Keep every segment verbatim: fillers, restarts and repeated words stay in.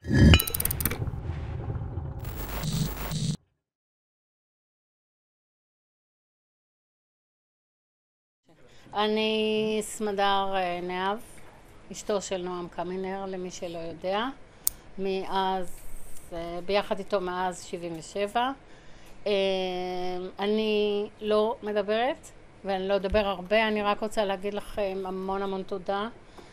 אני סמדר נאב, אשתו של נועם קמינר, למי שלא יודע, מאז, ביחד איתו מאז שבעים ושבע. אני לא מדברת ואני לא אדבר הרבה, אני רק רוצה להגיד לכם המון המון תודה.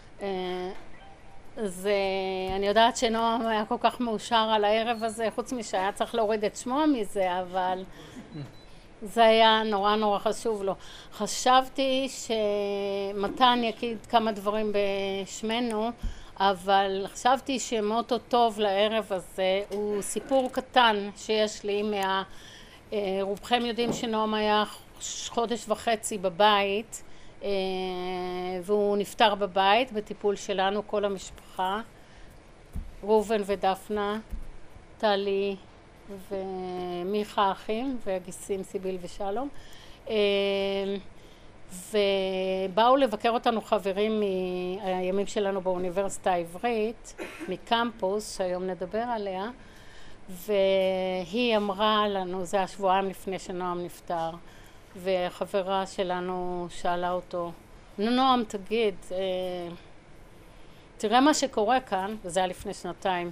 זה, אני יודעת שנועם היה כל כך מאושר על הערב הזה, חוץ משהיה צריך להוריד את שמו מזה, אבל זה היה נורא נורא חשוב לו. חשבתי שמתן יגיד כמה דברים בשמנו, אבל חשבתי שמוטו טוב לערב הזה הוא סיפור קטן שיש לי מה... רובכם יודעים שנועם היה חודש וחצי בבית, והוא נפטר בבית בטיפול שלנו, כל המשפחה, ראובן ודפנה, טלי ומיכה האחים וגיסים סיביל ושלום, ובאו לבקר אותנו חברים מהימים שלנו באוניברסיטה העברית, מקמפוס שהיום נדבר עליה, והיא אמרה לנו, זה השבועיים לפני שנועם נפטר, והחברה שלנו שאלה אותו, נועם תגיד, תראה מה שקורה כאן, וזה היה לפני שנתיים,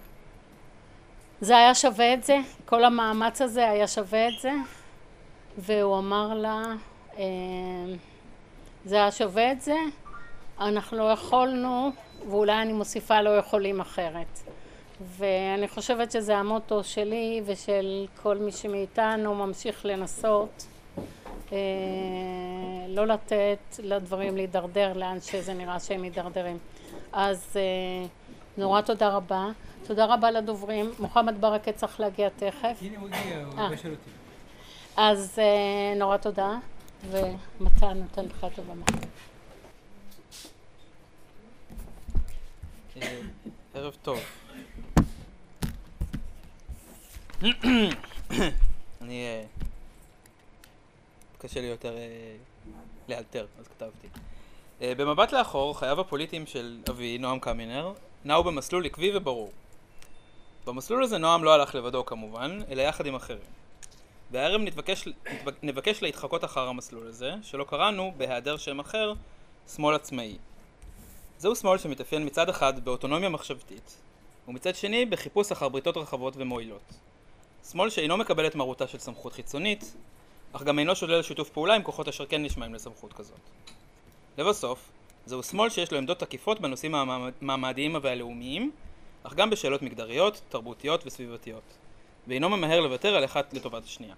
זה היה שווה את זה? כל המאמץ הזה היה שווה את זה? והוא אמר לה, זה היה שווה את זה? אנחנו לא יכולנו, ואולי אני מוסיפה לא יכולים אחרת. ואני חושבת שזה המוטו שלי ושל כל מי שמאיתנו ממשיך לנסות לא לתת לדברים להידרדר לאן שזה נראה שהם הידרדרים. אז נורא תודה רבה. תודה רבה לדוברים. מוחמד ברכה צריך להגיע תכף. הנה הוא הגיע, הוא מבשל אותי. אז נורא תודה, ומתן נותן לך את הבמה. ערב טוב. אני... קשה לי יותר לאלתר, אז כתבתי. במבט לאחור, חייו הפוליטיים של אבי, נועם קמינר, נעו במסלול עקבי וברור. במסלול הזה נועם לא הלך לבדו כמובן, אלא יחד עם אחרים. והערב נתבקש, נבקש להתחקות אחר המסלול הזה, שלא קראנו, בהיעדר שם אחר, שמאל עצמאי. זהו שמאל שמתאפיין מצד אחד באוטונומיה מחשבתית, ומצד שני בחיפוש אחר בריתות רחבות ומועילות. שמאל שאינו מקבל את מרותה של סמכות חיצונית, אך גם אינו שולל שיתוף פעולה עם כוחות אשר כן נשמעים לסמכות כזאת. לבסוף, זהו שמאל שיש לו עמדות תקיפות בנושאים המעמדיים והלאומיים, אך גם בשאלות מגדריות, תרבותיות וסביבתיות, ואינו ממהר לוותר על אחת לטובת השנייה.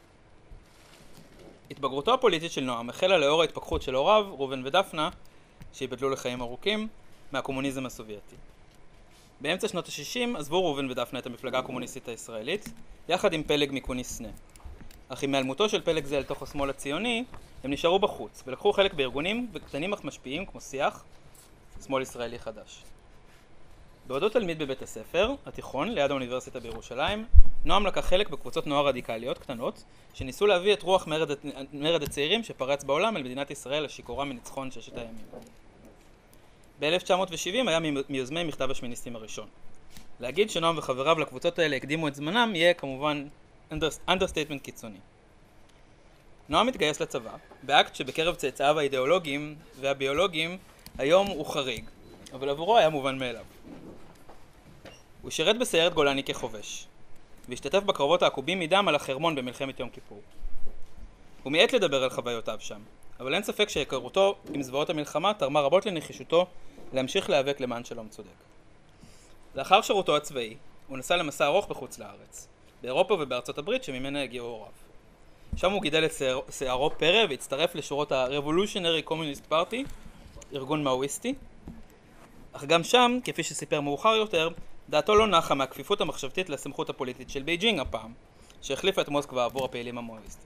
התבגרותו הפוליטית של נועם החלה לאור ההתפכחות של הוריו, ראובן ודפנה, שיבדלו לחיים ארוכים, מהקומוניזם הסובייטי. באמצע שנות ה-שישים עזבו ראובן ודפנה את המפלגה הקומוניסטית הישראלית, יחד עם פלג מקוניס סנה. אך עם היעלמותו של פלג זה אל תוך השמאל הציוני, הם נשארו בחוץ, ולקחו חלק בארגונים וקטנים אך משפיעים כמו שיח, שמאל ישראלי חדש. בעודו תלמיד בבית הספר, התיכון, ליד האוניברסיטה בירושלים, נועם לקח חלק בקבוצות נוער רדיקליות קטנות, שניסו להביא את רוח מרד, מרד הצעירים שפרץ בעולם על מדינת ישראל השיכורה מניצחון ששת הימים. ב-אלף תשע מאות שבעים היה מיוזמי מכתב השמיניסטים הראשון. להגיד שנועם וחבריו לקבוצות האלה הקדימו את זמנם יהיה כמובן אנדרסטייטמנט קיצוני. נועם התגייס לצבא, באקט שבקרב צאצאיו האידיאולוגיים והביולוגיים היום הוא חריג, אבל עבורו היה מובן מאליו. הוא שירת בסיירת גולני כחובש, והשתתף בקרבות העקובים מדם על החרמון במלחמת יום כיפור. הוא מיעט לדבר על חוויותיו שם, אבל אין ספק שהיכרותו עם זוועות המלחמה תרמה רבות לנחישותו להמשיך להיאבק למען שלום צודק. לאחר שירותו הצבאי, הוא נסע למסע ארוך בחוץ לארץ, באירופה ובארצות הברית שממנה הגיעו הוריו. שם הוא גידל את שערו פרא והצטרף לשורות ה-Revolutionary Communist Party, ארגון מאואיסטי, אך גם שם, כפי שסיפר מאוחר יותר, דעתו לא נחה מהכפיפות המחשבתית לסמכות הפוליטית של בייג'ינג הפעם, שהחליפה את מוסקבה עבור הפעילים המאואיסטים.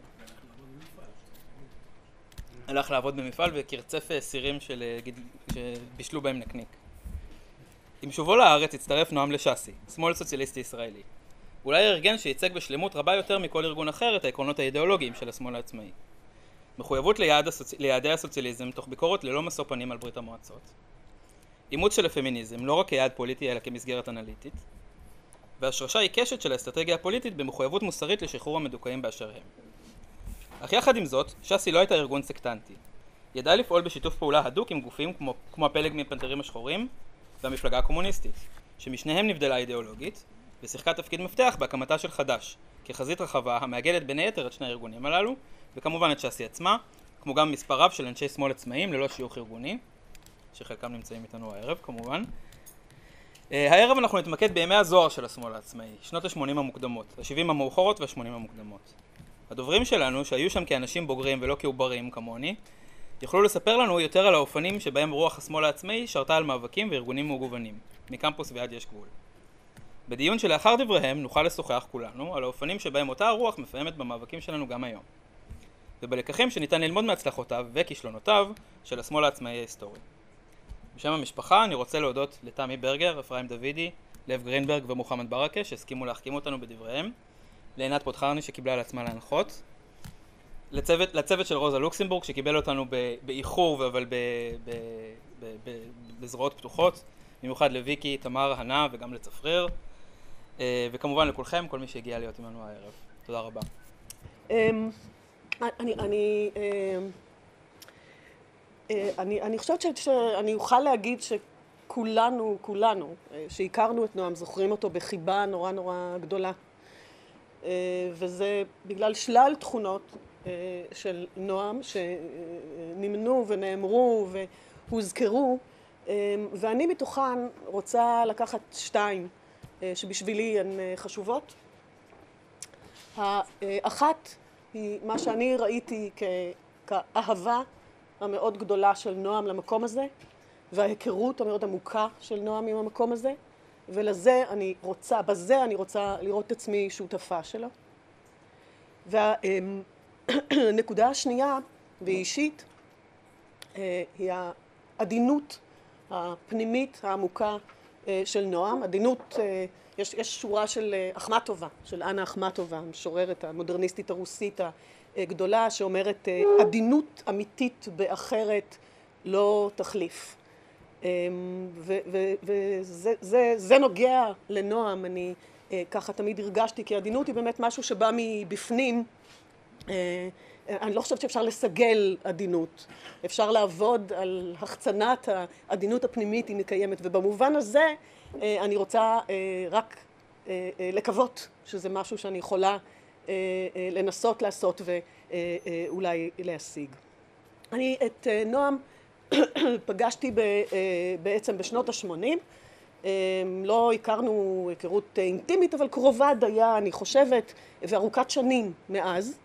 הלך לעבוד במפעל וקרצף סירים של... שבישלו בהם נקניק. עם שובו לארץ הצטרף נועם לשאסי, שמאל סוציאליסטי ישראלי. אולי ארגן שייצג בשלמות רבה יותר מכל ארגון אחר את העקרונות האידיאולוגיים של השמאל העצמאי. מחויבות ליעד הסוצ... ליעדי הסוציאליזם תוך ביקורת ללא משוא פנים על ברית המועצות. אימוץ של הפמיניזם, לא רק כיעד פוליטי אלא כמסגרת אנליטית, והשרשה עיקשת של האסטרטגיה הפוליטית במחויבות מוסרית לשחרור המדוכאים באשר הם. אך יחד עם זאת, ש"ס לא הייתה ארגון סקטנטי. ידעה לפעול בשיתוף פעולה הדוק עם גופים כמו, כמו הפלג מהפנתרים השחורים והמפלגה הקומוניסטית, שמשניהם נבדלה אידיאולוגית, ושיחקה תפקיד מפתח בהקמתה של חד"ש, כחזית רחבה המאגדת בין היתר את שני הארגונים הללו, וכמובן את ש"ס עצמה, כמו גם מספר רב של אנשי שמאל עצמאיים ללא שיוך ארגוני, שחלקם נמצאים איתנו הערב כמובן. Uh, הערב אנחנו נתמקד בימי הזוהר של השמאל העצמאי, שנות ה-שמונים המוקדמות, ה-שבעים המאוחרות וה-שמונים המוקדמות. הדוברים שלנו, שהיו שם כאנשים בוגרים ולא כעוברים כמוני, יוכלו לספר לנו יותר על האופנים שבהם רוח השמאל העצמאי שרתה על מאבקים וארגונים מגוונים, מקמפוס ועד יש גבול. בדיון שלאחר דבריהם נוכל לשוחח כולנו על האופנים שבהם אותה הרוח מפעמת במאבקים שלנו גם היום, ובלקחים שניתן ללמוד מהצלחותיו וכישלונותיו של השמאל העצמאי ההיסטורי. בשם המשפחה אני רוצה להודות לתמי ברגר, אפרים דוידי, לב גרינברג ומוחמד ברכה שהסכימו להחכים אותנו בדבריהם, לעינת פותחרני שקיבלה על עצמה להנחות, לצוות, לצוות של רוזה לוקסמבורג שקיבל אותנו באיחור אבל ב, ב, ב, ב, בזרועות פתוחות, במיוחד לוויקי, תמר, הנה וגם לצפריר, וכמובן לכולכם, כל מי שהגיע להיות עמנו הערב. תודה רבה. אני, אני, אני, אני חושבת שאני אוכל להגיד שכולנו, כולנו, שהכרנו את נועם, זוכרים אותו בחיבה נורא נורא גדולה. וזה בגלל שלל תכונות של נועם שנמנו ונאמרו והוזכרו, ואני מתוכן רוצה לקחת שתיים שבשבילי הן חשובות. האחת היא מה שאני ראיתי כאהבה המאוד גדולה של נועם למקום הזה, וההיכרות המאוד עמוקה של נועם עם המקום הזה, ולזה אני רוצה, בזה אני רוצה לראות את עצמי שותפה שלו. והנקודה השנייה ואישית היא העדינות הפנימית העמוקה של נועם. עדינות, יש, יש שורה של אחמטובה, של אנה אחמטובה, המשוררת המודרניסטית הרוסית הגדולה, שאומרת עדינות אמיתית באחרת לא תחליף. וזה זה, זה נוגע לנועם. אני ככה תמיד הרגשתי, כי עדינות היא באמת משהו שבא מבפנים. אני לא חושבת שאפשר לסגל עדינות, אפשר לעבוד על החצנת העדינות הפנימית אם היא קיימת, ובמובן הזה אני רוצה רק לקוות שזה משהו שאני יכולה לנסות לעשות ואולי להשיג. אני את נועם פגשתי בעצם בשנות ה-שמונים, לא הכרנו היכרות אינטימית אבל קרובה דייה אני חושבת וארוכת שנים מאז,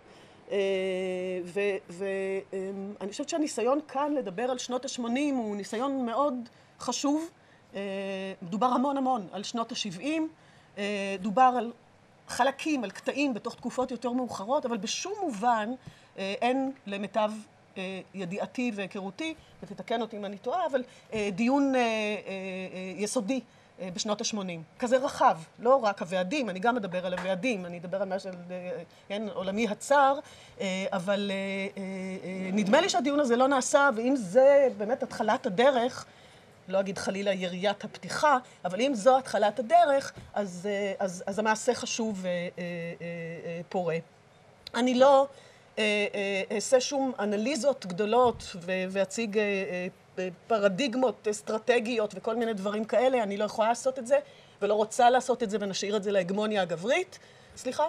ואני חושבת שהניסיון כאן לדבר על שנות ה-שמונים הוא ניסיון מאוד חשוב. דובר המון המון על שנות ה-שבעים, דובר על חלקים, על קטעים בתוך תקופות יותר מאוחרות, אבל בשום מובן אין למיטב ידיעתי והיכרותי, ותתקן אותי אם אני טועה, אבל דיון יסודי בשנות ה-שמונים, כזה רחב, לא רק הוועדים, אני גם מדבר על הוועדים, אני אדבר על מה של כן, עולמי הצר, אבל נדמה לי שהדיון הזה לא נעשה, ואם זה באמת התחלת הדרך, לא אגיד חלילה יריית הפתיחה, אבל אם זו התחלת הדרך, אז, אז, אז המעשה חשוב פורה. אני לא אעשה שום אנליזות גדולות ואציג פרדיגמות אסטרטגיות וכל מיני דברים כאלה, אני לא יכולה לעשות את זה ולא רוצה לעשות את זה ונשאיר את זה להגמוניה הגברית. סליחה.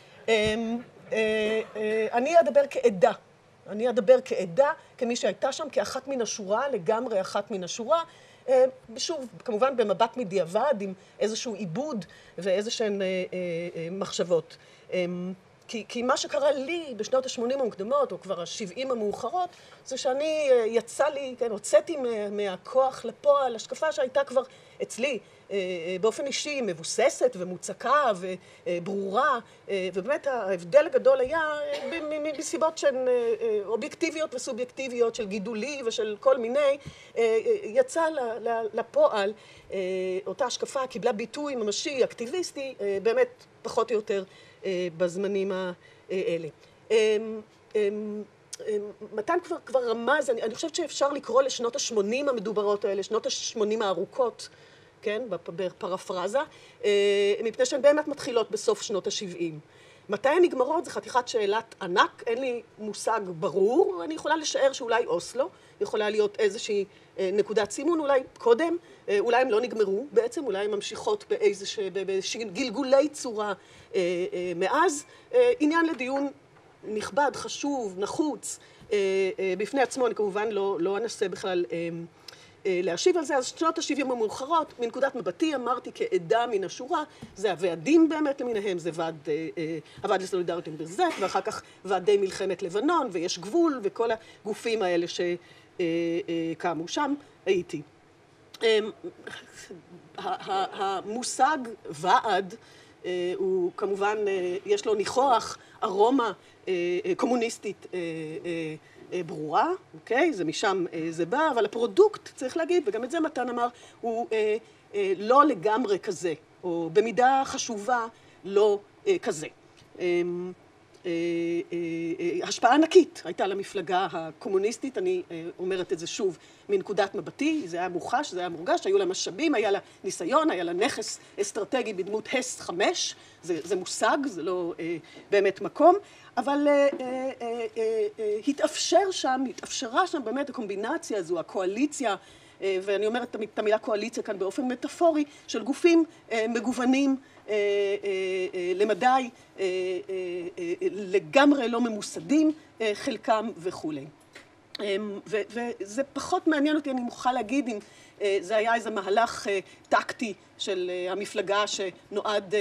אני אדבר כעדה. אני אדבר כעדה, כמי שהייתה שם, כאחת מן השורה, לגמרי אחת מן השורה. שוב, כמובן במבט מדיעבד, עם איזשהו עיבוד ואיזשהן מחשבות. כי, כי מה שקרה לי בשנות ה-שמונים המוקדמות, או כבר ה-שבעים המאוחרות, זה שאני יצא לי, כן, הוצאתי מהכוח לפועל, השקפה שהייתה כבר אצלי, באופן אישי, מבוססת ומוצקה וברורה, ובאמת ההבדל הגדול היה מסיבות שהן אובייקטיביות וסובייקטיביות, של גידולי ושל כל מיני, יצא לפועל, אותה השקפה קיבלה ביטוי ממשי, אקטיביסטי, באמת פחות או יותר בזמנים האלה. מתן כבר, כבר רמז, אני, אני חושבת שאפשר לקרוא לשנות ה-שמונים המדוברות האלה, שנות ה-שמונים הארוכות, כן, בפרפרזה, מפני שהן באמת מתחילות בסוף שנות ה-שבעים. מתי הן נגמרות? זה חתיכת שאלת ענק, אין לי מושג ברור, אני יכולה לשער שאולי אוסלו, יכולה להיות איזושהי נקודת סימון, אולי קודם, אולי הן לא נגמרו בעצם, אולי הן ממשיכות באיזושהי גלגולי צורה מאז. עניין לדיון נכבד, חשוב, נחוץ, בפני עצמו, אני כמובן לא, לא אנסה בכלל להשיב על זה. אז שנות ה-שבעים המאוחרות, מנקודת מבטי, אמרתי כעדה מן השורה, זה הוועדים באמת למיניהם, זה ועד, הוועד לסולידריות עם ברזט, ואחר כך ועדי מלחמת לבנון, ויש גבול, וכל הגופים האלה שקמו שם, הייתי. המושג ועד, הוא כמובן, יש לו ניחוח, ארומה קומוניסטית ברורה, אוקיי? זה משם זה בא, אבל הפרודוקט, צריך להגיד, וגם את זה מתן אמר, הוא לא לגמרי כזה, או במידה חשובה לא כזה. השפעה ענקית הייתה למפלגה הקומוניסטית, אני אומרת את זה שוב מנקודת מבטי, זה היה מוחש, זה היה מורגש, היו לה משאבים, היה לה ניסיון, היה לה נכס אסטרטגי בדמות הס חמש, זה, זה מושג, זה לא אה, באמת מקום, אבל אה, אה, אה, אה, התאפשר שם, התאפשרה שם באמת הקומבינציה הזו, הקואליציה, אה, ואני אומרת את המילה קואליציה כאן באופן מטאפורי, של גופים אה, מגוונים, אה, אה, אה, למדי, אה, אה, אה, לגמרי לא ממוסדים, אה, חלקם וכולי. וזה פחות מעניין אותי, אני מוכרחה להגיד אם זה היה איזה מהלך טקטי של המפלגה שנועד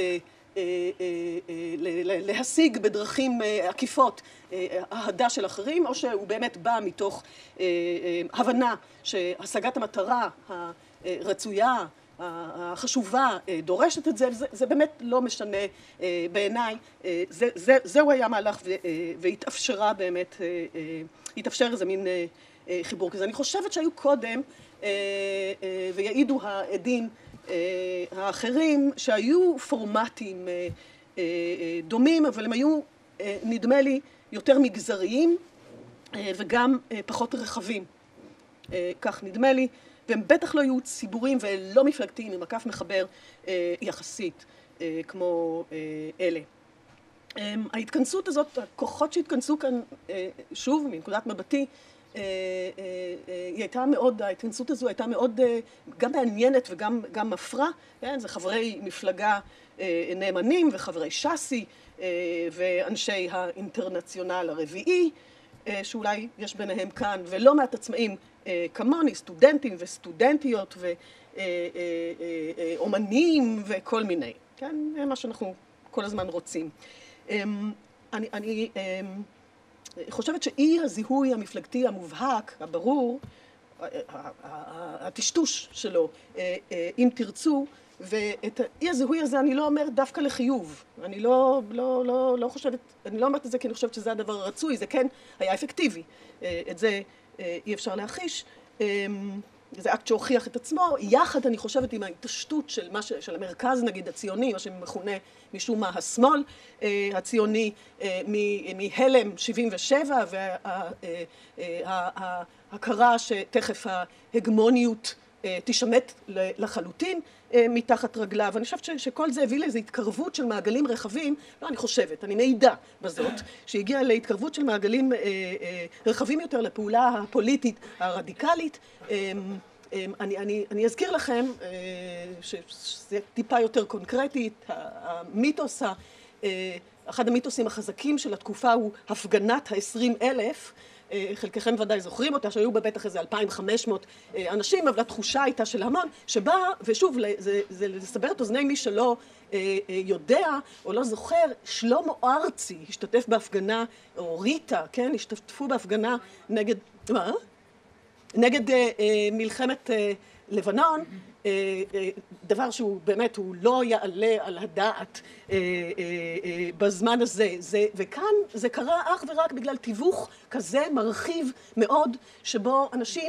להשיג בדרכים עקיפות אהדה של אחרים, או שהוא באמת בא מתוך הבנה שהשגת המטרה הרצויה, החשובה, דורשת את זה, זה, זה באמת לא משנה בעיניי, זה, זה, זהו היה מהלך והתאפשרה באמת, התאפשר איזה מין חיבור כזה. אני חושבת שהיו קודם, ויעידו העדים האחרים, שהיו פורמטים דומים, אבל הם היו, נדמה לי, יותר מגזריים וגם פחות רחבים. כך נדמה לי. והם בטח לא יהיו ציבוריים ולא מפלגתיים עם מקף מחבר יחסית כמו אלה. ההתכנסות הזאת, הכוחות שהתכנסו כאן, שוב, מנקודת מבטי, היא הייתה מאוד, ההתכנסות הזו הייתה מאוד גם מעניינת וגם גם מפרה, זה חברי מפלגה נאמנים וחברי שסי ואנשי האינטרנציונל הרביעי, שאולי יש ביניהם כאן, ולא מעט עצמאים כמוני, סטודנטים וסטודנטיות ואומנים וכל מיני, כן? זה מה שאנחנו כל הזמן רוצים. אני, אני חושבת שאי הזיהוי המפלגתי המובהק, הברור, הטשטוש שלו, אם תרצו, ואת האי הזיהוי הזה אני לא אומרת דווקא לחיוב. אני לא, לא, לא, לא חושבת, אני לא אומרת את זה כי אני חושבת שזה הדבר הרצוי, זה כן היה אפקטיבי. את זה אי אפשר להכחיש. זה אקט שהוכיח את עצמו, יחד אני חושבת עם ההתעשתות של, מה ש, של המרכז נגיד הציוני, מה שמכונה משום מה השמאל הציוני מהלם שבעים ושבע וההכרה שתכף ההגמוניות תשמט לחלוטין מתחת רגליו. ואני חושבת שכל זה הביא לאיזו התקרבות של מעגלים רחבים, לא אני חושבת, אני מעידה בזאת, שהגיעה להתקרבות של מעגלים רחבים יותר לפעולה הפוליטית הרדיקלית. אני, אני, אני אזכיר לכם שזה טיפה יותר קונקרטית, המיתוס, אחד המיתוסים החזקים של התקופה הוא הפגנת ה-עשרים אלף, חלקכם ודאי זוכרים אותה, שהיו בבטח איזה אלפיים וחמש מאות אנשים, אבל התחושה הייתה של המון, שבא, ושוב, זה, זה לסבר את אוזני מי שלא יודע או לא זוכר, שלמה ארצי השתתף בהפגנה, או ריטה, כן, השתתפו בהפגנה נגד, מה? נגד מלחמת לבנון, דבר שהוא באמת, הוא לא יעלה על הדעת בזמן הזה, זה, וכאן זה קרה אך ורק בגלל תיווך כזה מרחיב מאוד, שבו אנשים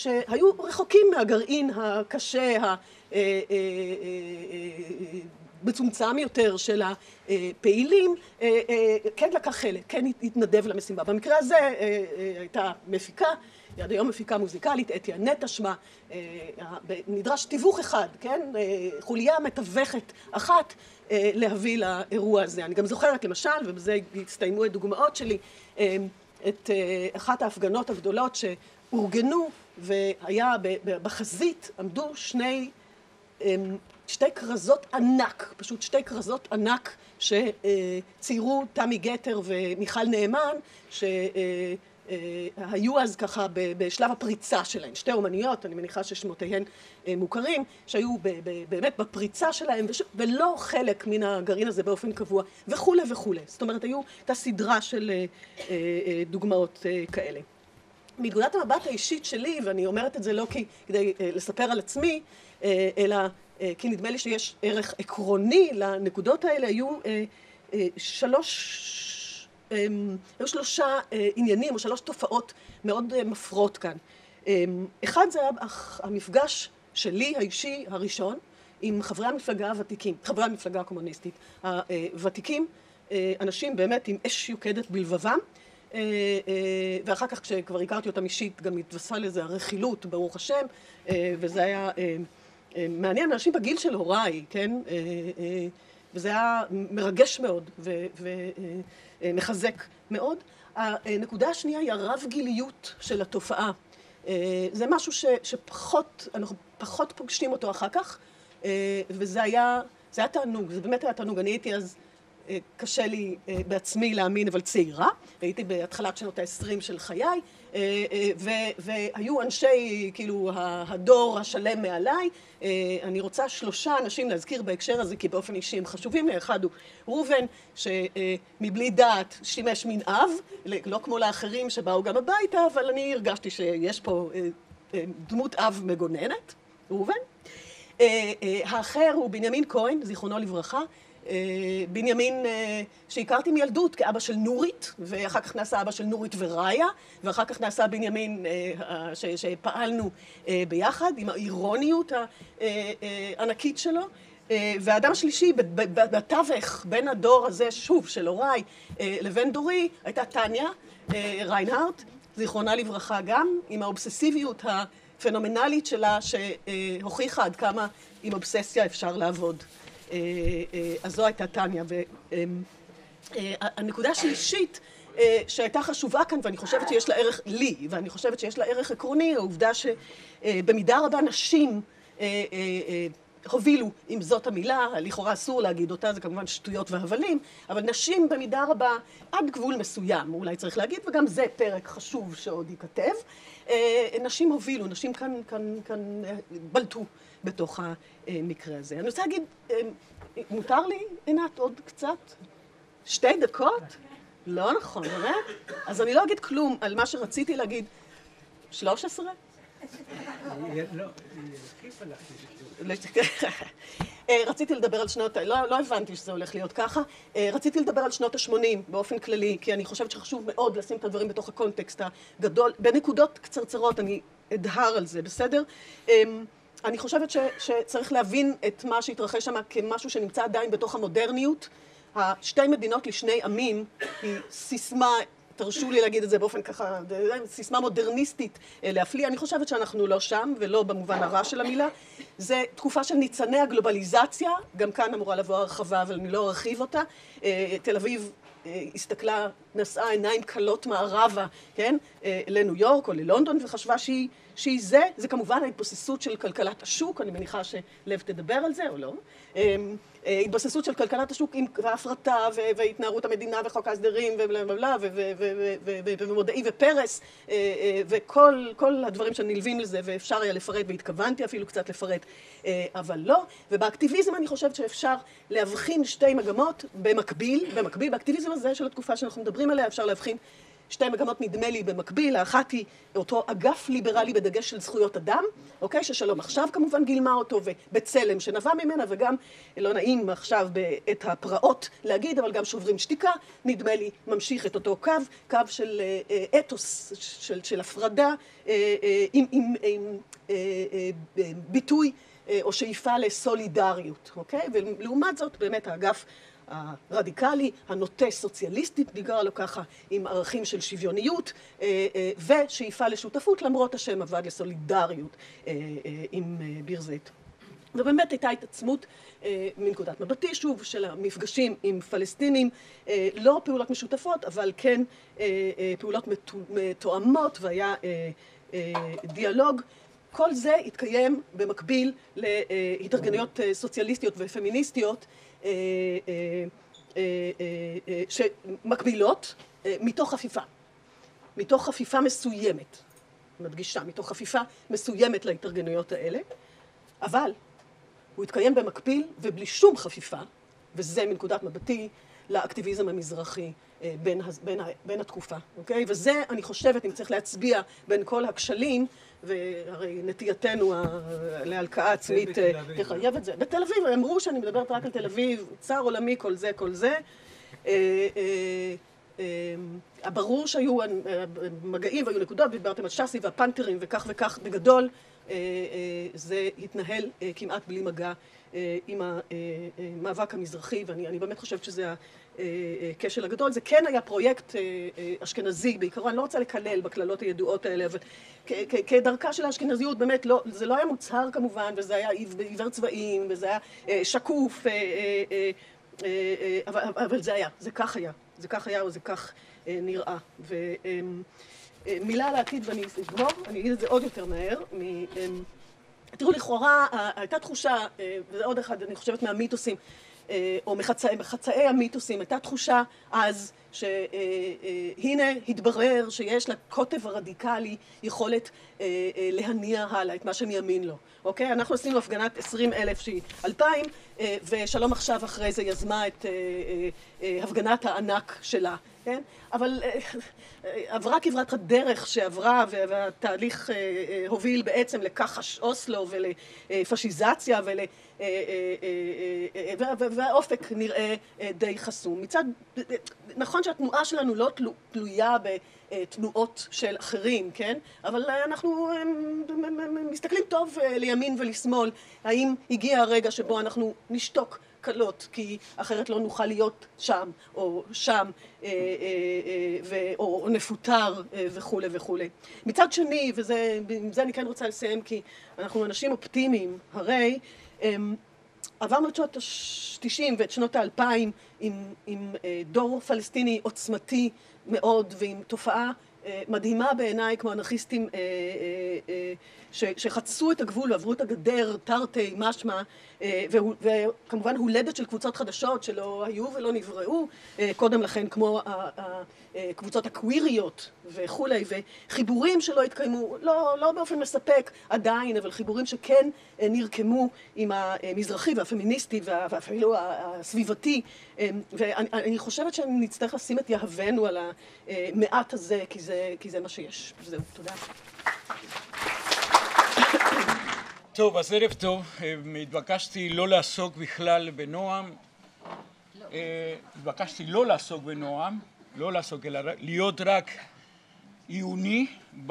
שהיו רחוקים מהגרעין הקשה, מצומצם יותר של הפעילים, כן לקח חלק, כן התנדב למשימה. במקרה הזה הייתה מפיקה, עד היום מפיקה מוזיקלית, אתיה נטע שמה, נדרש תיווך אחד, כן? חוליה מתווכת אחת להביא לאירוע הזה. אני גם זוכרת למשל, ובזה הצטיימו הדוגמאות שלי, את אחת ההפגנות הגדולות שאורגנו, והיה בחזית, עמדו שני, שתי כרזות ענק, פשוט שתי כרזות ענק שציירו תמי גטר ומיכל נאמן, ש... היו אז ככה בשלב הפריצה שלהם, שתי אומניות, אני מניחה ששמותיהן מוכרים, שהיו באמת בפריצה שלהם ולא חלק מן הגרעין הזה באופן קבוע וכולי וכולי. זאת אומרת, היו הייתה סדרה של דוגמאות כאלה. מנקודת המבט האישית שלי, ואני אומרת את זה לא כדי לספר על עצמי, אלא כי נדמה לי שיש ערך עקרוני לנקודות האלה, היו שלוש היו שלושה עניינים או שלוש תופעות מאוד מפרות כאן. אחד זה המפגש שלי האישי הראשון עם חברי המפלגה הוותיקים, חברי המפלגה הקומוניסטית הוותיקים, אנשים באמת עם אש יוקדת בלבבם, ואחר כך כשכבר הכרתי אותם אישית גם התווספה לזה הרכילות, ברוך השם, וזה היה מעניין, אנשים בגיל של הוריי, כן? וזה היה מרגש מאוד ומחזק מאוד. הנקודה השנייה היא הרב גיליות של התופעה. זה משהו ש, שפחות, אנחנו פחות פוגשים אותו אחר כך, וזה היה, זה היה תענוג, זה באמת היה תענוג. אני הייתי אז, קשה לי בעצמי להאמין, אבל צעירה, הייתי בהתחלת שנות ה-עשרים של חיי, והיו אנשי, כאילו, הדור השלם מעליי. אני רוצה שלושה אנשים להזכיר בהקשר הזה, כי באופן אישי הם חשובים לי. אחד הוא ראובן, שמבלי דעת שימש מין אב, לא כמו לאחרים שבאו גם הביתה, אבל אני הרגשתי שיש פה דמות אב מגוננת, ראובן. האחר הוא בנימין כהן, זיכרונו לברכה, בנימין שהכרתי מילדות כאבא של נורית, ואחר כך נעשה אבא של נורית וראיה, ואחר כך נעשה בנימין שפעלנו ביחד עם האירוניות הענקית שלו. והאדם השלישי בתווך בין הדור הזה, שוב, של הוריי לבין דורי, הייתה טניה ריינהארט, זיכרונה לברכה גם, עם האובססיביות הפנומנלית שלה, שהוכיחה עד כמה עם אובססיה אפשר לעבוד. אז זו הייתה טניה. והנקודה השלישית שהייתה חשובה כאן, ואני חושבת שיש לה ערך לי, ואני חושבת שיש לה ערך עקרוני, העובדה שבמידה רבה נשים הובילו, אם זאת המילה, לכאורה אסור להגיד אותה, זה כמובן שטויות והבלים, אבל נשים במידה רבה עד גבול מסוים, אולי צריך להגיד, וגם זה פרק חשוב שעוד ייכתב, נשים הובילו, נשים כאן, כאן, כאן בלטו בתוך המקרה הזה. אני רוצה להגיד, מותר לי, עינת, עוד קצת? שתי דקות? לא נכון, באמת? אז אני לא אגיד כלום על מה שרציתי להגיד. שלוש עשרה? לא, היא הקיפה לך. רציתי לדבר על שנות, לא, לא הבנתי שזה הולך להיות ככה, רציתי לדבר על שנות ה-שמונים באופן כללי, כי אני חושבת שחשוב מאוד לשים את הדברים בתוך הקונטקסט הגדול, בנקודות קצרצרות אני אדהר על זה, בסדר? אני חושבת ש, שצריך להבין את מה שהתרחש שם כמשהו שנמצא עדיין בתוך המודרניות. השתי מדינות לשני עמים היא סיסמה, תרשו לי להגיד את זה באופן ככה, סיסמה מודרניסטית להפליא. אני חושבת שאנחנו לא שם, ולא במובן הרע של המילה. זה תקופה של ניצני הגלובליזציה, גם כאן אמורה לבוא הרחבה, אבל אני לא ארחיב אותה. תל אביב הסתכלה, נשאה עיניים קלות מערבה, כן, לניו יורק או ללונדון, וחשבה שהיא, שהיא זה, זה כמובן ההתבססות של כלכלת השוק, אני מניחה שלב תדבר על זה או לא. התבססות של כלכלת השוק עם ההפרטה והתנערות המדינה וחוק ההסדרים ובלה ומודעי ופרס וכל הדברים שנלווים לזה, ואפשר היה לפרט והתכוונתי אפילו קצת לפרט, אבל לא. ובאקטיביזם אני חושבת שאפשר להבחין שתי מגמות במקביל, במקביל באקטיביזם הזה של התקופה שאנחנו מדברים עליה אפשר להבחין שתי מגמות נדמה לי במקביל. האחת היא אותו אגף ליברלי בדגש של זכויות אדם, אוקיי, ששלום עכשיו כמובן גילמה אותו, ובצלם שנבע ממנה, וגם לא נעים עכשיו בעת הפרעות להגיד, אבל גם שוברים שתיקה, נדמה לי ממשיך את אותו קו, קו של אתוס, של, של הפרדה, עם, עם, עם ביטוי או שאיפה לסולידריות, אוקיי? ולעומת זאת באמת האגף הרדיקלי, הנוטה סוציאליסטית, נקרא לו ככה, עם ערכים של שוויוניות ושאיפה לשותפות, למרות השם עבד לסולידריות עם ביר זית. ובאמת הייתה התעצמות מנקודת מבטי, שוב, של המפגשים עם פלסטינים, לא פעולות משותפות, אבל כן פעולות מתואמות, והיה דיאלוג. כל זה התקיים במקביל להתארגנויות סוציאליסטיות ופמיניסטיות שמקבילות מתוך חפיפה, מתוך חפיפה מסוימת, מדגישה, מתוך חפיפה מסוימת להתארגנויות האלה, אבל הוא התקיים במקביל ובלי שום חפיפה, וזה מנקודת מבטי לאקטיביזם המזרחי בין, בין, בין התקופה, אוקיי? וזה, אני חושבת, אם צריך להצביע בין כל הכשלים, והרי נטייתנו להלקאה עצמית תחייב את זה. בתל אביב, אמרו שאני מדברת רק על תל אביב, צער עולמי, כל זה, כל זה. ברור שהיו מגעים והיו נקודות, ודיברתם על שסי והפנתרים וכך וכך, בגדול זה התנהל כמעט בלי מגע עם המאבק המזרחי, ואני באמת חושבת שזה הכשל הגדול. זה כן היה פרויקט אשכנזי, בעיקרו, אני לא רוצה לקלל בכללות הידועות האלה, אבל כדרכה של האשכנזיות, באמת, לא, זה לא היה מוצהר כמובן, וזה היה עיוור צבעים, וזה היה שקוף, אבל, אבל זה היה, זה כך היה, זה כך היה וזה כך נראה. ומילה על העתיד, ואני אגמור, אני אגיד את זה עוד יותר מהר. תראו, לכאורה, הייתה תחושה, וזה עוד אחד, אני חושבת, מהמיתוסים, או מחצאי, מחצאי המיתוסים, הייתה תחושה אז שהנה התברר שיש לקוטב הרדיקלי יכולת להניע הלאה את מה שמימין לו. אוקיי? אנחנו עשינו הפגנת עשרים אלף שהיא אלפיים, ושלום עכשיו אחרי זה יזמה את הפגנת הענק שלה. כן? אבל עברה כברת הדרך שעברה, והתהליך הוביל בעצם לכחש אוסלו ולפשיזציה ול... והאופק נראה די חסום. מצד, נכון שהתנועה שלנו לא תלויה בתנועות של אחרים, כן? אבל אנחנו מסתכלים טוב לימין ולשמאל, האם הגיע הרגע שבו אנחנו נשתוק קלות, כי אחרת לא נוכל להיות שם או שם, או נפוטר וכו' וכו'. מצד שני, וזה אני כן רוצה לסיים, כי אנחנו אנשים אופטימיים, הרי עברנו את שנות ה-תשעים ואת שנות ה-אלפיים עם, עם דור פלסטיני עוצמתי מאוד, ועם תופעה מדהימה בעיניי, כמו אנרכיסטים שחצו את הגבול ועברו את הגדר, תרתי, משמע, וכמובן הולדת של קבוצות חדשות שלא היו ולא נבראו קודם לכן, כמו הקבוצות הקוויריות וכולי, וחיבורים שלא התקיימו, לא, לא באופן מספק עדיין, אבל חיבורים שכן נרקמו עם המזרחי והפמיניסטי ואפילו הסביבתי, ואני חושבת שנצטרך לשים את יהבנו על המעט הזה, כי זה, כי זה מה שיש. זהו, תודה. טוב, אז ערב טוב. התבקשתי לא לעסוק בכלל בנועם. התבקשתי לא לעסוק בנועם, לא לעסוק, אלא להיות רק עיוני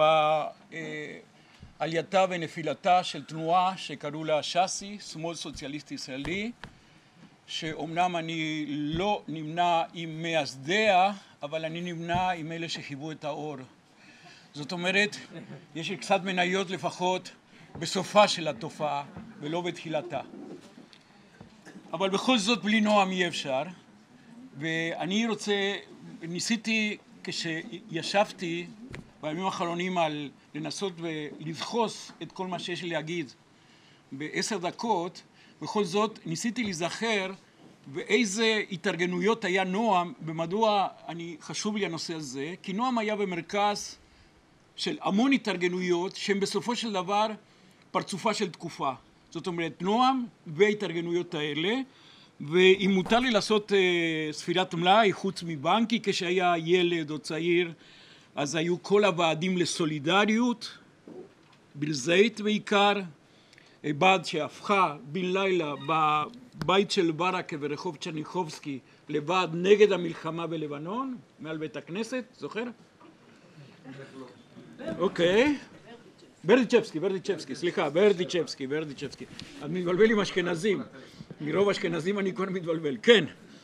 בעלייתה ונפילתה של תנועה שקראו לה שסי, שמאל סוציאליסטי ישראלי, שאומנם אני לא נמנה עם מייסדיה, אבל אני נמנה עם אלה שחיוו את האור. זאת אומרת, יש לי קצת מניות לפחות בסופה של התופעה ולא בתחילתה. אבל בכל זאת בלי נועם אי אפשר, ואני רוצה, ניסיתי כשישבתי בימים האחרונים על לנסות ולדחוס את כל מה שיש לי להגיד בעשר דקות, בכל זאת ניסיתי להיזכר ואיזה התארגנויות היה נועם, ומדוע אני חשוב לי הנושא הזה, כי נועם היה במרכז של המון התארגנויות שהן בסופו של דבר פרצופה של תקופה. זאת אומרת, נועם וההתארגנויות האלה, ואם מותר לי לעשות uh, ספירת מלאי, חוץ מבנקי, כשהיה ילד או צעיר, אז היו כל הוועדים לסולידריות, בלזית בעיקר, בעד שהפכה בן לילה בבית של ברכה ורחוב צ'רניחובסקי לוועד נגד המלחמה בלבנון, מעל בית הכנסת, זוכר? אוקיי. ברדיצ'בסקי, ברדיצ'בסקי, סליחה, ברדיצ'בסקי, ברדיצ'בסקי. אני מתבלבל עם אשכנזים. מרוב אשכנזים אני כבר מתבלבל. כן.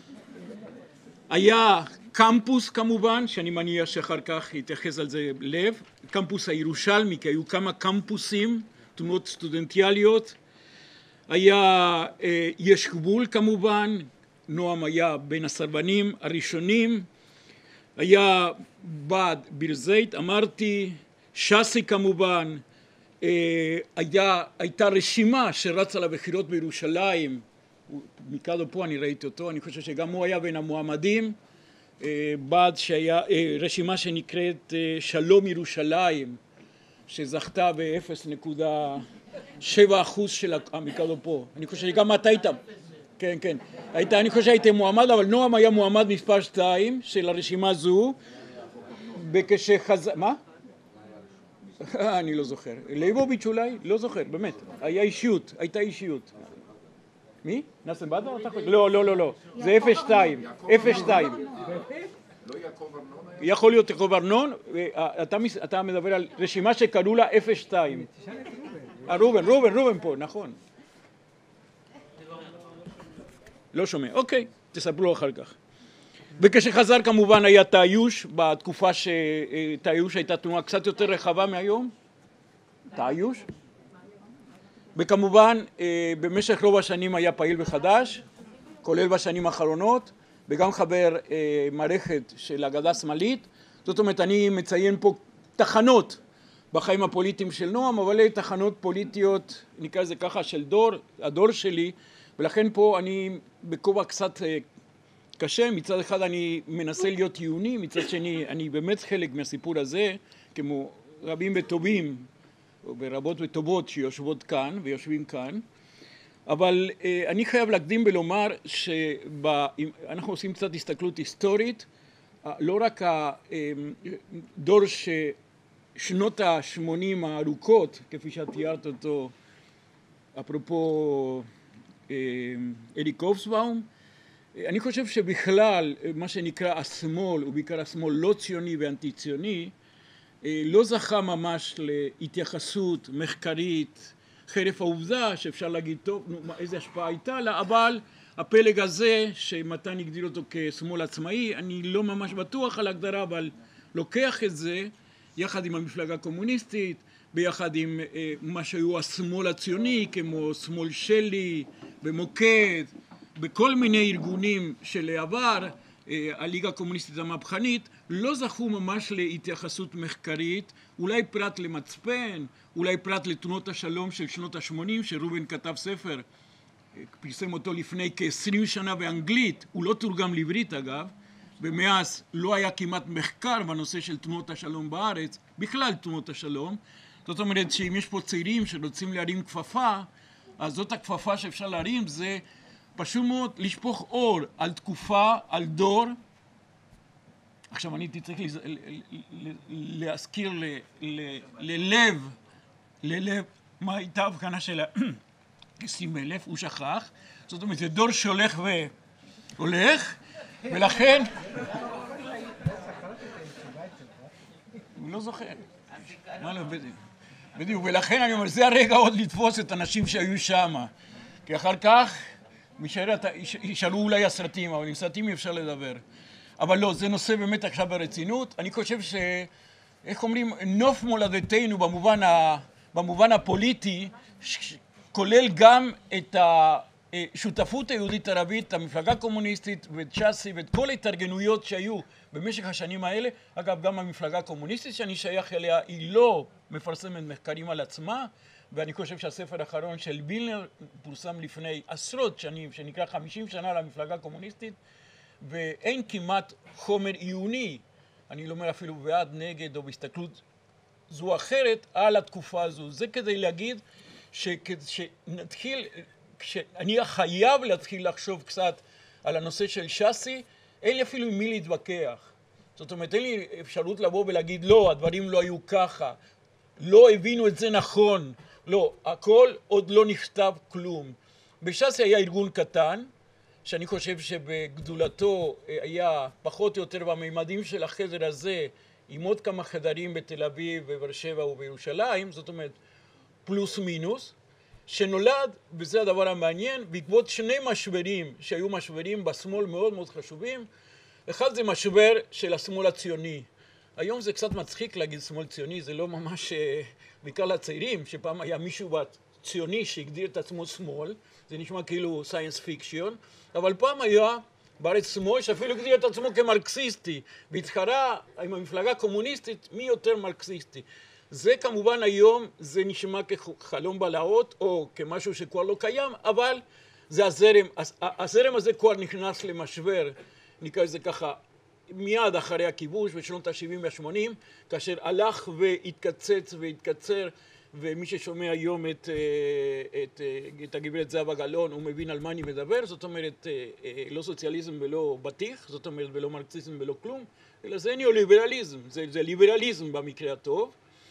היה קמפוס כמובן, שאני מניח שאחר כך יתייחס על זה לב, קמפוס הירושלמי, כי היו כמה קמפוסים, תנועות סטודנטיאליות. היה אה, יש גבול כמובן, נועם היה בין הסרבנים הראשונים, היה בעד בירזייט, אמרתי, שסי כמובן, אה, היה, הייתה רשימה שרצה לבחירות בירושלים, מקדו פה אני ראיתי אותו, אני חושב שגם הוא היה בין המועמדים, אה, בעד שהיה, אה, רשימה שנקראת אה, שלום ירושלים, שזכתה ב-אפס נקודה שבע אחוז של המקדו פה, אני חושב שגם אתה היית, כן כן, היית, אני חושב שהייתם מועמד, אבל נועם היה מועמד מספר שתיים של הרשימה זו, וכשחזר, מה? אני לא זוכר, ליבוביץ' אולי? לא זוכר, באמת, היה אישיות, הייתה אישיות. מי? נאסם בדר? לא, לא, לא, לא, זה אפס שתיים, אפס שתיים. לא יעקב ארנון? יכול להיות יעקב ארנון, אתה מדבר על רשימה שקראו לה אפס שתיים. רובן, רובן, רובן פה, נכון. לא שומע, אוקיי, תספרו אחר כך. וכשחזר כמובן היה תאיוש, בתקופה שתאיוש הייתה תנועה קצת יותר רחבה מהיום, תאיוש. וכמובן במשך רוב השנים היה פעיל וחדש, כולל בשנים האחרונות, וגם חבר מערכת של אגדה שמאלית. זאת אומרת, אני מציין פה תחנות בחיים הפוליטיים של נועם, אבל אלה תחנות פוליטיות, נקרא לזה ככה, של דור, הדור שלי, ולכן פה אני בכובע קצת קשה. מצד אחד אני מנסה להיות עיוני, מצד שני אני באמת חלק מהסיפור הזה, כמו רבים וטובים, ורבות וטובות שיושבות כאן ויושבים כאן. אבל אני חייב להקדים ולומר שאנחנו עושים קצת הסתכלות היסטורית, לא רק הדור ששנות ה-שמונים הארוכות, כפי שאת תיארת אותו, אפרופו אריק הובסבאום, אני חושב שבכלל מה שנקרא השמאל, ובעיקר השמאל לא ציוני ואנטי ציוני, לא זכה ממש להתייחסות מחקרית, חרף העובדה שאפשר להגיד טוב, נו, איזה השפעה הייתה לה, אבל הפלג הזה שמתן הגדיר אותו כשמאל עצמאי, אני לא ממש בטוח על הגדרה, אבל לוקח את זה יחד עם המפלגה הקומוניסטית, ביחד עם אה, מה שהיו השמאל הציוני, כמו שמאל שלי ומוקד, בכל מיני ארגונים של העבר, אה, הליגה הקומוניסטית המהפכנית, לא זכו ממש להתייחסות מחקרית, אולי פרט למצפן, אולי פרט לתנועות השלום של שנות ה-שמונים, שרובן כתב ספר, פרסם אותו לפני כ-עשרים שנה באנגלית, הוא לא תורגם לעברית אגב, ומאז לא היה כמעט מחקר בנושא של תנועות השלום בארץ, בכלל תנועות השלום. זאת אומרת שאם יש פה צעירים שרוצים להרים כפפה, אז זאת הכפפה שאפשר להרים, זה פשוט מאוד לשפוך אור על תקופה, על דור. עכשיו אני הייתי צריך להזכיר ללב, ללב, מה הייתה ההבחנה של שים אלף, הוא שכח. זאת אומרת, זה דור שהולך והולך, ולכן... הוא לא זוכר. מה לא, בדיוק. בדיוק, ולכן אני אומר, זה הרגע עוד לתפוס את האנשים שהיו שם. כי אחר כך יישארו אולי הסרטים, אבל עם סרטים אי אפשר לדבר. אבל לא, זה נושא באמת עכשיו ברצינות. אני חושב ש... איך אומרים, נוף מולדתנו במובן, ה... במובן הפוליטי, ש... כולל גם את השותפות היהודית ערבית, המפלגה הקומוניסטית ואת ש"סי ואת כל ההתארגנויות שהיו במשך השנים האלה. אגב, גם המפלגה הקומוניסטית שאני שייך אליה, היא לא מפרסמת מחקרים על עצמה, ואני חושב שהספר האחרון של וילנר פורסם לפני עשרות שנים, שנקרא חמישים שנה למפלגה הקומוניסטית, ואין כמעט חומר עיוני, אני לא אומר אפילו בעד, נגד או בהסתכלות זו או אחרת, על התקופה הזו. זה כדי להגיד שנתחיל, שאני חייב להתחיל לחשוב קצת על הנושא של ש"סי, אין לי אפילו עם מי להתווכח. זאת אומרת, אין לי אפשרות לבוא ולהגיד, לא, הדברים לא היו ככה, לא הבינו את זה נכון, לא, הכל עוד לא נכתב כלום. בש"סי היה ארגון קטן, שאני חושב שבגדולתו היה פחות או יותר בממדים של החדר הזה, עם עוד כמה חדרים בתל אביב, בבאר שבע ובירושלים, זאת אומרת פלוס מינוס, שנולד, וזה הדבר המעניין, בעקבות שני משברים שהיו משברים בשמאל מאוד מאוד חשובים. אחד זה משבר של השמאל הציוני. היום זה קצת מצחיק להגיד שמאל ציוני, זה לא ממש, בעיקר לצעירים, שפעם היה מישהו ציוני שהגדיר את עצמו שמאל, זה נשמע כאילו סייאנס פיקשיון, אבל פעם היה בארץ שמאל שאפילו הגדיר את עצמו כמרקסיסטי, והתחרה עם המפלגה הקומוניסטית מי יותר מרקסיסטי. זה כמובן היום, זה נשמע כחלום בלהות או כמשהו שכבר לא קיים, אבל זה הזרם, הזרם הזה כבר נכנס למשבר, נקרא לזה ככה, מיד אחרי הכיבוש בשנות ה-שבעים וה-שמונים, כאשר הלך והתקצץ והתקצר, ומי ששומע היום את, את, את הגברת זהבה גלאון, הוא מבין על מה אני מדבר, זאת אומרת, לא סוציאליזם ולא בטיח, זאת אומרת, ולא מרקסיזם ולא כלום, אלא זה ניאו-ליברליזם, זה, זה ליברליזם במקרה הטוב.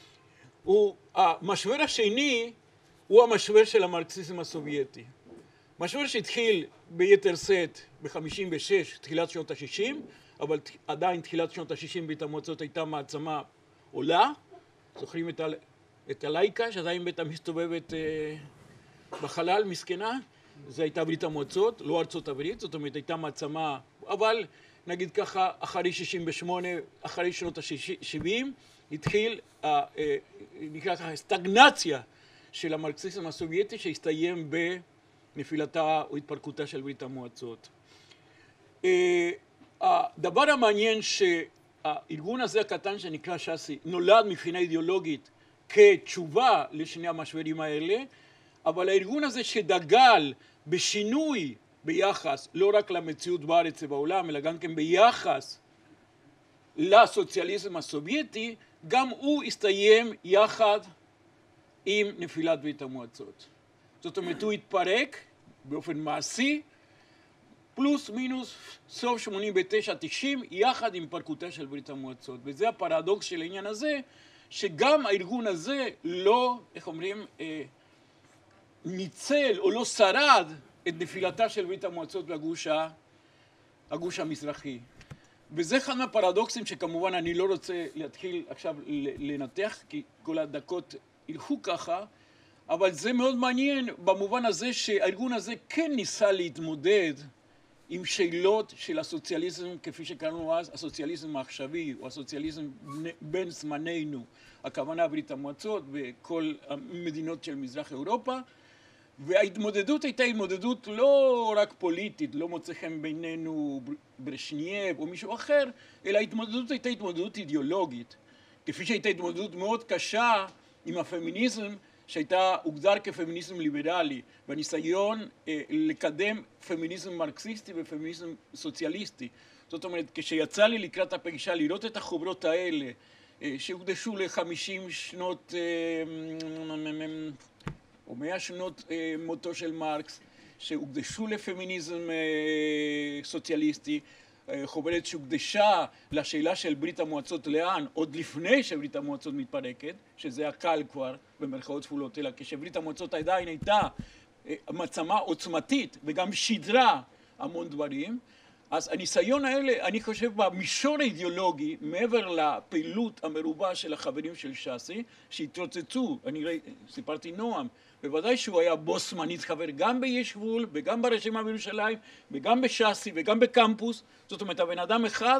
המשבר השני הוא המשבר של המרקסיזם הסובייטי. משבר שהתחיל ביתר שאת ב-חמישים ושש, תחילת שנות ה-שישים, אבל עדיין תחילת שנות ה-שישים ברית המועצות הייתה מעצמה עולה. זוכרים את, ה... את הלייקה שעדיין בטח מסתובבת אה, בחלל מסכנה? זה הייתה ברית המועצות, לא ארצות הברית, זאת אומרת הייתה מעצמה, אבל נגיד ככה, אחרי שישים ושמונה, אחרי שנות ה-שבעים, התחיל, אה, אה, נקרא ככה, סטגנציה של המרקסיזם הסובייטי שהסתיים בנפילתה או התפרקותה של ברית המועצות. אה, הדבר המעניין שהארגון הזה הקטן שנקרא ש"סי נולד מבחינה אידיאולוגית כתשובה לשני המשברים האלה, אבל הארגון הזה שדגל בשינוי ביחס לא רק למציאות בארץ ובעולם, אלא גם כן ביחס לסוציאליזם הסובייטי, גם הוא הסתיים יחד עם נפילת ברית המועצות. זאת אומרת, הוא התפרק באופן מעשי, פלוס מינוס סוף שמונים ותשע תשעים, יחד עם פרקותה של ברית המועצות. וזה הפרדוקס של העניין הזה, שגם הארגון הזה לא, איך אומרים, אה, ניצל או לא שרד את נפילתה של ברית המועצות והגוש הגוש המזרחי. וזה אחד מהפרדוקסים שכמובן אני לא רוצה להתחיל עכשיו לנתח, כי כל הדקות ילכו ככה, אבל זה מאוד מעניין במובן הזה שהארגון הזה כן ניסה להתמודד עם שאלות של הסוציאליזם, כפי שקראנו אז, הסוציאליזם העכשווי, או הסוציאליזם בין זמננו, הכוונה ברית המועצות וכל המדינות של מזרח אירופה, וההתמודדות הייתה התמודדות לא רק פוליטית, לא מוצא חן בינינו ברשנייב או מישהו אחר, אלא ההתמודדות הייתה התמודדות אידיאולוגית, כפי שהייתה התמודדות מאוד קשה עם הפמיניזם, שהייתה הוגדר כפמיניזם ליברלי, בניסיון אה, לקדם פמיניזם מרקסיסטי ופמיניזם סוציאליסטי. זאת אומרת, כשיצא לי לקראת הפגישה לראות את החוברות האלה, אה, שהוקדשו ל-חמישים שנות, אה, או מאה שנות אה, מותו של מרקס, שהוקדשו לפמיניזם אה, סוציאליסטי, חוברת שהוקדשה לשאלה של ברית המועצות לאן, עוד לפני שברית המועצות מתפרקת, שזה הקל כבר במרכאות תפולות, אלא כשברית המועצות עדיין הייתה מעצמה עוצמתית וגם שידרה המון דברים. אז הניסיון האלה, אני חושב במישור האידיאולוגי, מעבר לפעילות המרובה של החברים של ש"סי, שהתרוצצו, אני ראי, סיפרתי נועם, בוודאי שהוא היה בוס מנהיג חבר גם ביש גבול וגם ברשימה בירושלים וגם בש"סי וגם בקמפוס. זאת אומרת, הבן אדם אחד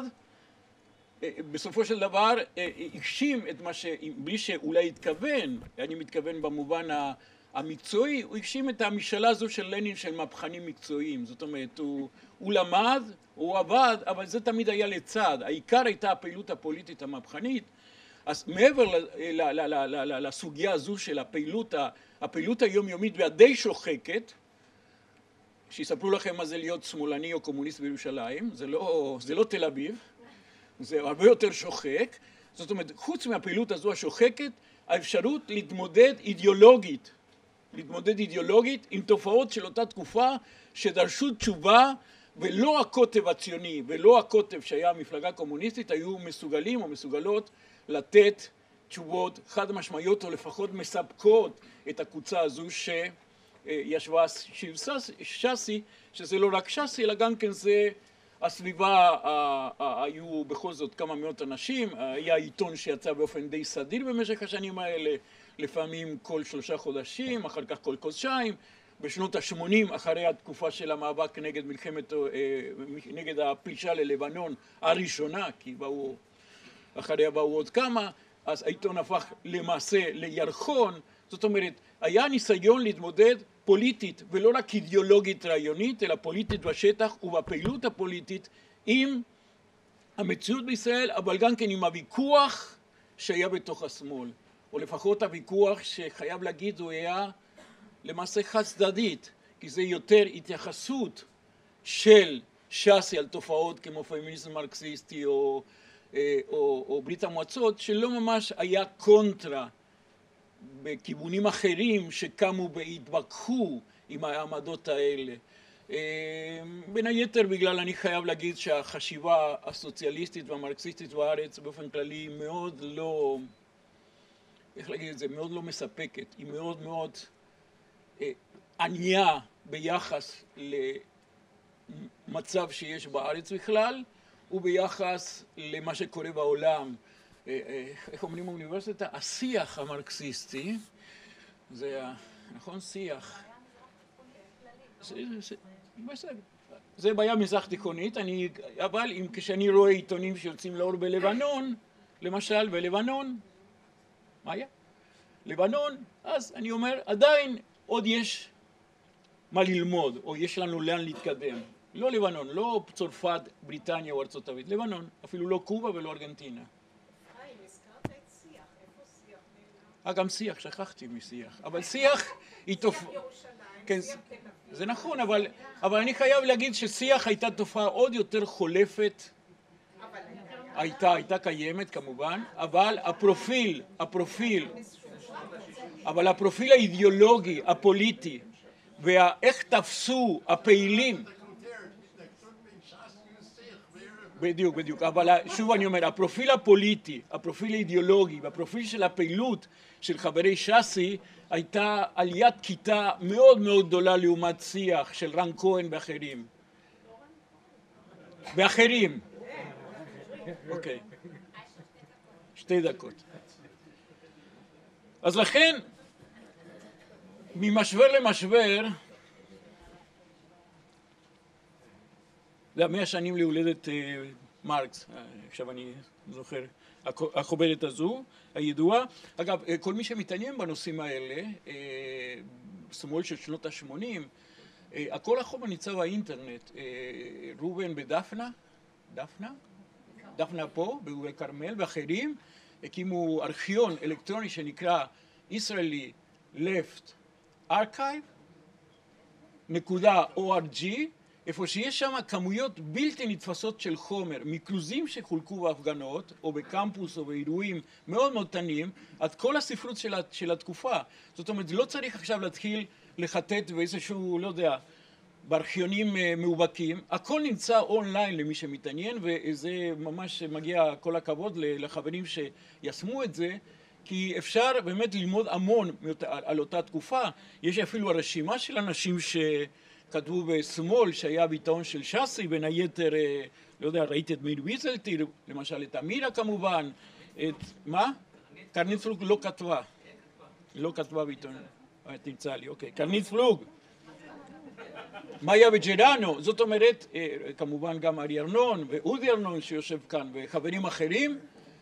בסופו של דבר הגשים את מה ש... בלי שאולי התכוון, אני מתכוון במובן המקצועי, הוא הגשים את המשאלה הזו של לנין של מהפכנים מקצועיים. זאת אומרת, הוא, הוא למד, הוא עבד, אבל זה תמיד היה לצד. העיקר הייתה הפעילות הפוליטית המהפכנית. אז מעבר לסוגיה הזו של הפעילות, הפעילות היומיומית והדי שוחקת, שיספרו לכם מה זה להיות שמאלני או קומוניסט בירושלים, זה לא, זה לא תל אביב, זה הרבה יותר שוחק. זאת אומרת, חוץ מהפעילות הזו השוחקת, האפשרות להתמודד אידיאולוגית, להתמודד אידיאולוגית עם תופעות של אותה תקופה שדרשו תשובה, ולא הקוטב הציוני ולא הקוטב שהיה המפלגה הקומוניסטית היו מסוגלים או מסוגלות לתת תשובות חד משמעיות או לפחות מספקות את הקבוצה הזו שישבה סביב ש"סי, שזה לא רק ש"סי אלא גם כן זה הסביבה היו בכל זאת כמה מאות אנשים, היה עיתון שיצא באופן די סדיר במשך השנים האלה, לפעמים כל שלושה חודשים, אחר כך כל חודשיים. בשנות ה-שמונים, אחרי התקופה של המאבק נגד מלחמת, נגד הפלישה ללבנון הראשונה, כי באו, אחריה באו עוד כמה, אז העיתון הפך למעשה לירחון. זאת אומרת, היה ניסיון להתמודד פוליטית, ולא רק אידיאולוגית רעיונית, אלא פוליטית בשטח ובפעילות הפוליטית עם המציאות בישראל, אבל גם כן עם הוויכוח שהיה בתוך השמאל. או לפחות הוויכוח שחייב להגיד הוא היה למעשה חד צדדית, כי זה יותר התייחסות של ש"סי על תופעות כמו פמיניזם מרקסיסטי או, או, או ברית המועצות, שלא ממש היה קונטרה בכיוונים אחרים שקמו והתווכחו עם העמדות האלה. בין היתר בגלל, אני חייב להגיד שהחשיבה הסוציאליסטית והמרקסיסטית בארץ באופן כללי מאוד לא, איך להגיד את זה, מאוד לא מספקת, היא מאוד מאוד ענייה ביחס למצב שיש בארץ בכלל וביחס למה שקורה בעולם. איך אומרים באוניברסיטה? השיח המרקסיסטי, זה, נכון? שיח. זה, זה, זה, זה בעיה מזרח תיכונית, אני, אבל אם כשאני רואה עיתונים שיוצאים לאור בלבנון, למשל בלבנון, מה היה? לבנון, אז אני אומר, עדיין עוד יש מה ללמוד, או יש לנו לאן להתקדם. לא לבנון, לא צרפת, בריטניה או ארצות הברית, לבנון, אפילו לא קובה ולא ארגנטינה. חיים, הזכרת את שיח, איפה שיח? אה, גם שיח, שכחתי משיח, אבל שיח היא תופעה... שיח ירושלים, כן, שיח תל אביב. זה נכון, אבל, אבל אני חייב להגיד ששיח הייתה תופעה עוד יותר חולפת, אבל הייתה, הייתה קיימת כמובן, אבל הפרופיל, הפרופיל, אבל הפרופיל האידיאולוגי, הפוליטי, ואיך תפסו הפעילים, בדיוק, בדיוק, אבל שוב אני אומר, הפרופיל הפוליטי, הפרופיל האידיאולוגי והפרופיל של הפעילות של חברי ש"סי הייתה עליית כיתה מאוד מאוד גדולה לעומת שיח של רן כהן ואחרים. ואחרים. אוקיי. שתי דקות. אז לכן, ממשבר למשבר, זה מאה שנים להולדת מרקס, עכשיו אני זוכר, החוברת הזו, הידועה. אגב, כל מי שמתעניין בנושאים האלה, שמאל של שנות ה-שמונים, הכל החומר נמצא באינטרנט. רובן ודפנה, דפנה? דפנה פה, בכרמל ואחרים, הקימו ארכיון אלקטרוני שנקרא Israeli Left Archive, נקודה או אר ג'י, איפה שיש שם כמויות בלתי נתפסות של חומר, מכרוזים שחולקו בהפגנות, או בקמפוס, או באירועים מאוד מאוד קטנים, עד כל הספרות של, של התקופה. זאת אומרת, לא צריך עכשיו להתחיל לחטט באיזשהו, לא יודע, בארכיונים מאובקים. הכל נמצא אונליין למי שמתעניין, וזה ממש מגיע כל הכבוד לחברים שישמו את זה, כי אפשר באמת ללמוד המון על אותה תקופה. יש אפילו הרשימה של אנשים ש... כתבו בשמאל שהיה ביטאון של ש"סי, בין היתר, לא יודע, ראיתי את מאיר ויזלטיר, למשל את אמירה כמובן, את, מה? קרנית פלוג לא כתבה, לא כתבה ביטאון, תמצא לי, אוקיי, קרנית פלוג, מאיה וג'רנו, זאת אומרת, כמובן גם ארי ארנון ואודי ארנון שיושב כאן, וחברים אחרים,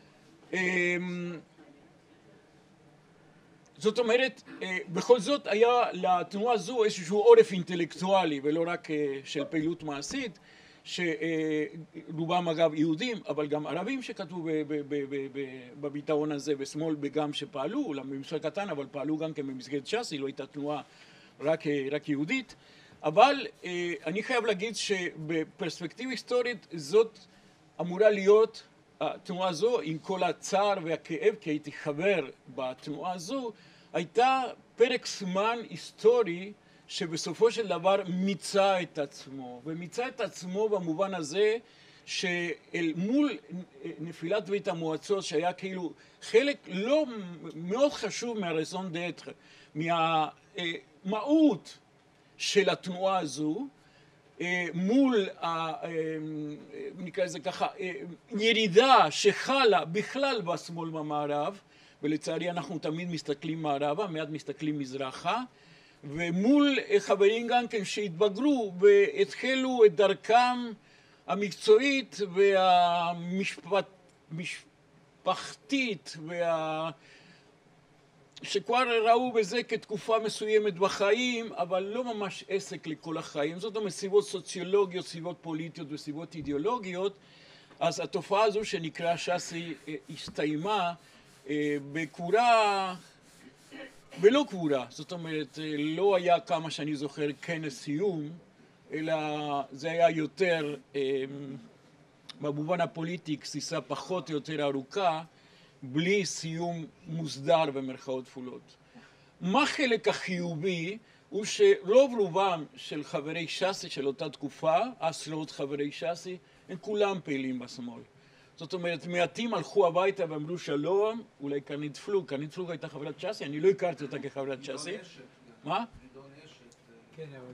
זאת אומרת, בכל זאת היה לתנועה הזו איזשהו עורף אינטלקטואלי ולא רק של פעילות מעשית, שרובם אגב יהודים, אבל גם ערבים שכתבו בביטאון הזה בשמאל וגם שפעלו, אולם במספר קטן, אבל פעלו גם כן במסגרת ש"סי, לא הייתה תנועה רק, רק יהודית. אבל אני חייב להגיד שבפרספקטיבה היסטורית זאת אמורה להיות התנועה הזו, עם כל הצער והכאב, כי הייתי חבר בתנועה הזו, הייתה פרק זמן היסטורי שבסופו של דבר מיצה את עצמו, ומיצה את עצמו במובן הזה שאל מול נפילת ברית המועצות, שהיה כאילו חלק לא מאוד חשוב מהרזון ד'אטר, מהמהות של התנועה הזו, מול, נקרא לזה ככה, ירידה שחלה בכלל בשמאל במערב, ולצערי אנחנו תמיד מסתכלים מערבה, מעט מסתכלים מזרחה, ומול חברים גם כן שהתבגרו והתחילו את דרכם המקצועית והמשפחתית, וה... שכבר ראו בזה כתקופה מסוימת בחיים, אבל לא ממש עסק לכל החיים. זאת אומרת, סיבות סוציולוגיות, סיבות פוליטיות וסיבות אידיאולוגיות. אז התופעה הזו שנקרא ש"סי הסתיימה בקבורה ולא קבורה. זאת אומרת, לא היה כמה שאני זוכר כנס סיום, אלא זה היה יותר, במובן הפוליטי, גסיסה פחות או יותר ארוכה, בלי סיום מוסדר במרכאות כפולות. מה החלק החיובי? הוא שרוב רובם של חברי ש"סי של אותה תקופה, עשרות חברי ש"סי, הם כולם פעילים בשמאל. זאת אומרת, מעטים הלכו הביתה ואמרו שלום, אולי קרנית פלוג. קרנית פלוג הייתה חברת ש"סי, אני לא הכרתי אותה כחברת ש"סי. מה? כן, אבל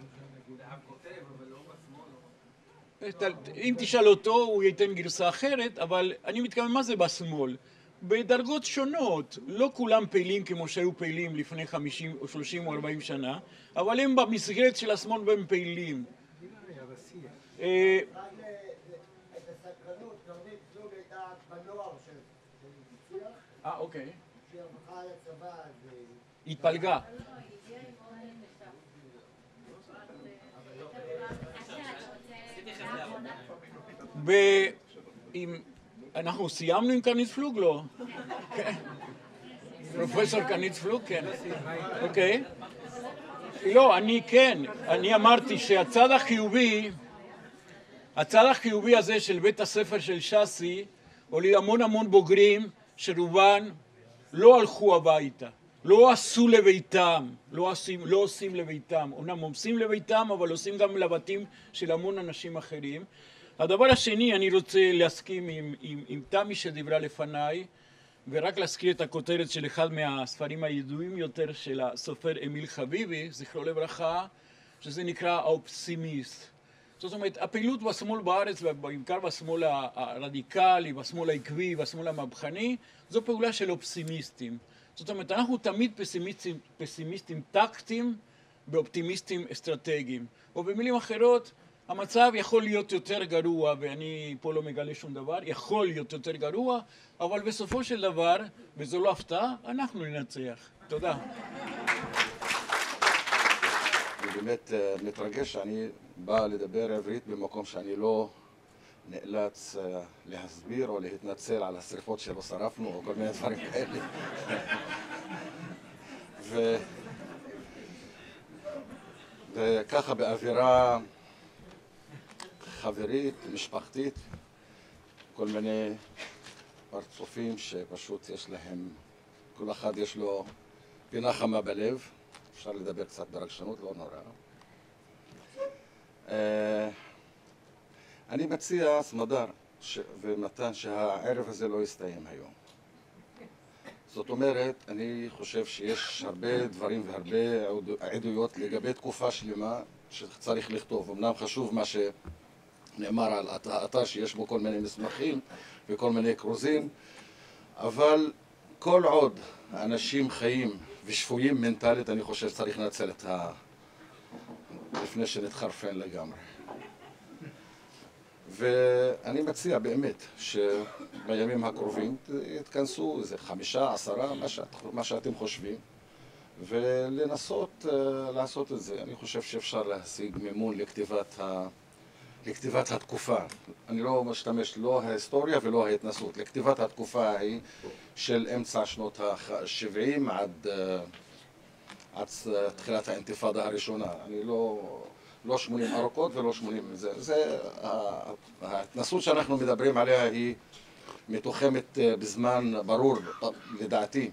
לא... אם תשאל אותו, הוא ייתן גרסה אחרת, אבל אני מתכוון, מה זה בשמאל? בדרגות שונות, לא כולם פעילים כמו שהיו פעילים לפני חמישים או שלושים או ארבעים שנה, אבל הם במסגרת של השמאל והם פעילים. אה, אוקיי. התפלגה. אנחנו סיימנו עם קרנית פלוג? לא. פרופסור קרנית פלוג? כן. אוקיי. לא, אני כן. אני אמרתי שהצד החיובי, הצד החיובי הזה של בית הספר של ש"סי, עולים המון המון בוגרים שרובן לא הלכו הביתה. לא עשו לביתם, לא עושים, לא עושים לביתם. אומנם עושים לביתם, אבל עושים גם לבתים של המון אנשים אחרים. הדבר השני, אני רוצה להסכים עם, עם, עם תמי שדיברה לפניי, ורק להזכיר את הכותרת של אחד מהספרים הידועים יותר של הסופר אמיל חביבי, זכרו לברכה, שזה נקרא האופסימיסט. זאת אומרת, הפעילות בשמאל בארץ, ובעיקר בשמאל הרדיקלי, בשמאל העקבי, בשמאל המהפכני, זו פעולה של אופסימיסטים. זאת אומרת, אנחנו תמיד פסימיסטים, פסימיסטים טקטיים ואופטימיסטים אסטרטגיים. או במילים אחרות, המצב יכול להיות יותר גרוע, ואני פה לא מגלה שום דבר, יכול להיות יותר גרוע, אבל בסופו של דבר, וזו לא הפתעה, אנחנו ננצח. תודה. אני באמת מתרגש שאני בא לדבר עברית במקום שאני לא נאלץ להסביר או להתנצל על השריפות שלא שרפנו או כל מיני דברים כאלה. ו... וככה באווירה חברית, משפחתית, כל מיני פרצופים שפשוט יש להם, כל אחד יש לו פינה חמה בלב, אפשר לדבר קצת ברגשנות, לא נורא. אני מציע, סמדר ומתן, שהערב הזה לא יסתיים היום. זאת אומרת, אני חושב שיש הרבה דברים והרבה עדויות לגבי תקופה שלמה שצריך לכתוב. אמנם חשוב מה שנאמר על האתר שיש בו כל מיני מסמכים וכל מיני קרוזים, אבל כל עוד האנשים חיים ושפויים מנטלית, אני חושב שצריך לנצל את ה... לפני שנתחרפן לגמרי. ואני מציע באמת שבימים הקרובים יתכנסו איזה חמישה, עשרה, מה, שאת, מה שאתם חושבים, ולנסות uh, לעשות את זה. אני חושב שאפשר להשיג מימון לכתיבת, ה... לכתיבת התקופה. אני לא משתמש לא ההיסטוריה ולא ההתנסות. לכתיבת התקופה ההיא של אמצע שנות ה-שבעים עד, uh, עד תחילת האינתיפאדה הראשונה. אני לא... לא שמונים ארוכות ולא שמונים זה. זה ההתנסות שאנחנו מדברים עליה היא מתוחמת בזמן ברור, לדעתי.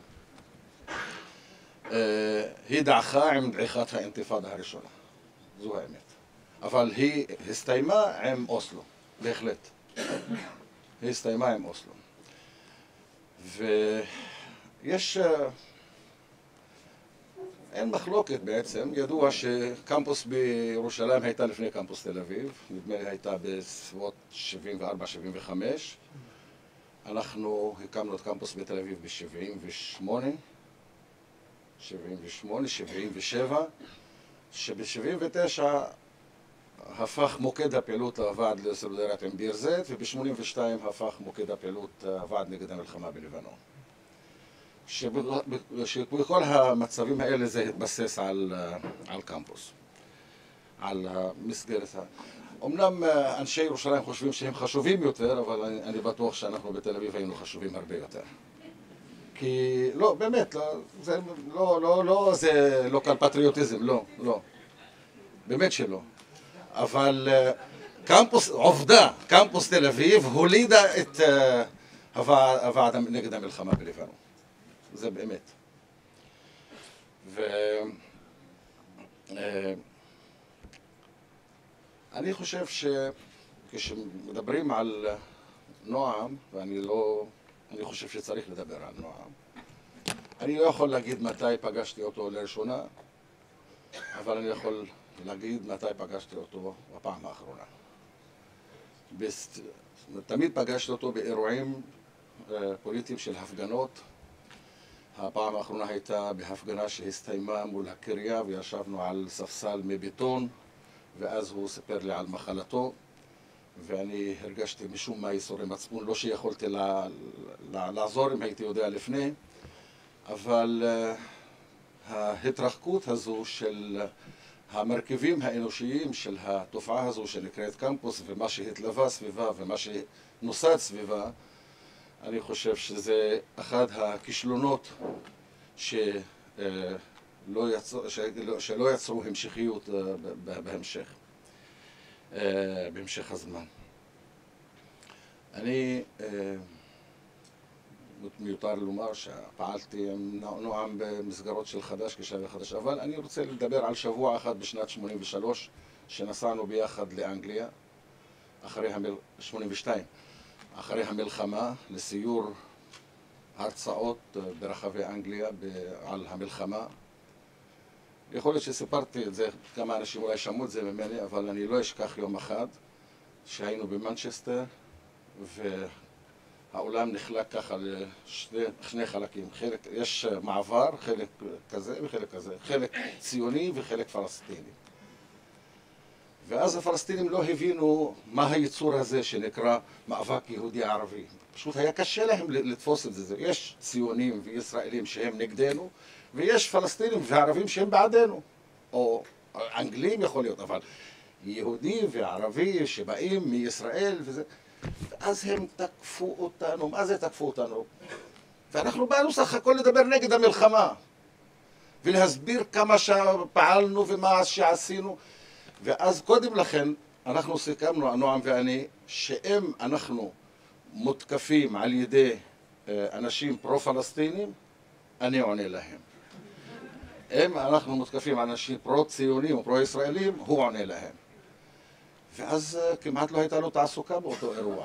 היא דעכה עם דעיכת האינתיפאדה הראשונה. זו האמת. אבל היא הסתיימה עם אוסלו, בהחלט. היא הסתיימה עם אוסלו. ויש... אין מחלוקת בעצם, ידוע שקמפוס בירושלים הייתה לפני קמפוס תל אביב, נדמה לי הייתה בסביבות שבעים וארבע שבעים וחמש. אנחנו הקמנו את קמפוס בתל אביב ב-שבעים ושמונה, שבעים ושמונה, שבעים ושבע, שב-שבעים ותשע הפך מוקד הפעילות הוועד לסולידריות עם ביר זית, וב-שמונים ושתיים הפך מוקד הפעילות הוועד נגד המלחמה בלבנון. שבכל המצבים האלה זה התבסס על, על קמפוס, על המסגרת. אמנם אנשי ירושלים חושבים שהם חשובים יותר, אבל אני, אני בטוח שאנחנו בתל אביב היינו חשובים הרבה יותר. כי לא, באמת, לא, זה לא, לא, לא, זה לא כאן פטריוטיזם, לא, לא. באמת שלא. אבל קמפוס, עובדה, קמפוס תל אביב הולידה את הוועד, הוועד נגד המלחמה בלבנון. זה באמת. ו... אני חושב שכשמדברים על נועם, ואני לא... אני חושב שצריך לדבר על נועם, אני לא יכול להגיד מתי פגשתי אותו לראשונה, אבל אני יכול להגיד מתי פגשתי אותו בפעם האחרונה. בסט... תמיד פגשתי אותו באירועים פוליטיים של הפגנות. הפעם האחרונה הייתה בהפגנה שהסתיימה מול הקריה וישבנו על ספסל מבטון, ואז הוא סיפר לי על מחלתו, ואני הרגשתי משום מה ייסורי מצפון, לא שיכולתי לה, לה, לעזור אם הייתי יודע לפני, אבל uh, ההתרחקות הזו של המרכיבים האנושיים של התופעה הזו שנקראת קמפוס ומה שהתלווה סביבה ומה שנוסד סביבה, אני חושב שזה אחד הכישלונות שלא יצרו, שלא יצרו המשכיות בהמשך, בהמשך הזמן. אני מיותר לומר שפעלתי עם נועם במסגרות של חד"ש כשווה חד"ש, אבל אני רוצה לדבר על שבוע אחד בשנת שמונים ושלוש שנסענו ביחד לאנגליה, אחרי המל... שמונים ושתיים, אחרי המלחמה, לסיור הרצאות ברחבי אנגליה על המלחמה. יכול להיות שסיפרתי את זה, כמה אנשים אולי שמעו את זה ממני, אבל אני לא אשכח יום אחד שהיינו במנצ'סטר והאולם נחלק ככה לשני חלקים. חלק, יש מעבר, חלק כזה וחלק כזה, חלק ציוני וחלק פלסטיני. ואז הפלסטינים לא הבינו מה היצור הזה שנקרא מאבק יהודי-ערבי. פשוט היה קשה להם לתפוס את זה. יש ציונים וישראלים שהם נגדנו, ויש פלסטינים וערבים שהם בעדנו. או אנגלים יכול להיות, אבל יהודי וערבי שבאים מישראל וזה... ואז הם תקפו אותנו. מה זה תקפו אותנו? ואנחנו באנו סך הכל לדבר נגד המלחמה. ולהסביר כמה שפעלנו ומה שעשינו. ואז קודם לכן אנחנו סיכמנו, נועם ואני, שאם אנחנו מותקפים על ידי אנשים פרו-פלסטינים, אני עונה להם. אם אנחנו מותקפים על אנשים פרו-ציונים או פרו-ישראלים, הוא עונה להם. ואז כמעט לא הייתה לו תעסוקה באותו אירוע.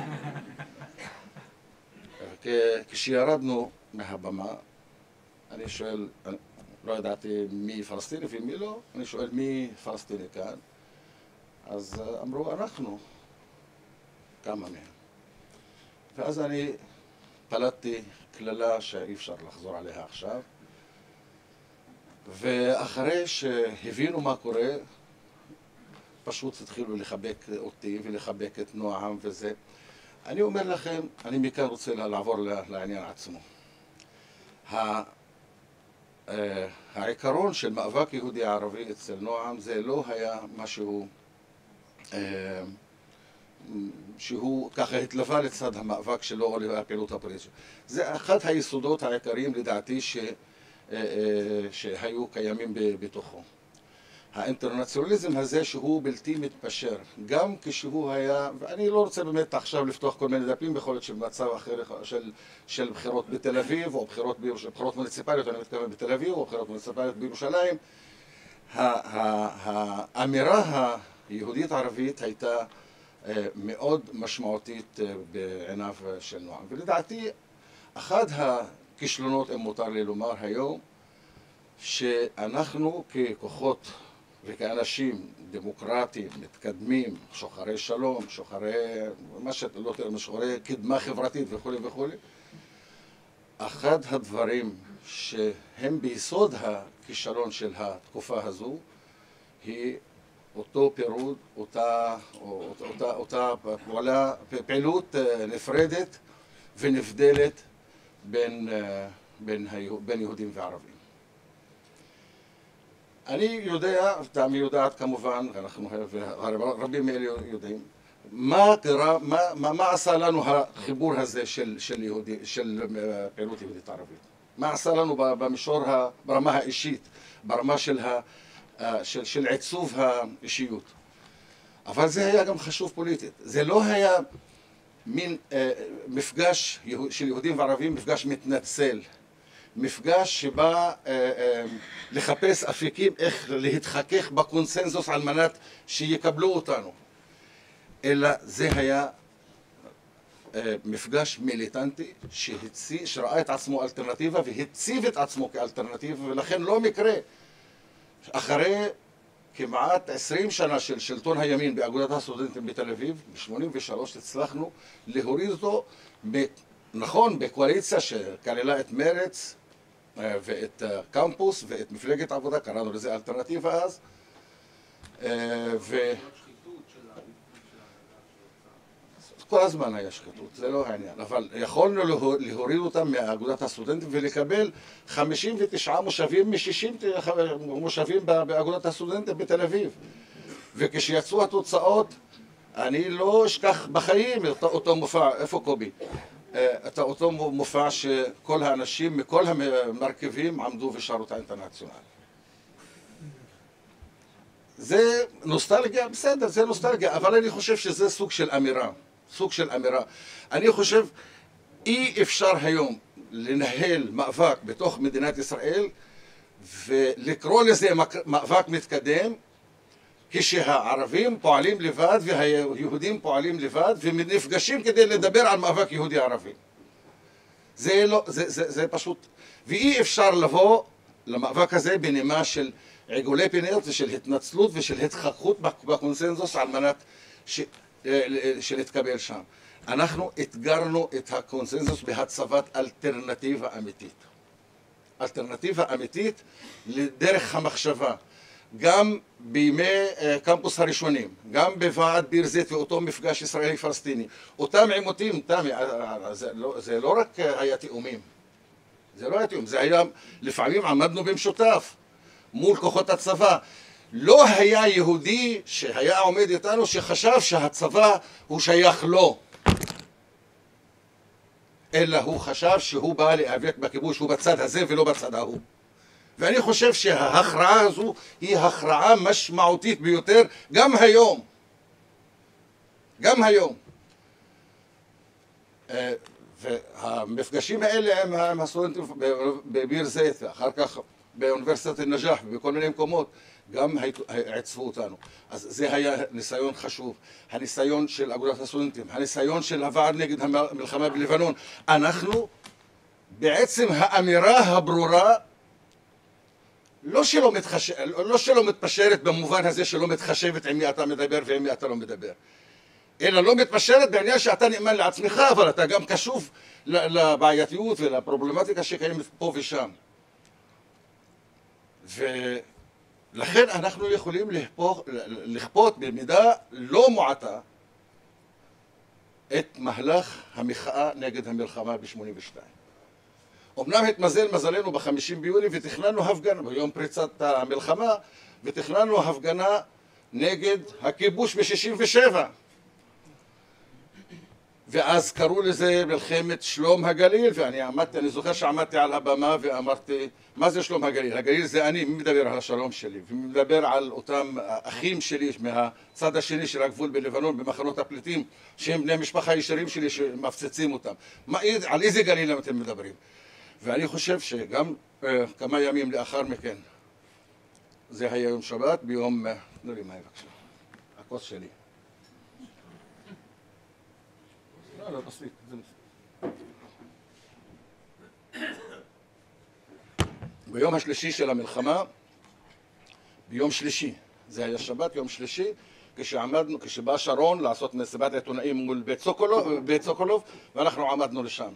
כשירדנו מהבמה, אני שואל, לא ידעתי מי פלסטיני ומי לא, אני שואל מי פלסטיני כאן, אז אמרו אנחנו, כמה מהם. ואז אני פלטתי כללה שאי אפשר לחזור עליה עכשיו, ואחרי שהבינו מה קורה, פשוט התחילו לחבק אותי ולחבק את נועם וזה. אני אומר לכם, אני מכאן רוצה לעבור לעניין עצמו. העיקרון של מאבק יהודי-ערבי אצל נועם זה לא היה משהו שהוא ככה התלווה לצד המאבק שלו או לפעילות הפוליטית. זה אחד היסודות העיקריים לדעתי ש... שהיו קיימים בתוכו. האינטרנציונליזם הזה שהוא בלתי מתפשר, גם כשהוא היה, ואני לא רוצה באמת עכשיו לפתוח כל מיני דפים, יכול להיות שבמצב אחר של, של בחירות בתל אביב, או בחירות, בירוש... בחירות מוניציפליות, אני מתכוון בתל אביב, או בחירות מוניציפליות בירושלים, האמירה היהודית-ערבית הייתה מאוד משמעותית בעיניו של נועם. ולדעתי, אחד הכישלונות, אם מותר לי לומר היום, שאנחנו ככוחות וכאנשים דמוקרטיים, מתקדמים, שוחרי שלום, שוחרי, מה שלא תראה, שוחרי קדמה חברתית וכו' וכו', אחד הדברים שהם ביסוד הכישלון של התקופה הזו היא אותו פירוד, אותה, אותה, אותה פעולה, פעילות נפרדת ונבדלת בין, בין, בין יהודים וערבים. אני יודע, תמי יודעת כמובן, ואנחנו רבים מאלה יודעים, מה קרה, מה, מה, מה עשה לנו החיבור הזה של, של, יהודי, של פעילות יהודית ערבית? מה עשה לנו במישור, ברמה האישית, ברמה של, ה, של, של עיצוב האישיות? אבל זה היה גם חשוב פוליטית. זה לא היה מין אה, מפגש של יהודים וערבים, מפגש מתנצל. מפגש שבא אה, אה, לחפש אפיקים איך להתחכך בקונסנזוס על מנת שיקבלו אותנו. אלא זה היה אה, מפגש מיליטנטי שהציא, שראה את עצמו אלטרנטיבה והציב את עצמו כאלטרנטיבה, ולכן לא מקרה. אחרי כמעט עשרים שנה של שלטון הימין באגודת הסטודנטים בתל אביב, ב-שמונים ושלוש הצלחנו להוריד אותו, ב, נכון, בקואליציה שכללה את מרץ, ואת קמפוס ואת מפלגת עבודה, קראנו לזה אלטרנטיבה אז, ו... כל הזמן היה שחיתות, זה לא העניין, אבל יכולנו להוריד אותם מאגודת הסטודנטים ולקבל חמישים ותשעה מושבים מ-שישים מושבים באגודת הסטודנטים בתל אביב. וכשיצאו התוצאות, אני לא אשכח בחיים אותו, אותו מופע, איפה קובי? את אותו מופע שכל האנשים מכל המרכיבים עמדו ושרו את האינטרנציונל. זה נוסטלגיה, בסדר, זה נוסטלגיה, אבל אני חושב שזה סוג של אמירה, סוג של אמירה. אני חושב אי אפשר היום לנהל מאבק בתוך מדינת ישראל ולקרוא לזה מאבק מתקדם כשהערבים פועלים לבד והיהודים פועלים לבד ונפגשים כדי לדבר על מאבק יהודי-ערבי. זה, לא, זה, זה, זה פשוט, ואי אפשר לבוא למאבק הזה בנימה של עיגולי פינות ושל התנצלות ושל התחככות בקונסנזוס על מנת ש, שלהתקבל שם. אנחנו אתגרנו את הקונסנזוס בהצבת אלטרנטיבה אמיתית. אלטרנטיבה אמיתית לדרך המחשבה. גם בימי קמפוס הראשונים, גם בוועד ביר זית ואותו מפגש ישראלי-פלסטיני, אותם עימותים, תמי, זה לא, זה לא רק היה תיאומים, זה לא היה תיאום, זה היה, לפעמים עמדנו במשותף מול כוחות הצבא. לא היה יהודי שהיה עומד איתנו שחשב שהצבא הוא שייך לו, אלא הוא חשב שהוא בא להיאבק בכיבוש, הוא בצד הזה ולא בצד ההוא. ואני חושב שההכרעה הזו היא הכרעה משמעותית ביותר גם היום. גם היום. והמפגשים האלה עם הסטודנטים בביר זית, ואחר כך באוניברסיטת א-נג'אח ובכל מיני מקומות, גם עיצבו אותנו. אז זה היה ניסיון חשוב. הניסיון של אגודת הסטודנטים, הניסיון של הוועד נגד המלחמה בלבנון. אנחנו, בעצם האמירה הברורה, לא שלא, מתחש... לא שלא מתפשרת במובן הזה שלא מתחשבת עם מי אתה מדבר ועם מי אתה לא מדבר, אלא לא מתפשרת בעניין שאתה נאמן לעצמך, אבל אתה גם קשוב לבעייתיות ולפרובלמטיקה שקיימת פה ושם. ולכן אנחנו יכולים לכפות, לכפות במידה לא מועטה את מהלך המחאה נגד המלחמה ב-שמונים ושתיים. אמנם התמזל מזלנו ב-חמישים ביולי ותכננו הפגנה ביום פריצת המלחמה, ותכננו הפגנה נגד הכיבוש ב-שישים ושבע. ואז קראו לזה מלחמת שלום הגליל, ואני עמדתי, אני זוכר שעמדתי על הבמה ואמרתי, מה זה שלום הגליל? הגליל זה אני, מי מדבר על השלום שלי? ומי מדבר על אותם אחים שלי מהצד השני של הגבול בלבנון, במחנות הפליטים, שהם בני משפחה ישרים שלי שמפציצים אותם. מה, על איזה גליל אתם מדברים? ואני חושב שגם uh, כמה ימים לאחר מכן, זה היה יום שבת, ביום, תנו לי מים בבקשה, הכוס שלי. לא, לא, מספיק, זה מספיק. ביום השלישי של המלחמה, ביום שלישי, זה היה שבת, יום שלישי, כשעמדנו, כשבא שרון לעשות מסיבת עיתונאים מול בית סוקולוב, בית סוקולוב, ואנחנו עמדנו לשם.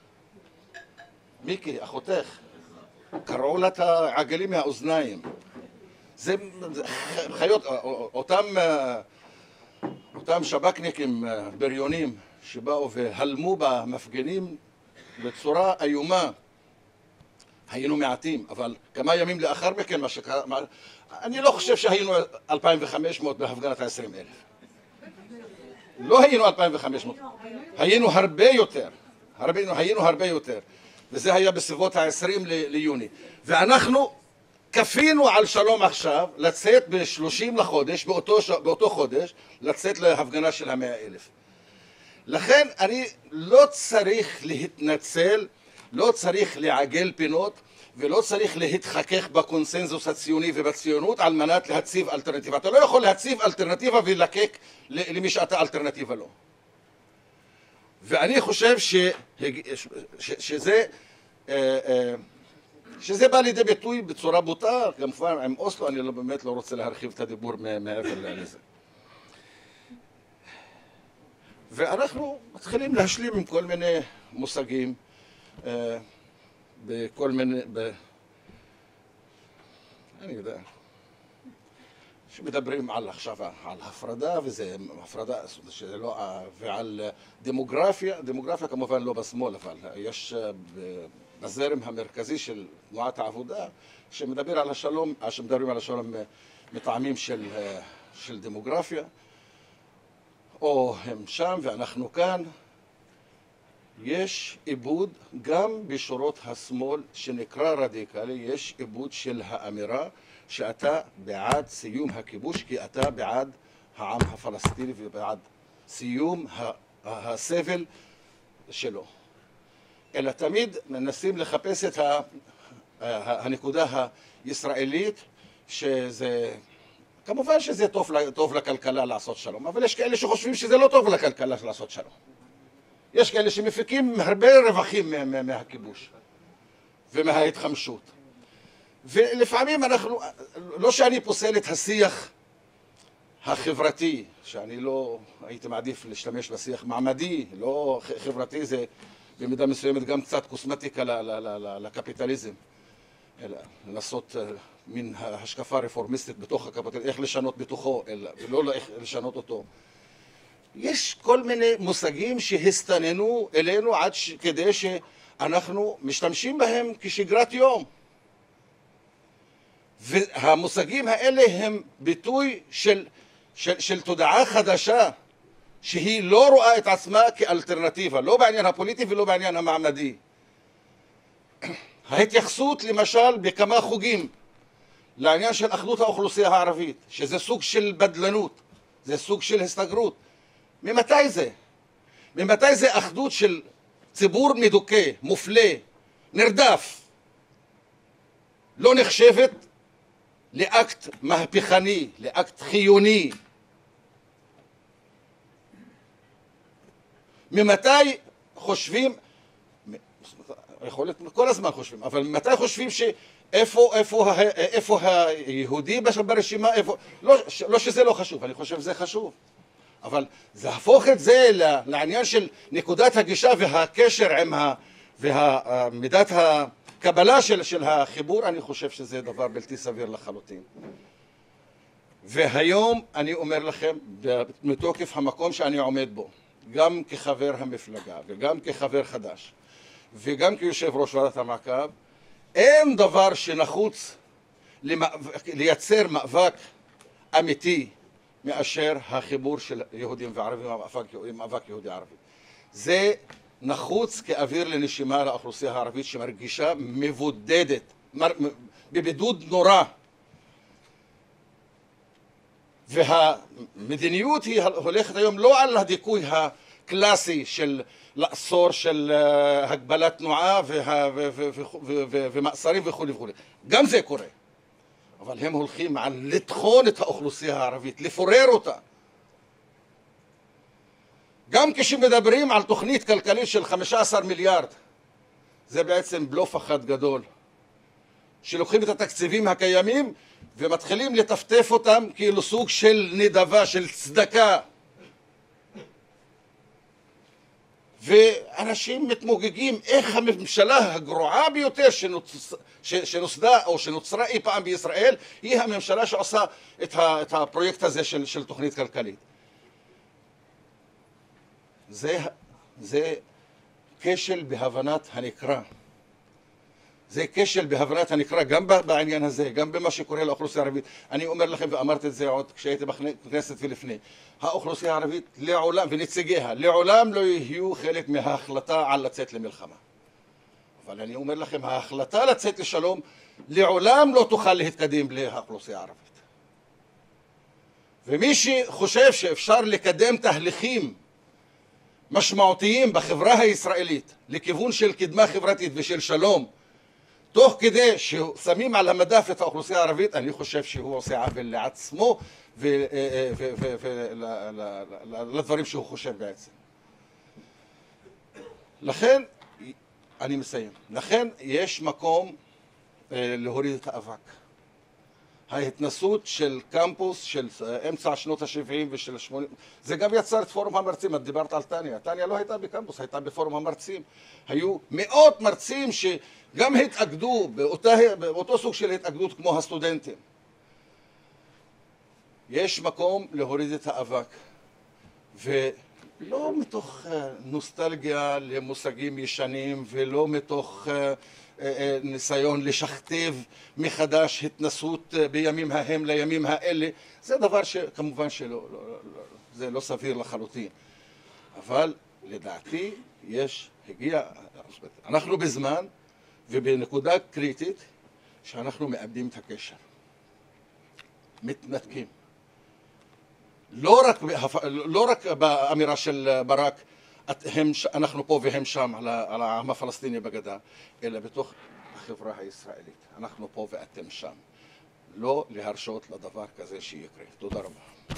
מיקי, אחותך, קרעו לה את העגלים מהאוזניים. זה, זה חיות, אותם, אותם שב"כניקים בריונים שבאו והלמו במפגינים בצורה איומה. היינו מעטים, אבל כמה ימים לאחר מכן מה שקרה, אני לא חושב שהיינו אלפיים וחמש מאות בהפגנת ה-עשרים אלף. לא היינו אלפיים וחמש מאות, היינו הרבה יותר, הרבה, היינו הרבה יותר, וזה היה בסביבות ה-עשרים ליוני. ואנחנו כפינו על שלום עכשיו לצאת ב-שלושים לחודש, באותו, באותו חודש, לצאת להפגנה של המאה אלף. לכן אני לא צריך להתנצל, לא צריך לעגל פינות, ולא צריך להתחכך בקונסנזוס הציוני ובציונות על מנת להציב אלטרנטיבה. אתה לא יכול להציב אלטרנטיבה ולקק למי שאתה אלטרנטיבה לו. ואני חושב ש... שזה, שזה בא לידי ביטוי בצורה בוטה, כמובן עם אוסלו, אני לא, באמת לא רוצה להרחיב את הדיבור מעבר לזה. ואנחנו מתחילים להשלים עם כל מיני מושגים, בכל מיני, ב... אני יודע, שמדברים על עכשיו, על הפרדה, וזה הפרדה, שלא, ועל דמוגרפיה, דמוגרפיה כמובן לא בשמאל, אבל יש בזרם המרכזי של תנועת העבודה, שמדבר על השלום, שמדברים על השלום מטעמים של, של דמוגרפיה, או הם שם ואנחנו כאן. יש איבוד גם בשורות השמאל שנקרא רדיקלי, יש איבוד של האמירה שאתה בעד סיום הכיבוש כי אתה בעד העם הפלסטיני ובעד סיום הסבל שלו. אלא תמיד מנסים לחפש את הנקודה הישראלית, שזה כמובן שזה טוב, טוב לכלכלה לעשות שלום, אבל יש כאלה שחושבים שזה לא טוב לכלכלה לעשות שלום. יש כאלה שמפיקים הרבה רווחים מהכיבוש ומההתחמשות. ולפעמים אנחנו, לא שאני פוסל את השיח החברתי, שאני לא הייתי מעדיף להשתמש בשיח מעמדי, לא חברתי, זה במידה מסוימת גם קצת קוסמטיקה לקפיטליזם. אלא לנסות מין השקפה רפורמיסטית בתוך הקפיטליזם, איך לשנות בתוכו, ולא איך לשנות אותו. יש כל מיני מושגים שהסתננו אלינו עד ש... כדי שאנחנו משתמשים בהם כשגרת יום. והמושגים האלה הם ביטוי של, של, של תודעה חדשה, שהיא לא רואה את עצמה כאלטרנטיבה, לא בעניין הפוליטי ולא בעניין המעמדי. ההתייחסות למשל בכמה חוגים לעניין של אחדות האוכלוסייה הערבית, שזה סוג של בדלנות, זה סוג של הסתגרות. ממתי זה? ממתי זה אחדות של ציבור מדוכא, מופלה, נרדף, לא נחשבת לאקט מהפכני, לאקט חיוני? ממתי חושבים, יכול להיות כל הזמן חושבים, אבל ממתי חושבים שאיפה איפה, איפה היהודי ברשימה, איפה, לא, לא שזה לא חשוב, אני חושב שזה חשוב. אבל זה הפוך את זה לעניין של נקודת הגישה והקשר עם ה... ומידת הקבלה של, של החיבור, אני חושב שזה דבר בלתי סביר לחלוטין. והיום אני אומר לכם, מתוקף המקום שאני עומד בו, גם כחבר המפלגה וגם כחבר חדש וגם כיושב ראש ועדת המעקב, אין דבר שנחוץ לייצר מאבק אמיתי מאשר החיבור של יהודים וערבים במאבק יהודי ערבי. זה נחוץ כאוויר לנשימה לאוכלוסייה הערבית שמרגישה מבודדת, בבידוד נורא. והמדיניות היא הולכת היום לא על הדיכוי הקלאסי של לאסור של הגבלת תנועה ומאסרים וכו' וכו'. גם זה קורה. אבל הם הולכים על לטחון את האוכלוסייה הערבית, לפורר אותה. גם כשמדברים על תוכנית כלכלית של חמישה עשר מיליארד, זה בעצם בלוף אחד גדול. שלוקחים את התקציבים הקיימים ומתחילים לטפטף אותם כאילו סוג של נדבה, של צדקה. ואנשים מתמוגגים איך הממשלה הגרועה ביותר שנוצ... שנוסדה או שנוצרה אי פעם בישראל היא הממשלה שעושה את, ה... את הפרויקט הזה של, של תוכנית כלכלית. זה, זה כשל בהבנת הנקרא. זה כשל בהבנת הנקרא גם בעניין הזה, גם במה שקורה לאוכלוסייה הערבית. אני אומר לכם, ואמרתי את זה עוד כשהייתי בכנסת ולפני, האוכלוסייה הערבית לעולם, ונציגיה, לעולם לא יהיו חלק מההחלטה על לצאת למלחמה. אבל אני אומר לכם, ההחלטה לצאת לשלום לעולם לא תוכל להתקדם בלי האוכלוסייה הערבית. ומי שחושב שאפשר לקדם תהליכים משמעותיים בחברה הישראלית לכיוון של קדמה חברתית ושל שלום, תוך כדי ששמים על המדף את האוכלוסייה הערבית, אני חושב שהוא עושה עוול לעצמו ולדברים שהוא חושב בעצם. לכן, אני מסיים, לכן יש מקום להוריד את האבק. ההתנסות של קמפוס של אמצע שנות ה-שבעים ושל ה-שמונים, זה גם יצר את פורום המרצים. את דיברת על טניה, טניה לא הייתה בקמפוס, הייתה בפורום המרצים. היו מאות מרצים שגם התאגדו באותה, באותו סוג של התאגדות כמו הסטודנטים. יש מקום להוריד את האבק, ולא מתוך נוסטלגיה למושגים ישנים ולא מתוך ניסיון לשכתב מחדש התנסות בימים ההם לימים האלה. זה דבר שכמובן שלא, לא, לא, זה לא סביר לחלוטין. אבל לדעתי יש, הגיע, אנחנו בזמן ובנקודה קריטית שאנחנו מאבדים את הקשר. מתנתקים. לא רק, לא רק באמירה של ברק, הם, אנחנו פה והם שם על, על העם הפלסטיני בגדה, אלא בתוך החברה הישראלית. אנחנו פה ואתם שם. לא להרשות לדבר כזה שיקרה. תודה רבה.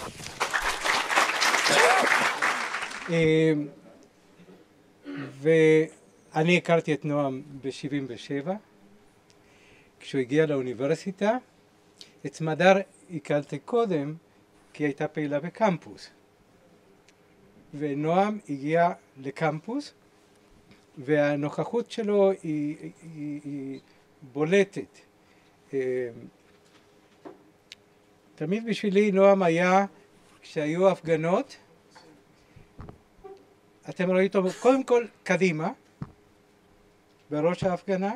ואני הכרתי את נועם ב-שבעים ושבע, כשהוא הגיע לאוניברסיטה. את סמדר הכרתי קודם, כי הייתה פעילה בקמפוס. ונועם הגיע לקמפוס, והנוכחות שלו היא, היא, היא בולטת. תמיד בשבילי נועם היה, כשהיו הפגנות, אתם רואים אותו קודם כל קדימה, בראש ההפגנה.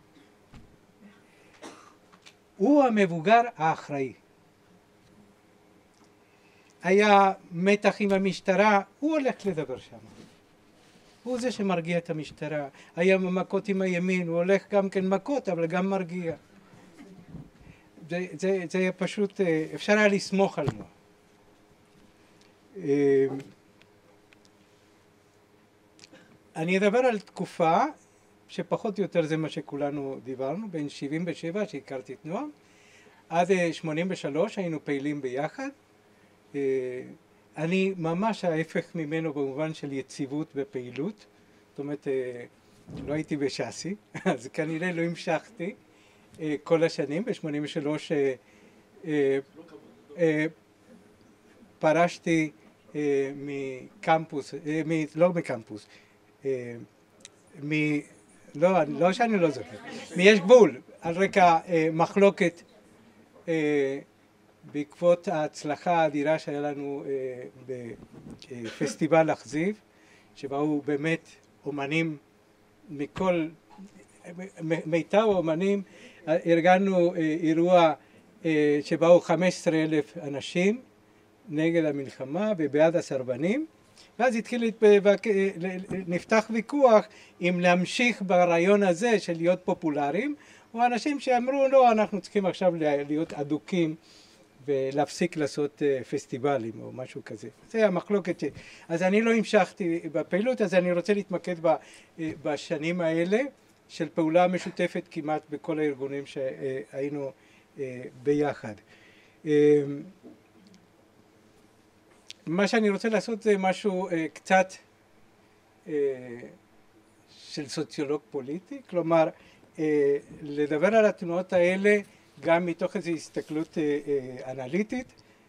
הוא המבוגר האחראי. היה מתח עם המשטרה, הוא הולך לדבר שם. הוא זה שמרגיע את המשטרה. היה מכות עם הימין, הוא הולך גם כן מכות, אבל גם מרגיע. זה, זה, זה היה פשוט, אפשר היה לסמוך על נועם. אני אדבר על תקופה שפחות או יותר זה מה שכולנו דיברנו, בין שבעים ושבע שהכרתי את נועם, עד שמונים ושלוש היינו פעילים ביחד. אני ממש ההפך ממנו במובן של יציבות בפעילות, זאת אומרת לא הייתי בשאסי, אז כנראה לא המשכתי כל השנים. ב-שמונים ושלוש פרשתי מקמפוס, לא מקמפוס, מ... לא, לא שאני לא זוכר, מיש גבול, על רקע מחלוקת בעקבות ההצלחה האדירה שהיה לנו בפסטיבל אכזיב, שבאו באמת אומנים מכל, מיטב האומנים. ארגנו אירוע שבאו חמישה עשר אלף אנשים נגד המלחמה ובעד הסרבנים, ואז התחיל, נפתח ויכוח אם להמשיך ברעיון הזה של להיות פופולריים, או אנשים שאמרו לא, אנחנו צריכים עכשיו להיות אדוקים ולהפסיק לעשות פסטיבלים או משהו כזה. זה המחלוקת. אז אני לא המשכתי בפעילות, אז אני רוצה להתמקד בשנים האלה של פעולה משותפת כמעט בכל הארגונים שהיינו ביחד. מה שאני רוצה לעשות זה משהו קצת של סוציולוג פוליטי, כלומר לדבר על התנועות האלה גם מתוך איזו הסתכלות אנליטית,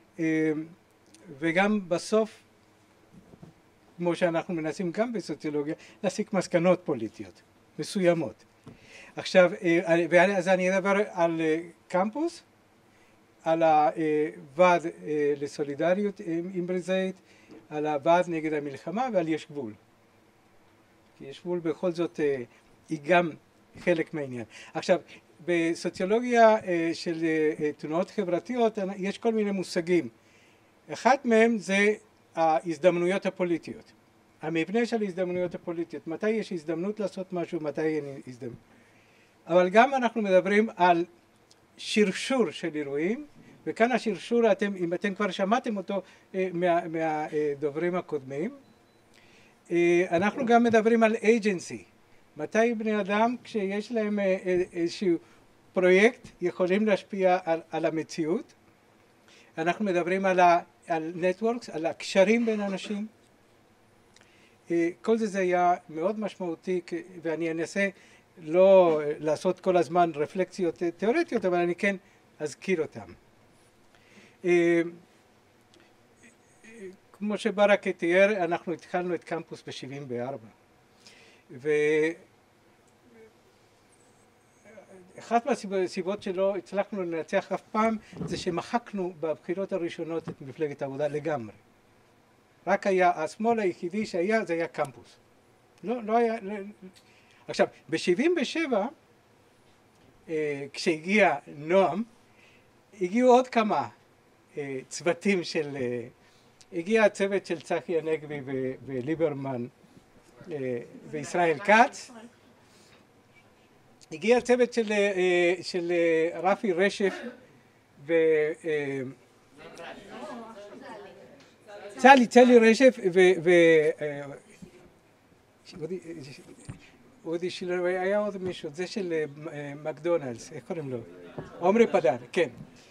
וגם בסוף, כמו שאנחנו מנסים גם בסוציולוגיה, להסיק מסקנות פוליטיות מסוימות. עכשיו, אז אני אדבר על קמפוס, על הוועד לסולידריות עם ברזית, על הוועד נגד המלחמה ועל יש גבול. כי יש גבול בכל זאת היא גם חלק מהעניין. עכשיו, בסוציולוגיה של תנועות חברתיות יש כל מיני מושגים. אחד מהם זה ההזדמנויות הפוליטיות. המבנה של ההזדמנויות הפוליטיות. מתי יש הזדמנות לעשות משהו, מתי אין הזדמנות. אבל גם אנחנו מדברים על שרשור של אירועים, וכאן השרשור, אתם, אם אתם כבר שמעתם אותו מה, מהדוברים הקודמים, אנחנו גם מדברים על agency. מתי בני אדם, כשיש להם איזשהו פרויקט, יכולים להשפיע על, על המציאות. אנחנו מדברים על, ה, על networks, על הקשרים בין אנשים. כל זה זה היה מאוד משמעותי, ואני אנסה לא לעשות כל הזמן רפלקציות תיאורטיות, אבל אני כן אזכיר אותם. כמו שברק תיאר, אנחנו התחלנו את קמפוס ב-שבעים וארבע. ואחת מהסיבות שלא הצלחנו לנצח אף פעם, זה שמחקנו בבחירות הראשונות את מפלגת העבודה לגמרי. רק היה, השמאל היחידי שהיה, זה היה קמפוס. לא, לא היה... לא, עכשיו, ב-שבעים ושבע, כשהגיע נועם, הגיעו עוד כמה צוותים של... הגיע הצוות של צחי הנגבי וליברמן וישראל כץ. הגיע הצוות של, של רפי רשף ו... צלי, צלי רשף ו... אודי שילר, היה עוד מישהו, זה של מקדונלדס, איך קוראים לו? עומרי פדן, כן.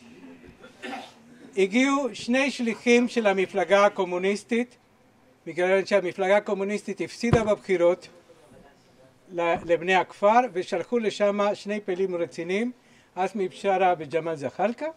הגיעו שני שליחים של המפלגה הקומוניסטית, בגלל שהמפלגה הקומוניסטית הפסידה בבחירות לבני הכפר, ושלחו לשם שני פעילים רציניים, עזמי בשארה וג'מאל זחאלקה.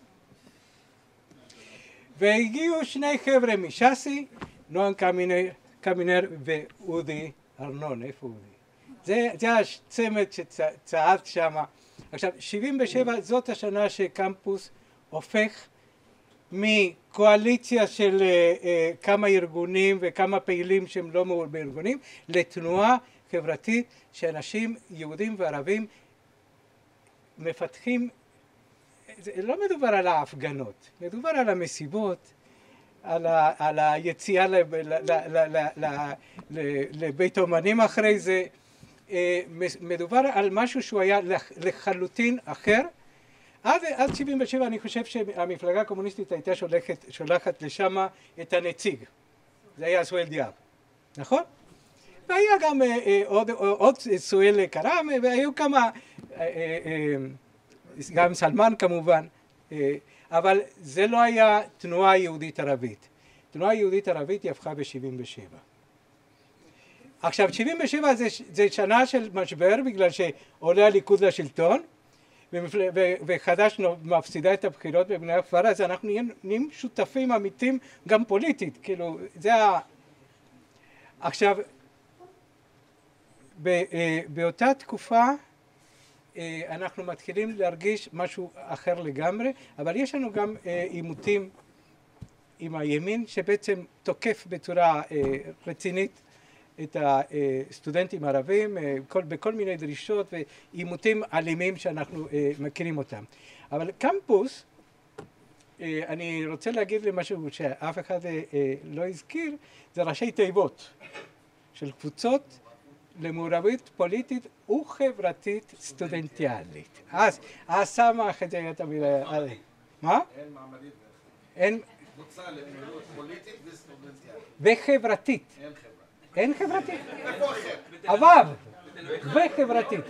והגיעו שני חבר'ה מש"סי, נועם קמינר, קמינר ואודי ארנון, איפה אודי? זה, זה הצמד שצעד שם. עכשיו, שבעים ושבע זאת השנה שקמפוס הופך מקואליציה של uh, uh, כמה ארגונים וכמה פעילים שהם לא מאוד בארגונים, לתנועה חברתית שאנשים יהודים וערבים מפתחים. זה לא מדובר על ההפגנות, מדובר על המסיבות, על, ה, על היציאה לב, ל, ל, ל, ל, ל, ל, לבית אומנים אחרי זה. מדובר על משהו שהוא היה לחלוטין אחר. עד, עד שבעים ושבע אני חושב שהמפלגה הקומוניסטית הייתה שולחת, שולחת לשם את הנציג. זה היה סואל דיאב, נכון? והיה גם אה, עוד, עוד סואל קרם, והיו כמה, אה, אה, גם סלמן כמובן, אה, אבל זה לא היה תנועה יהודית ערבית. תנועה יהודית ערבית היא הפכה ב-שבעים ושבע. עכשיו, שבעים ושבע זה, זה שנה של משבר, בגלל שעולה הליכוד לשלטון, וחד"ש מפסידה את הבחירות בבני הכפר, אז אנחנו נהיים שותפים אמיתיים גם פוליטית, כאילו, זה ה... עכשיו, באותה תקופה אנחנו מתחילים להרגיש משהו אחר לגמרי, אבל יש לנו גם עימותים עם הימין, שבעצם תוקף בצורה רצינית את הסטודנטים הערבים בכל מיני דרישות ועימותים אלימים שאנחנו מכירים אותם. אבל קמפוס, אני רוצה להגיד למשהו שאף אחד לא הזכיר, זה ראשי תיבות של קבוצות למעורבות פוליטית וחברתית סטודנטיאלית. אז, אז שמה אחת זה את המילה, מה? אין מעמדית. אין... קבוצה לפעילות פוליטית וסטודנטיאלית. וחברתית. אין חברה. אין חברתית? איפה אחר? אבל, וחברתית.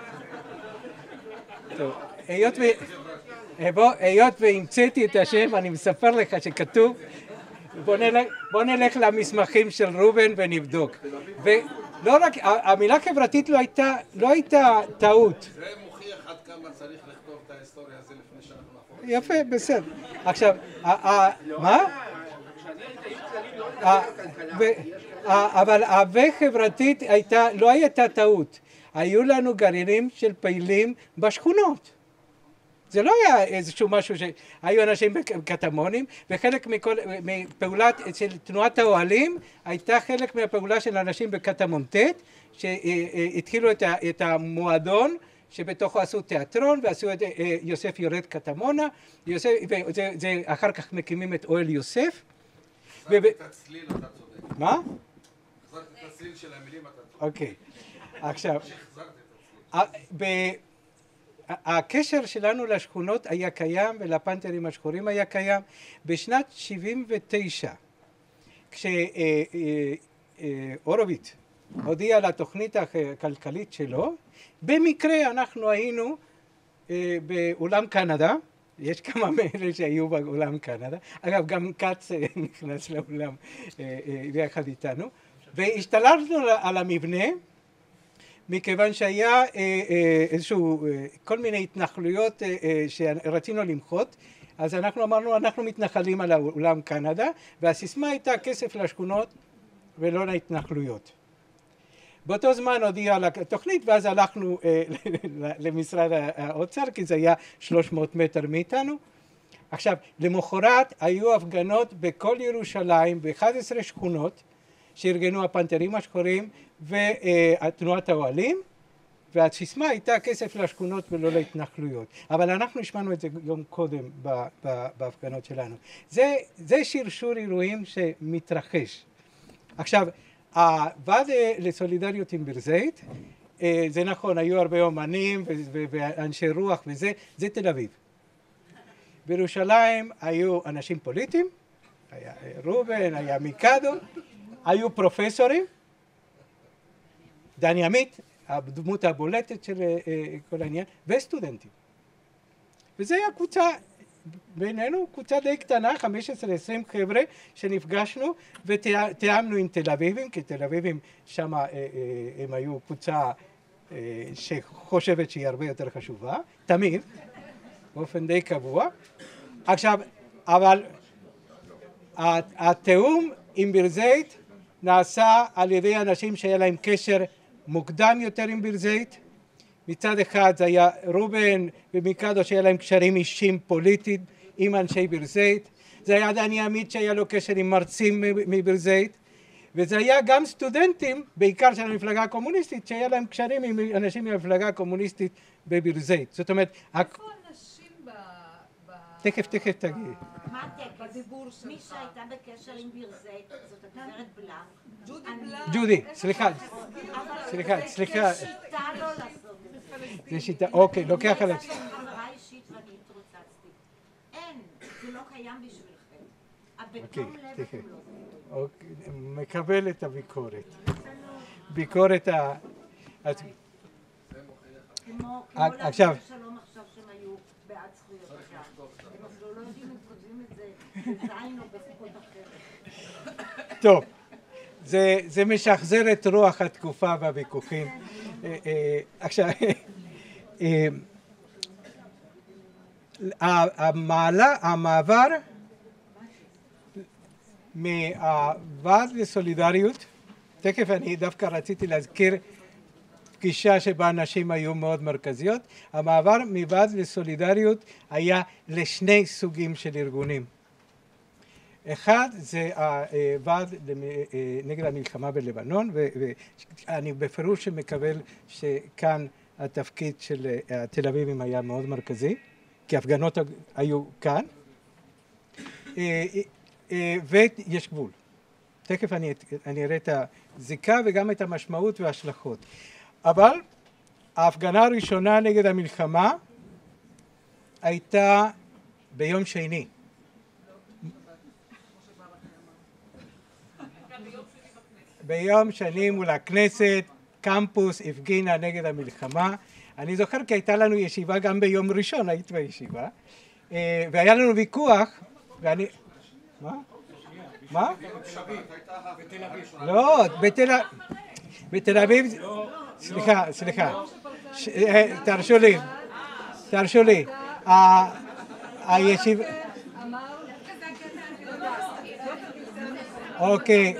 טוב, היות ו... היות והמצאתי את השם, אני מספר לך שכתוב, בוא נלך, בוא נלך למסמכים של רובן ונבדוק. ו... לא רק, המילה חברתית לא הייתה, לא הייתה טעות. זה מוכיח עד כמה צריך לכתוב את ההיסטוריה הזו לפני שאנחנו נהפוך. יפה, בסדר. עכשיו, מה? אבל ה"וחברתית" הייתה, לא הייתה טעות. היו לנו גרעינים של פעילים בשכונות. זה לא היה איזשהו משהו שהיו אנשים בקטמונים, וחלק מכל, מפעולת של תנועת האוהלים הייתה חלק מהפעולה של אנשים בקטמון ט' שהתחילו את המועדון שבתוכו עשו תיאטרון ועשו את יוסף יורד קטמונה, וזה אחר כך מקימים את אוהל יוסף. החזרתי את הצליל, אתה צודק. מה? החזרתי את הצליל של המילים, אתה צודק. אוקיי, עכשיו, החזרתי את הצליל. הקשר שלנו לשכונות היה קיים ולפנתרים השחורים היה קיים בשנת שבעים ותשע, כשהורוביץ הודיע על התוכנית הכלכלית שלו. במקרה אנחנו היינו באולם קנדה, יש כמה מאלה שהיו באולם קנדה, אגב גם כץ נכנס לאולם ביחד איתנו, והשתלטנו על המבנה מכיוון שהיה איזשהו, כל מיני התנחלויות שרצינו למחות, אז אנחנו אמרנו אנחנו מתנחלים על אולם קנדה, והסיסמה הייתה כסף לשכונות ולא להתנחלויות. באותו זמן הודיע על התוכנית ואז הלכנו למשרד האוצר כי זה היה שלוש מאות מטר מאיתנו. עכשיו למחרת היו הפגנות בכל ירושלים ב-אחת עשרה שכונות שארגנו הפנתרים השחורים ותנועת האוהלים, והסיסמה הייתה כסף לשכונות ולא להתנחלויות. אבל אנחנו השמענו את זה יום קודם בהפגנות שלנו. זה, זה שרשור אירועים שמתרחש. עכשיו, הוועד לסולידריות עם בירזייט, זה נכון, היו הרבה אומנים ואנשי רוח וזה, זה תל אביב. בירושלים היו אנשים פוליטיים, היה רובן, היה מיקדו, היו פרופסורים, דני עמית, הדמות הבולטת של כל העניין, וסטודנטים. וזה היה קבוצה, בינינו קבוצה די קטנה, חמש עשרה עשרים חבר'ה שנפגשנו ותיאמנו עם תל אביבים, כי תל אביבים שם הם היו קבוצה שחושבת שהיא הרבה יותר חשובה, תמיד, באופן די קבוע. עכשיו, אבל התיאום עם בירזייט נעשה על ידי אנשים שהיה להם קשר מוקדם יותר עם בירזייט. מצד אחד זה היה רובן ומיקדו שהיה להם קשרים אישיים פוליטיים עם אנשי בירזייט. זה היה דני עמית שהיה לו קשר עם מרצים מבירזייט. וזה היה גם סטודנטים, בעיקר של המפלגה הקומוניסטית, שהיה להם קשרים עם אנשים מהמפלגה הקומוניסטית בבירזייט. זאת אומרת... איפה אנשים ב... תכף, תכף תגיד. מה בדיבור שלך? מי שהייתה בקשר עם בירזייט, זאת הגברת בלאם. ג'ודי בלאם. ג'ודי, סליחה. סליחה, סליחה. זה שיטה לא לעשות את זה. זה שיטה, אוקיי, לוקח על עצמי. חברה אישית ואני התרוצצתי. אין, זה לא קיים בשבילכם. אוקיי, הבתום לב תכף. אתם לא. אוקיי, מקבל את הביקורת. ביקורת ה... כמו עכשיו... להגיד שלום עכשיו שהם היו בעד זכויות אדם. הם אפילו לא יודעים אם כותבים את זה בזין או בזכות אחרת. טוב, זה, זה משחזר את רוח התקופה והוויכוחים. עכשיו, המעלה, המעבר מהוועד לסולידריות, תכף אני דווקא רציתי להזכיר פגישה שבה נשים היו מאוד מרכזיות, המעבר מוועד לסולידריות היה לשני סוגים של ארגונים. אחד זה הוועד נגד המלחמה בלבנון, ואני בפירוש מקבל שכאן התפקיד של תל אביבים היה מאוד מרכזי, כי הפגנות היו כאן, ויש גבול. תכף אני, אני אראה את הזיקה וגם את המשמעות וההשלכות. אבל ההפגנה הראשונה נגד המלחמה הייתה ביום שני. ביום שני מול הכנסת, קמפוס הפגינה נגד המלחמה. אני זוכר כי הייתה לנו ישיבה גם ביום ראשון, היית בישיבה, והיה לנו ויכוח, ואני... מה? מה? לא, בתל אביב. בתל אביב, סליחה, סליחה, תרשו לי, תרשו לי, הישיבה, אוקיי,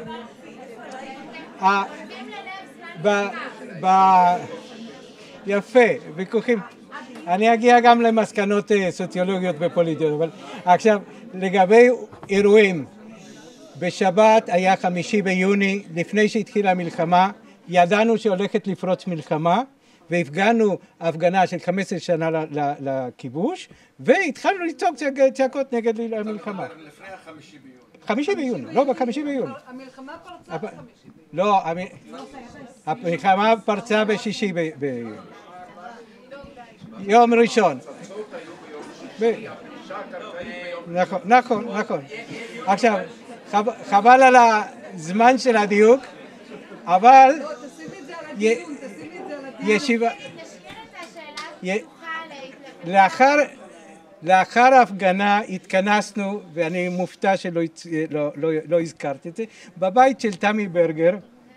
יפה, ויכוחים, אני אגיע גם למסקנות סוציולוגיות ופוליטיות, אבל עכשיו לגבי אירועים, בשבת היה חמישי ביוני, לפני שהתחילה המלחמה, ידענו שהולכת לפרוץ מלחמה, והפגנו הפגנה של חמש עשרה שנה לכיבוש, והתחלנו לצעוק צעקות נגד המלחמה. לפני החמישי ביוני. חמישי ביוני, לא בחמישי ביוני. המלחמה פרצה בחמישי ביוני. לא, המלחמה פרצה בשישי ביוני. יום ראשון. נכון, נכון, נכון. עכשיו, חבל על הזמן של הדיוק, אבל ישיבה, לאחר לאחר ההפגנה התכנסנו, ואני מופתע שלא לא, לא, לא הזכרתי את זה, בבית של תמי ברגר,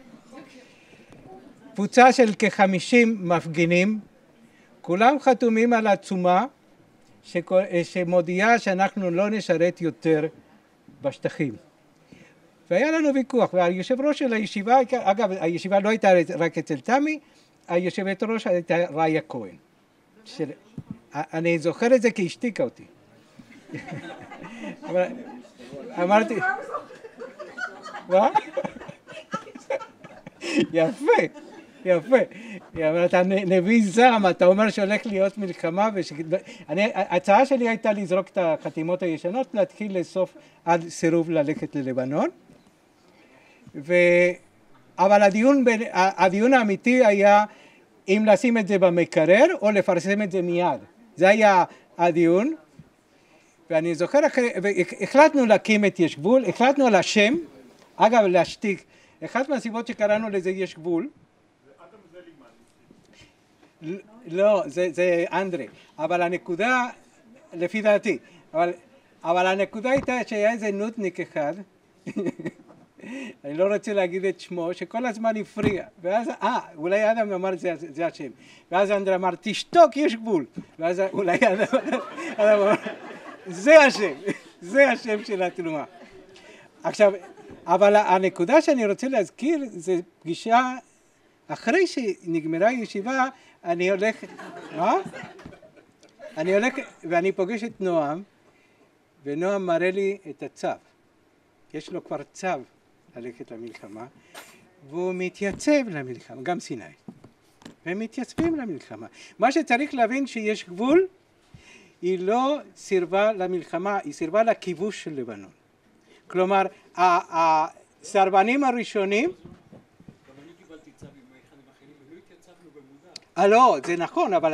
קבוצה של כחמישים מפגינים, כולם חתומים על עצומה שמודיעה שאנחנו לא נשרת יותר בשטחים. והיה לנו ויכוח, והיושב ראש של הישיבה, אגב, הישיבה לא הייתה רק אצל תמי, היושבת ראש הייתה ראיה כהן. של, אני זוכר את זה כי השתיקה אותי. אבל אמרתי, מה? יפה, יפה. אתה נביא זעם, אתה אומר שהולך להיות מלחמה, ההצעה שלי הייתה לזרוק את החתימות הישנות, להתחיל לסוף עד סירוב ללכת ללבנון. אבל הדיון, הדיון האמיתי היה אם לשים את זה במקרר או לפרסם את זה מיד. זה היה הדיון, ואני זוכר, החלטנו להקים את יש גבול, החלטנו על השם, אגב להשתיק, אחת מהסיבות שקראנו לזה יש גבול, לא, זה, זה אנדרי, אבל הנקודה, לפי דעתי, אבל, אבל הנקודה הייתה שהיה איזה נודניק אחד, אני לא רוצה להגיד את שמו, שכל הזמן הפריע, ואז, אה, אולי אדם אמר זה, זה השם, ואז אנדרי אמר, תשתוק, יש גבול, ואז אולי אדם, אדם אמר, זה השם, זה השם של התנועה. עכשיו, אבל הנקודה שאני רוצה להזכיר, זה פגישה, אחרי שנגמרה הישיבה, אני הולך, מה? אני הולך, ואני פוגש את נועם, ונועם מראה לי את הצו. יש לו כבר צו ללכת למלחמה, והוא מתייצב למלחמה, גם סיני. והם מתייצבים למלחמה. מה שצריך להבין שיש גבול, היא לא סירבה למלחמה, היא סירבה לכיבוש של לבנון. כלומר, הסרבנים הראשונים, אה לא, זה נכון, אבל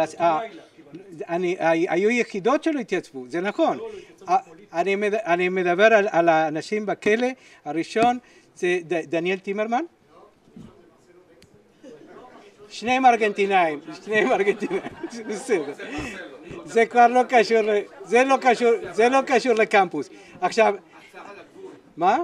היו יחידות שלא התייצבו, זה נכון. אני מדבר על האנשים בכלא, הראשון זה דניאל טימרמן. שניהם ארגנטינאים, שניהם ארגנטינאים, בסדר. זה כבר לא קשור, זה לא קשור, זה לא קשור לקמפוס. עכשיו, מה?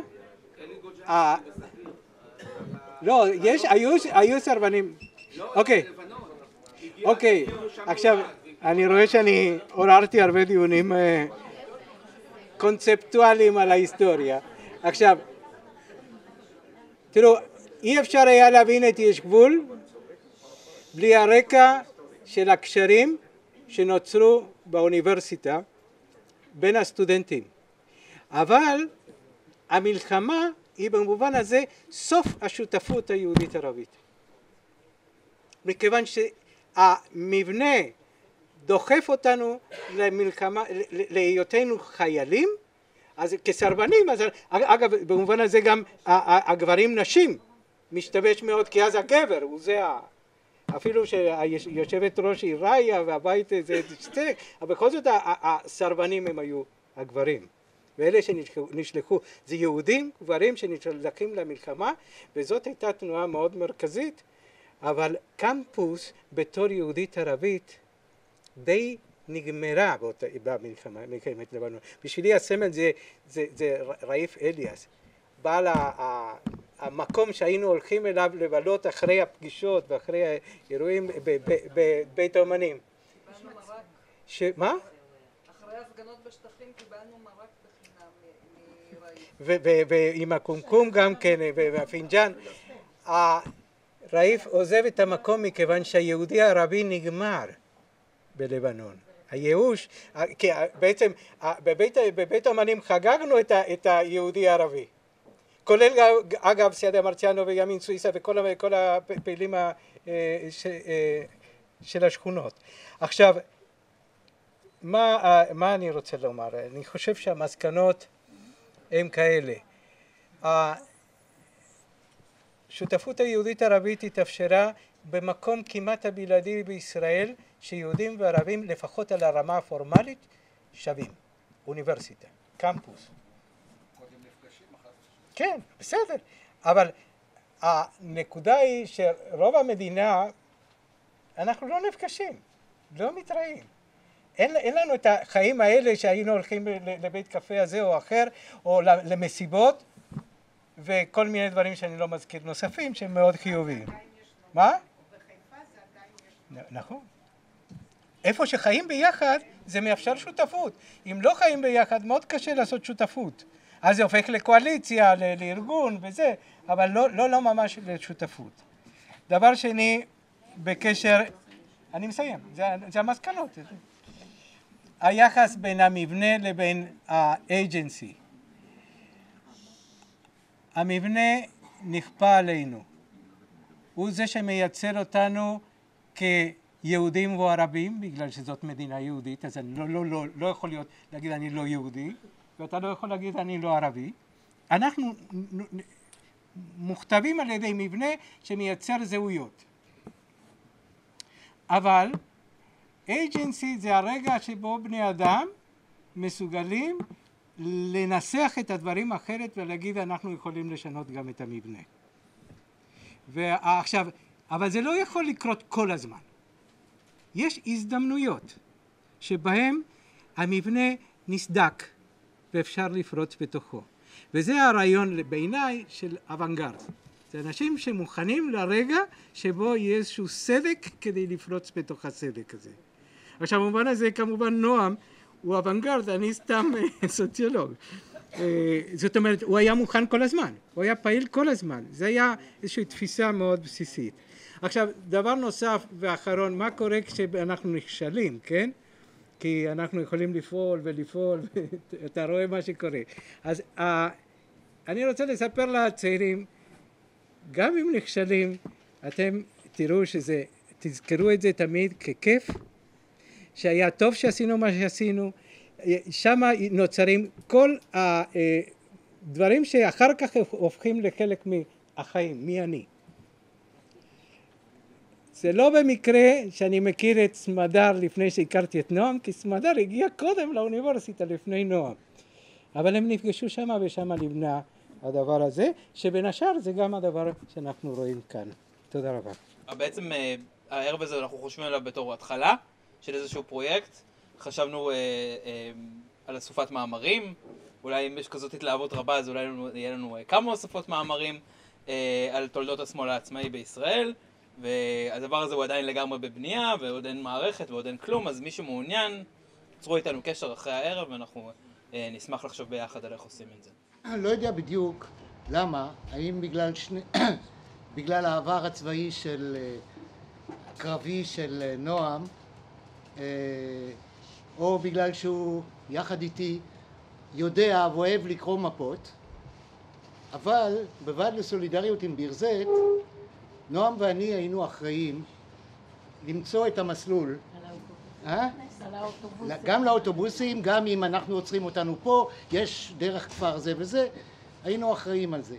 לא, יש, היו סרבנים. אוקיי. אוקיי, עכשיו, אני רואה שאני עוררתי הרבה דיונים קונספטואליים על ההיסטוריה. עכשיו, תראו, אי אפשר היה להבין את יש גבול בלי הרקע של הקשרים שנוצרו באוניברסיטה בין הסטודנטים. אבל המלחמה היא במובן הזה סוף השותפות היהודית-ערבית. מכיוון שהמבנה דוחף אותנו למלחמה, להיותנו חיילים, אז כסרבנים, אז, אגב, במובן הזה גם הגברים נשים משתבש מאוד, כי אז הגבר הוא זה, אפילו שהיושבת ראש היא ראיה והבית זה שתי, אבל בכל זאת הסרבנים הם היו הגברים. ואלה שנשלחו זה יהודים, גברים שנשלחים למלחמה, וזאת הייתה תנועה מאוד מרכזית, אבל קמפוס בתור יהודית ערבית די נגמרה באותה במלחמה, מלחמת לבנון. בשבילי הסמל זה, זה, זה רעיף אליאס, בעל המקום שהיינו הולכים אליו לבלות אחרי הפגישות ואחרי האירועים בבית האומנים. קיבלנו מרק. מה? אחרי ההפגנות בשטחים קיבלנו מרק בחינם מרעיף. ועם הקומקום גם כן, והפינג'אן. רעיף עוזב את המקום מכיוון שהיהודי הערבי נגמר בלבנון. הייאוש, כי בעצם בבית, בבית האומנים חגגנו את, ה, את היהודי הערבי. כולל אגב סיידה מרציאנו וימין סוויסה וכל כל הפעילים ה, ש, של השכונות. עכשיו, מה, מה אני רוצה לומר? אני חושב שהמסקנות הם כאלה. השותפות היהודית ערבית התאפשרה במקום כמעט הבלעדי בישראל שיהודים וערבים לפחות על הרמה הפורמלית שווים. אוניברסיטה, קמפוס. כן, בסדר. אבל הנקודה היא שרוב המדינה אנחנו לא נפגשים, לא מתראים. אין, אין לנו את החיים האלה שהיינו הולכים לבית קפה הזה או אחר, או למסיבות, וכל מיני דברים שאני לא מזכיר נוספים שהם מאוד חיוביים. מה? נכון. איפה שחיים ביחד זה מאפשר שותפות. אם לא חיים ביחד מאוד קשה לעשות שותפות. אז זה הופך לקואליציה, לארגון וזה, אבל לא, לא, לא ממש לשותפות. דבר שני, בקשר, אני מסיים, זה, זה המסקנות. היחס בין המבנה לבין האג'נסי. המבנה נכפה עלינו. הוא זה שמייצר אותנו כיהודים וערבים, בגלל שזאת מדינה יהודית, אז אני לא, לא, לא, לא יכול להיות להגיד אני לא יהודי, ואתה לא יכול להגיד אני לא ערבי. אנחנו מוכתבים על ידי מבנה שמייצר זהויות. אבל agency זה הרגע שבו בני אדם מסוגלים לנסח את הדברים אחרת ולהגיד אנחנו יכולים לשנות גם את המבנה. ועכשיו, אבל זה לא יכול לקרות כל הזמן. יש הזדמנויות שבהם המבנה נסדק ואפשר לפרוץ בתוכו. וזה הרעיון בעיניי של אוונגרד. זה אנשים שמוכנים לרגע שבו יהיה איזשהו סדק כדי לפרוץ בתוך הסדק הזה. עכשיו במובן הזה כמובן נועם הוא אוונגרד, אני סתם סוציולוג. זאת אומרת, הוא היה מוכן כל הזמן, הוא היה פעיל כל הזמן. זה היה איזושהי תפיסה מאוד בסיסית. עכשיו, דבר נוסף ואחרון, מה קורה כשאנחנו נכשלים, כן? כי אנחנו יכולים לפעול ולפעול, ואתה רואה מה שקורה. אז אני רוצה לספר לצעירים, גם אם נכשלים, אתם תראו שזה, תזכרו את זה תמיד ככיף, שהיה טוב שעשינו מה שעשינו, שם נוצרים כל הדברים שאחר כך הופכים לחלק מהחיים, מי אני. זה לא במקרה שאני מכיר את סמדר לפני שהכרתי את נועם, כי סמדר הגיע קודם לאוניברסיטה לפני נועם. אבל הם נפגשו שם ושם נבנה הדבר הזה, שבין השאר זה גם הדבר שאנחנו רואים כאן. תודה רבה. בעצם הערב הזה אנחנו חושבים עליו בתור התחלה של איזשהו פרויקט. חשבנו אה, אה, על אסופת מאמרים, אולי אם יש כזאת התלהבות רבה אז אולי יהיה לנו כמה אסופות מאמרים אה, על תולדות השמאל העצמאי בישראל, והדבר הזה הוא עדיין לגמרי בבנייה ועוד אין מערכת ועוד אין כלום, אז מי שמעוניין צרו איתנו קשר אחרי הערב ואנחנו אה, נשמח לחשוב ביחד על איך עושים את זה. אני לא יודע בדיוק למה, האם בגלל, שני, בגלל העבר הצבאי של קרבי של נועם, או בגלל שהוא יחד איתי יודע ואוהב לקרוא מפות, אבל בוועד לסולידריות עם ביר זית, נועם ואני היינו אחראים למצוא את המסלול. אה? גם לאוטובוסים, גם אם אנחנו עוצרים אותנו פה, יש דרך כפר זה וזה, היינו אחראים על זה.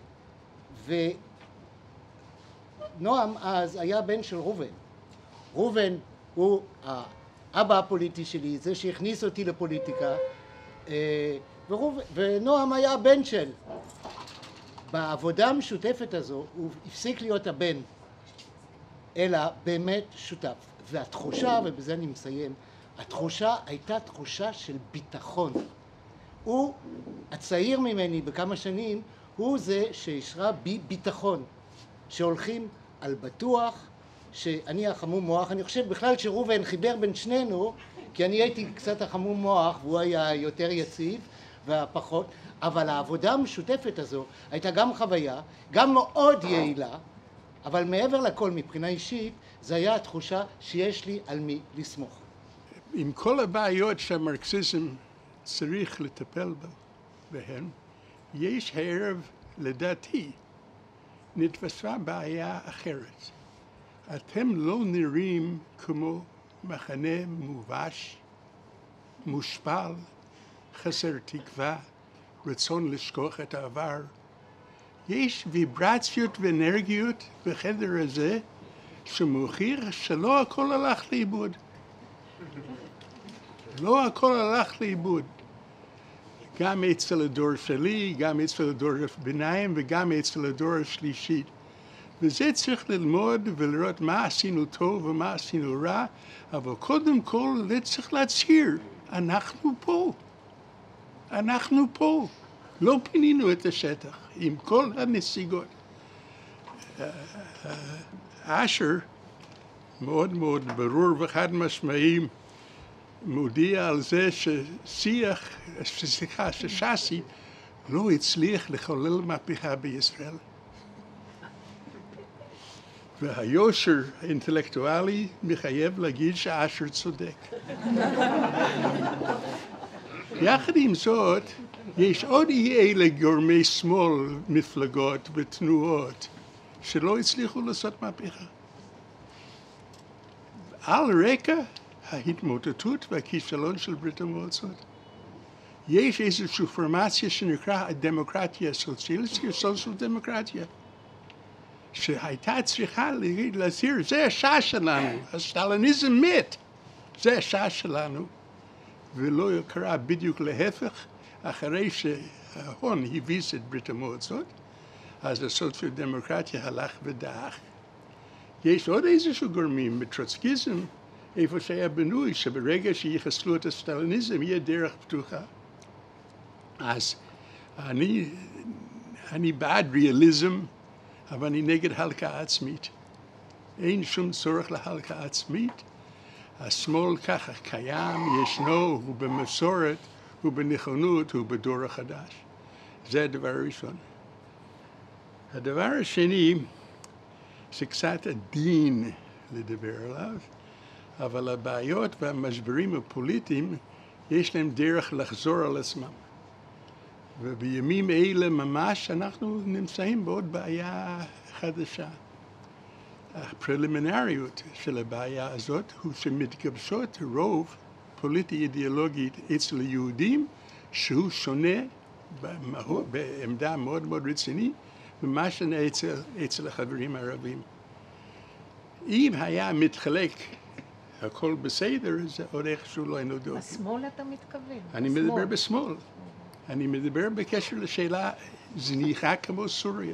ונועם אז היה בן של רובן. רובן הוא האבא הפוליטי שלי, זה שהכניס אותי לפוליטיקה, ורוב... ונועם היה הבן של. בעבודה המשותפת הזו הוא הפסיק להיות הבן, אלא באמת שותף. והתחושה, ובזה אני מסיים, התחושה הייתה תחושה של ביטחון. הוא, הצעיר ממני בכמה שנים, הוא זה שהשרה בי ביטחון, שהולכים על בטוח, שאני החמום מוח. אני חושב בכלל שראובן חיבר בין שנינו, כי אני הייתי קצת החמום מוח והוא היה יותר יציב והפחות, אבל העבודה המשותפת הזו הייתה גם חוויה, גם מאוד יעילה, אבל מעבר לכל מבחינה אישית, זה היה התחושה שיש לי על מי לסמוך. עם כל הבעיות שהמרקסיזם צריך לטפל בהן, יש הערב, לדעתי, נתווספה בעיה אחרת. אתם לא נראים כמו מחנה מובש, מושפל, חסר תקווה, רצון לשכוח את העבר. יש ויברציות ואנרגיות בחדר הזה שמוכיח שלא הכל הלך לאיבוד. לא הכל הלך לאיבוד. גם אצל הדור שלי, גם אצל הדור הביניים וגם אצל הדור השלישית. וזה צריך ללמוד ולראות מה עשינו טוב ומה עשינו רע, אבל קודם כל צריך להצהיר, אנחנו פה. אנחנו פה. לא פינינו את השטח עם כל הנסיגות. אשר מאוד מאוד ברור וחד משמעי מודיע על זה ששיח, סליחה, שש"סי לא הצליח לחולל מהפכה בישראל. והיושר האינטלקטואלי מחייב להגיד שאשר צודק. יחד עם זאת, יש עוד אי אלה גורמי שמאל, מפלגות ותנועות שלא הצליחו לעשות מהפכה. על רקע ההתמוטטות והכישלון של ברית המועצות. יש איזושהי פורמציה שנקרא הדמוקרטיה הסוציאליסטית, סוציאל דמוקרטיה, שהייתה צריכה להזהיר, זה השעה שלנו, הסטליניזם מת, זה השעה שלנו, ולא קרה בדיוק להפך, אחרי שההון הביס את ברית המועצות, אז הסוציאל דמוקרטיה הלך ודעך. יש עוד איזשהו גורמים, בטרוצקיזם, איפה שהיה בנוי, שברגע שיחסלו את הסטליניזם יהיה דרך פתוחה. אז אני, אני בעד ריאליזם, אבל אני נגד הלקאה עצמית. אין שום צורך להלקאה עצמית. השמאל ככה קיים, ישנו, הוא במסורת, הוא בנכונות, הוא בדור החדש. זה הדבר הראשון. הדבר השני, זה קצת עדין לדבר עליו, אבל הבעיות והמשברים הפוליטיים, יש להם דרך לחזור על עצמם. ובימים אלה ממש אנחנו נמצאים בעוד בעיה חדשה. הפרלימינריות של הבעיה הזאת הוא שמתגבשות רוב פוליטי אידיאולוגית אצל היהודים שהוא שונה בעמדה מאוד מאוד רצינית ממה שונה אצל, אצל החברים הערבים. אם היה מתחלק הכל בסדר, זה עוד איכשהו לא היינו דואגים. בשמאל אתה מתכוון? אני מדבר בשמאל. אני מדבר בקשר לשאלה זניחה כמו סוריה,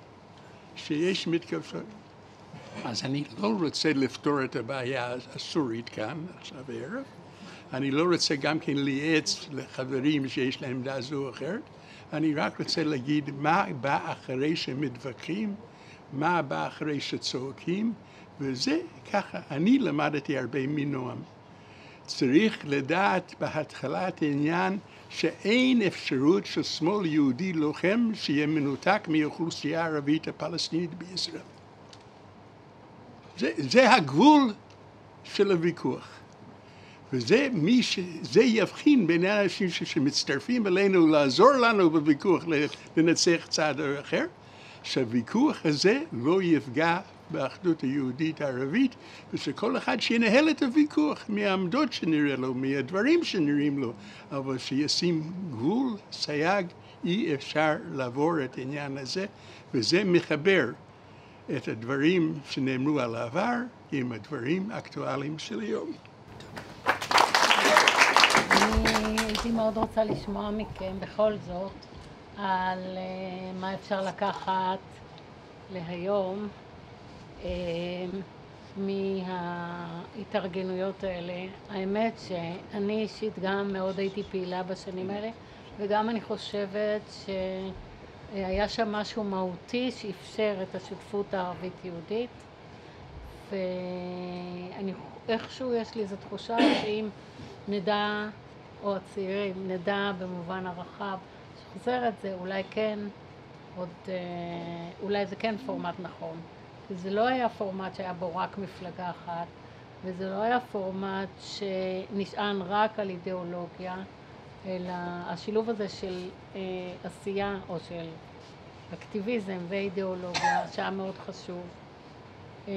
שיש מתגבשות. אז אני לא רוצה לפתור את הבעיה הסורית כאן, עכשיו הערב. אני לא רוצה גם כן לייעץ לחברים שיש להם עמדה זו או אחרת. אני רק רוצה להגיד מה בא אחרי שמתווכחים, מה בא אחרי שצועקים, וזה ככה, אני למדתי הרבה מנועם. צריך לדעת בהתחלת העניין שאין אפשרות של שמאל יהודי לוחם שיהיה מנותק מאוכלוסייה הערבית הפלסטינית בישראל. זה, זה הגבול של הוויכוח. וזה מי ש... זה יבחין בין האנשים שמצטרפים אלינו לעזור לנו בוויכוח לנצח צד אחר, שהוויכוח הזה לא יפגע באחדות היהודית הערבית, ושכל אחד שינהל את הוויכוח מהעמדות שנראה לו, מהדברים שנראים לו, אבל שישים גבול, סייג, אי אפשר לעבור את העניין הזה, וזה מחבר את הדברים שנאמרו על העבר עם הדברים האקטואליים של היום. אני הייתי מאוד רוצה לשמוע מכם בכל זאת על מה אפשר לקחת להיום מההתארגנויות האלה. האמת שאני אישית גם מאוד הייתי פעילה בשנים האלה, וגם אני חושבת היה שם משהו מהותי שאפשר את השותפות הערבית-יהודית, ואני איכשהו יש לי איזו תחושה שאם נדע, או הצעירים, נדע במובן הרחב, שחוזר את זה, אולי כן, עוד, אולי זה כן פורמט נכון. כי זה לא היה פורמט שהיה בו רק מפלגה אחת, וזה לא היה פורמט שנשען רק על אידיאולוגיה, אלא השילוב הזה של אה, עשייה או של אקטיביזם ואידיאולוגיה שהיה מאוד חשוב. אה,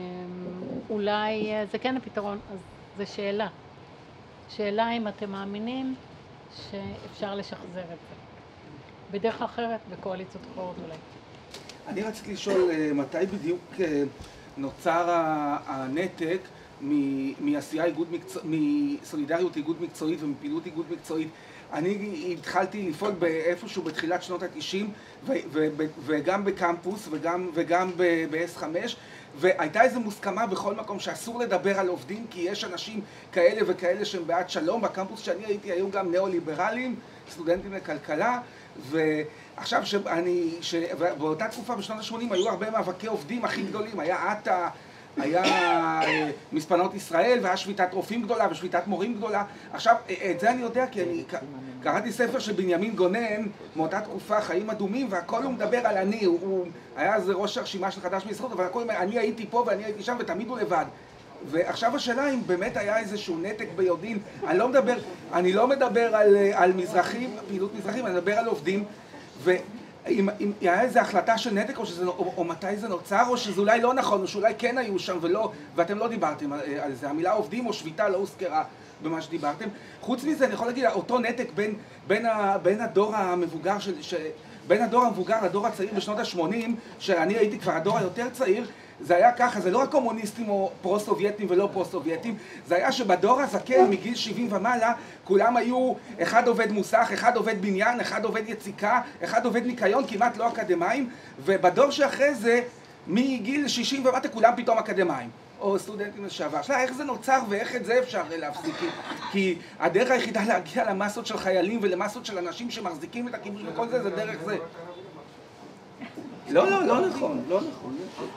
אולי זה כן הפתרון, אז זו שאלה. שאלה אם אתם מאמינים שאפשר לשחזר את זה. בדרך אחרת, בקואליציות אחרות אולי. אני רציתי לשאול מתי בדיוק נוצר הנתק מעשייה איגוד מקצועי, מסולידריות איגוד מקצועית ומפעילות איגוד מקצועית. אני התחלתי לפעול באיפשהו בתחילת שנות ה-תשעים וגם בקמפוס וגם, וגם ב-אס חמש, והייתה איזו מוסכמה בכל מקום שאסור לדבר על עובדים כי יש אנשים כאלה וכאלה שהם בעד שלום. בקמפוס שאני הייתי היו גם ניאו-ליברלים, סטודנטים לכלכלה, ועכשיו שאני, באותה תקופה בשנות ה-שמונים היו הרבה מאבקי עובדים הכי גדולים, היה עטה, היה מספנות ישראל, והיה שביתת רופאים גדולה ושביתת מורים גדולה. עכשיו, את זה אני יודע כי אני קראתי ספר של בנימין גונן מאותה תקופה, חיים אדומים, והכל הוא מדבר על אני, הוא, הוא היה אז ראש הרשימה של חדש בישראל, אבל הכל אומר, אני הייתי פה ואני הייתי שם ותמיד הוא לבד. ועכשיו השאלה אם באמת היה איזשהו נתק ביודעין, אני לא מדבר, אני לא מדבר על, על מזרחים, פעילות מזרחים, אני מדבר על עובדים, ואם אם היה איזו החלטה של נתק או, שזה, או, או מתי זה נוצר, או שזה אולי לא נכון, או שאולי כן היו שם ולא, ואתם לא דיברתם על, על זה, המילה עובדים או שביתה לא הוזכרה במה שדיברתם. חוץ מזה אני יכול להגיד, אותו נתק בין, בין, ה, בין הדור המבוגר של, ש, בין הדור המבוגר לדור הצעיר בשנות ה-שמונים, שאני הייתי כבר הדור היותר צעיר, זה היה ככה, זה לא רק קומוניסטים או פרו-סובייטים ולא פרו-סובייטים, זה היה שבדור הזקן מגיל שבעים ומעלה, כולם היו, אחד עובד מוסך, אחד עובד בניין, אחד עובד יציקה, אחד עובד ניקיון, כמעט לא אקדמיים, ובדור שאחרי זה, מגיל שישים ומטה, כולם פתאום אקדמיים, או סטודנטים לשעבר. שלה, איך זה נוצר ואיך את זה אפשר להפסיק? כי הדרך היחידה להגיע למסות של חיילים ולמסות של אנשים שמחזיקים את הכיבוש וכל זה, זה דרך זה. לא, לא, לא נכון, לא נכון.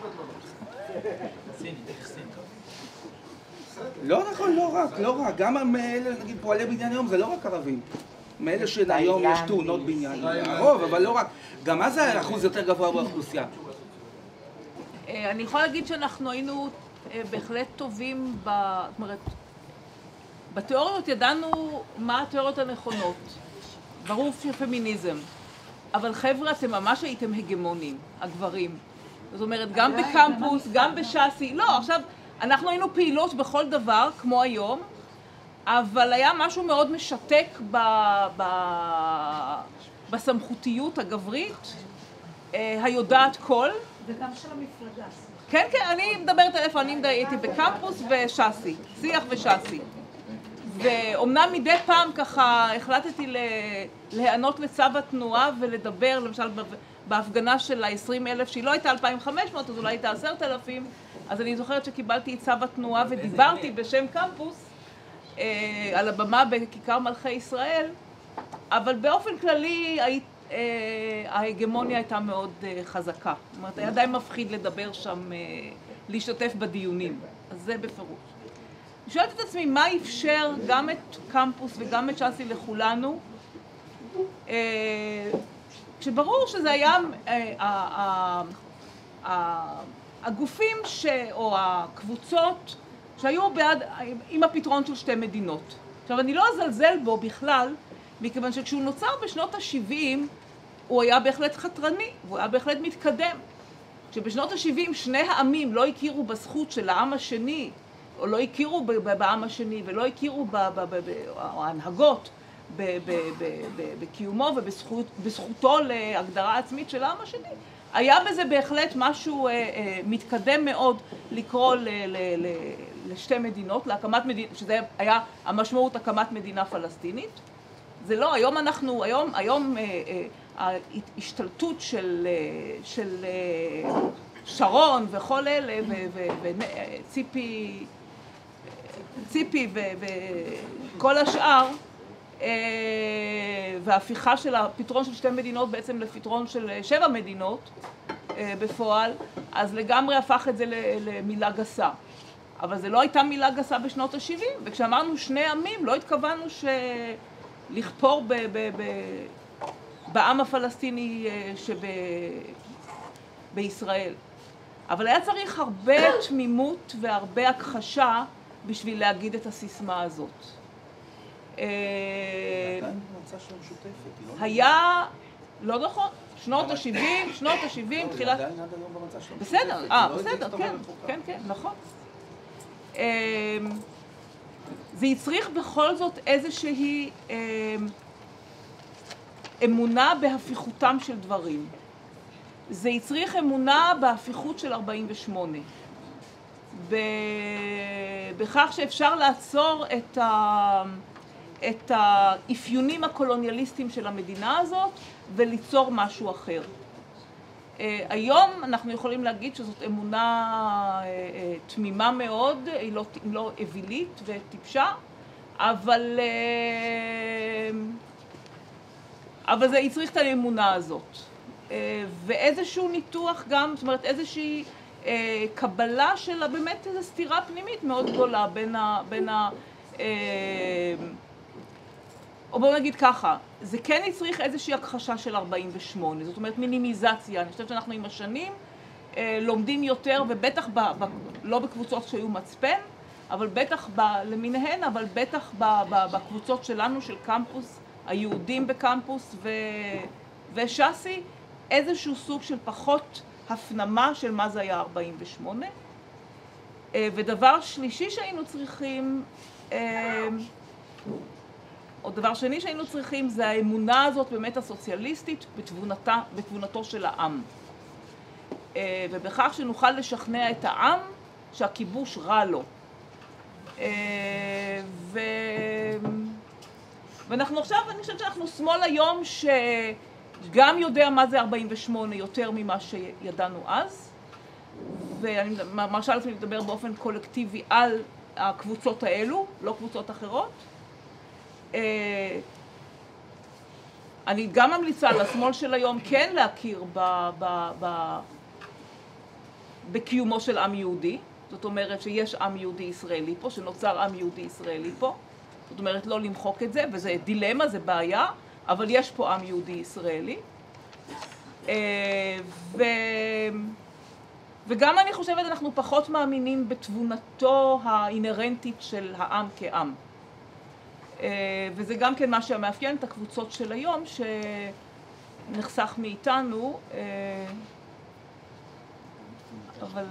לא נכון, לא רק, לא רק, גם מאלה, נגיד, פועלי בניין היום, זה לא רק ערבים. מאלה שהיום יש תאונות בניין, הרוב, אבל לא רק. גם אז האחוז יותר גבוה באוכלוסייה. אני יכולה להגיד שאנחנו היינו בהחלט טובים, זאת אומרת, בתיאוריות ידענו מה התיאוריות הנכונות. ברור שפמיניזם. אבל חבר'ה, אתם ממש הייתם הגמונים, הגברים. זאת אומרת, גם בקמפוס, גם בשאסי. לא, עכשיו, אנחנו היינו פעילות בכל דבר, כמו היום, אבל היה משהו מאוד משתק ב, ב, בסמכותיות הגברית, היודעת כל. וגם של המפלגה. כן, כן, אני מדברת על איפה, אני הייתי בקמפוס ושאסי, שיח ושאסי. ואומנם מדי פעם ככה החלטתי להיענות לצו התנועה ולדבר, למשל בהפגנה של ה-עשרים אלף, שהיא לא הייתה אלפיים וחמש מאות, אז אולי הייתה עשרת אלפים, אז אני זוכרת שקיבלתי את צו התנועה ודיברתי בשם קמפוס אה, על הבמה בכיכר מלכי ישראל, אבל באופן כללי היית, אה, ההגמוניה הייתה מאוד אה, חזקה. זאת אומרת, היה די מפחיד לדבר שם, אה, להשתתף בדיונים, אז זה בפירוש. אני שואלת את עצמי, מה אפשר גם את קמפוס וגם את שאסי לכולנו, כשברור שזה היה הגופים או הקבוצות שהיו בעד, עם הפתרון של שתי מדינות. עכשיו, אני לא אזלזל בו בכלל, מכיוון שכשהוא נוצר בשנות ה-שבעים, הוא היה בהחלט חתרני, הוא היה בהחלט מתקדם. כשבשנות ה-שבעים שני העמים לא הכירו בזכות של העם השני, או לא הכירו בעם השני, ולא הכירו בהנהגות בקיומו ובזכותו להגדרה עצמית של העם השני, היה בזה בהחלט משהו מתקדם מאוד לקרוא לשתי מדינות, להקמת מדינה, שזה היה המשמעות הקמת מדינה פלסטינית. זה לא, היום אנחנו, היום, היום ההשתלטות של, של שרון וכל אלה וציפי ציפי וכל השאר וההפיכה של הפתרון של שתי מדינות בעצם לפתרון של שבע מדינות בפועל, אז לגמרי הפך את זה למילה גסה. אבל זה לא הייתה מילה גסה בשנות ה-שבעים, וכשאמרנו שני עמים לא התכוונו לכפור ב- ב- ב- בעם הפלסטיני שבישראל. אבל היה צריך הרבה תמימות והרבה הכחשה בשביל להגיד את הסיסמה הזאת. היה, לא נכון, שנות ה-שבעים, שנות ה-שבעים, תחילת... בסדר, אה, בסדר, כן, כן, כן, נכון. זה הצריך בכל זאת איזושהי אמונה בהפיכותם של דברים. זה הצריך אמונה בהפיכות של ארבעים ושמונה. בכך שאפשר לעצור את ה... את האפיונים הקולוניאליסטיים של המדינה הזאת וליצור משהו אחר. היום אנחנו יכולים להגיד שזאת אמונה תמימה מאוד, היא לא, היא לא אווילית וטיפשה, אבל, אבל זה הצריך את האמונה הזאת. ואיזשהו ניתוח גם, זאת אומרת איזושהי קבלה של באמת איזו סתירה פנימית מאוד גדולה בין ה... בין ה או בואו נגיד ככה, זה כן הצריך איזושהי הכחשה של ארבעים ושמונה, זאת אומרת מינימיזציה. אני חושבת שאנחנו עם השנים אה, לומדים יותר, ובטח ב, ב, לא בקבוצות שהיו מצפן, אבל בטח ב, למיניהן, אבל בטח ב, ב, בקבוצות שלנו של קמפוס, היהודים בקמפוס ו, ושאסי, איזשהו סוג של פחות הפנמה של מה זה היה ארבעים ושמונה. אה, ודבר שלישי שהיינו צריכים, אה, או דבר שני שהיינו צריכים זה האמונה הזאת באמת הסוציאליסטית בתבונתה, בתבונתו של העם. ובכך שנוכל לשכנע את העם שהכיבוש רע לו. ו... ואנחנו עכשיו, אני חושבת שאנחנו שמאל היום שגם יודע מה זה ארבעים ושמונה יותר ממה שידענו אז. ואני מרשה לעצמי לדבר באופן קולקטיבי על הקבוצות האלו, לא קבוצות אחרות. אני גם ממליצה לשמאל של היום כן להכיר ב, ב, ב, בקיומו של עם יהודי, זאת אומרת שיש עם יהודי ישראלי פה, שנוצר עם יהודי ישראלי פה, זאת אומרת לא למחוק את זה, וזה דילמה, זה בעיה, אבל יש פה עם יהודי ישראלי. ו... וגם אני חושבת אנחנו פחות מאמינים בתבונתו האינרנטית של העם כעם. וזה גם כן מה שמאפיין את הקבוצות של היום שנחסך מאיתנו, אבל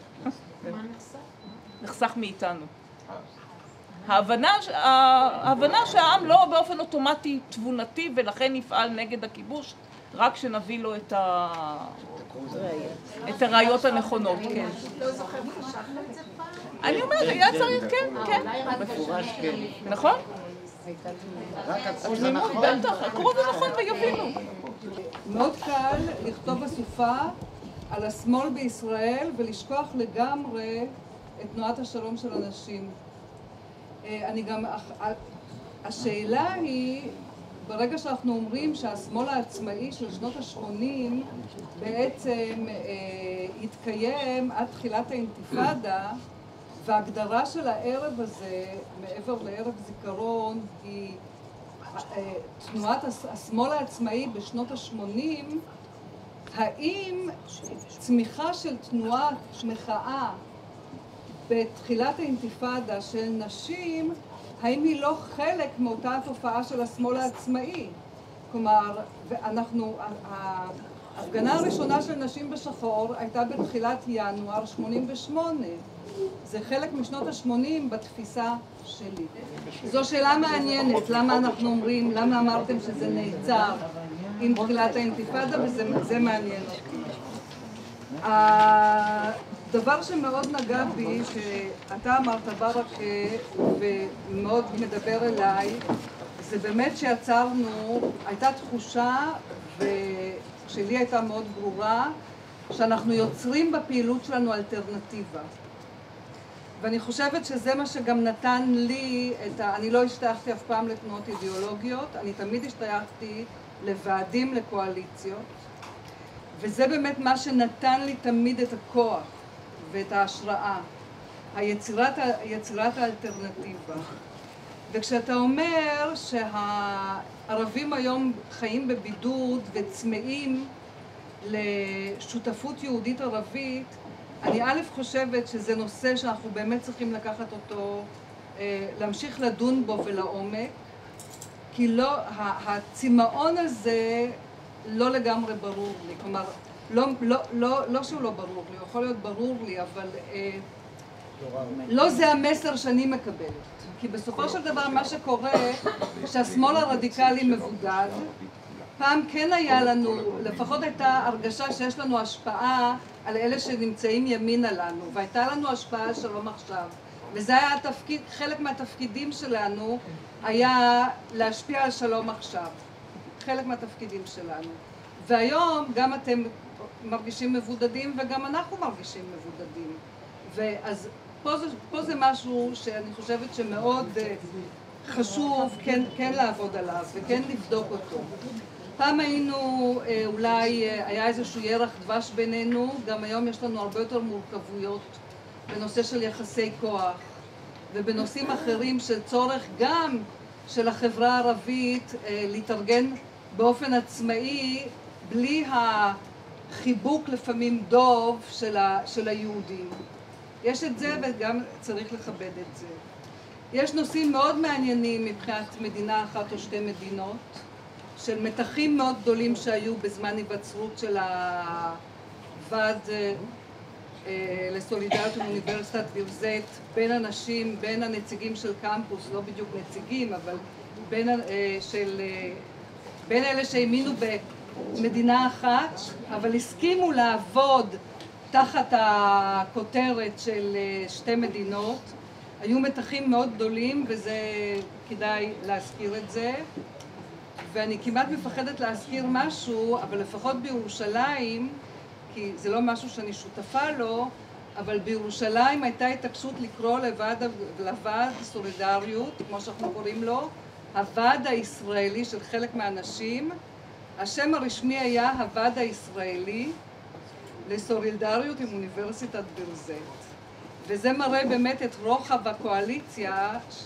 נחסך מאיתנו. ההבנה, ההבנה שהעם לא באופן אוטומטי תבונתי ולכן יפעל נגד הכיבוש רק שנביא לו את ה... את הראיות הנכונות, כן. לא זוכר, חשבנו את זה פעם? אני אומרת, היה צריך, כן, כן. מפורש, כן. נכון? רק הקרוב הנכון. בטח, הקרוב הנכון ויבינו. מאוד קל לכתוב בסופה על השמאל בישראל ולשכוח לגמרי את תנועת השלום של הנשים. אני גם, השאלה היא, ברגע שאנחנו אומרים שהשמאל העצמאי של שנות ה-שמונים בעצם אה, התקיים עד תחילת האינתיפאדה, וההגדרה של הערב הזה, מעבר לערב זיכרון, היא אה, תנועת השמאל העצמאי בשנות ה-שמונים, האם צמיחה של תנועת מחאה בתחילת האינתיפאדה של נשים, האם היא לא חלק מאותה התופעה של השמאל העצמאי? כלומר, ואנחנו, ההפגנה הראשונה של נשים בשחור הייתה בתחילת ינואר שמונים ושמונה. זה חלק משנות ה-שמונים בתפיסה שלי. זו שאלה מעניינת, למה אנחנו אומרים, למה אמרתם שזה נעצר עם תחילת האינתיפאדה, וזה מעניין אותי. דבר שמאוד נגע בי, שאתה אמרת ברכה ומאוד מדבר אליי, זה באמת שיצרנו, הייתה תחושה, ושלי הייתה מאוד ברורה, שאנחנו יוצרים בפעילות שלנו אלטרנטיבה. ואני חושבת שזה מה שגם נתן לי את ה... אני לא השתייכתי אף פעם לתנועות אידיאולוגיות, אני תמיד השתייכתי לוועדים, לקואליציות, וזה באמת מה שנתן לי תמיד את הכוח ואת ההשראה, היצירת, היצירת האלטרנטיבה. וכשאתה אומר שהערבים היום חיים בבידוד וצמאים לשותפות יהודית ערבית, אני א' חושבת שזה נושא שאנחנו באמת צריכים לקחת אותו, להמשיך לדון בו ולעומק, כי לא, הצמאון הזה לא לגמרי ברור לי, כלומר, לא, לא, לא, לא שהוא לא ברור לי, הוא יכול להיות ברור לי, אבל לא זה המסר שאני מקבלת. כי בסופו של דבר מה שקורה, שהשמאל הרדיקלי מבודד, פעם כן היה לנו, לפחות הייתה הרגשה שיש לנו השפעה על אלה שנמצאים ימינה לנו, והייתה לנו השפעה על שלום עכשיו. וזה היה התפקיד, חלק מהתפקידים שלנו היה להשפיע על שלום עכשיו. חלק מהתפקידים שלנו. והיום גם אתם מרגישים מבודדים וגם אנחנו מרגישים מבודדים. ואז פה זה, פה זה משהו שאני חושבת שמאוד חשוב כן, כן לעבוד עליו וכן לבדוק אותו. פעם היינו, אולי היה איזשהו ירח דבש בינינו, גם היום יש לנו הרבה יותר מורכבויות בנושא של יחסי כוח ובנושאים אחרים של צורך גם של החברה הערבית להתארגן באופן עצמאי בלי החיבוק לפעמים דוב של, ה, של היהודים. יש את זה וגם צריך לכבד את זה. יש נושאים מאוד מעניינים מבחינת מדינה אחת או שתי מדינות, של מתחים מאוד גדולים שהיו בזמן היווצרות של הוועד לסולידריות באוניברסיטת בירזית, בין אנשים, בין הנציגים של קמפוס, לא בדיוק נציגים, אבל בין, של, בין אלה שהאמינו במדינה אחת, אבל הסכימו לעבוד תחת הכותרת של שתי מדינות. היו מתחים מאוד גדולים וזה כדאי להזכיר את זה. ואני כמעט מפחדת להזכיר משהו, אבל לפחות בירושלים, כי זה לא משהו שאני שותפה לו, אבל בירושלים הייתה התעקשות לקרוא לוועד, לוועד סולידריות, כמו שאנחנו קוראים לו, הוועד הישראלי של חלק מהאנשים. השם הרשמי היה הוועד הישראלי לסולידריות עם אוניברסיטת בירזית. וזה מראה באמת את רוחב הקואליציה, ש...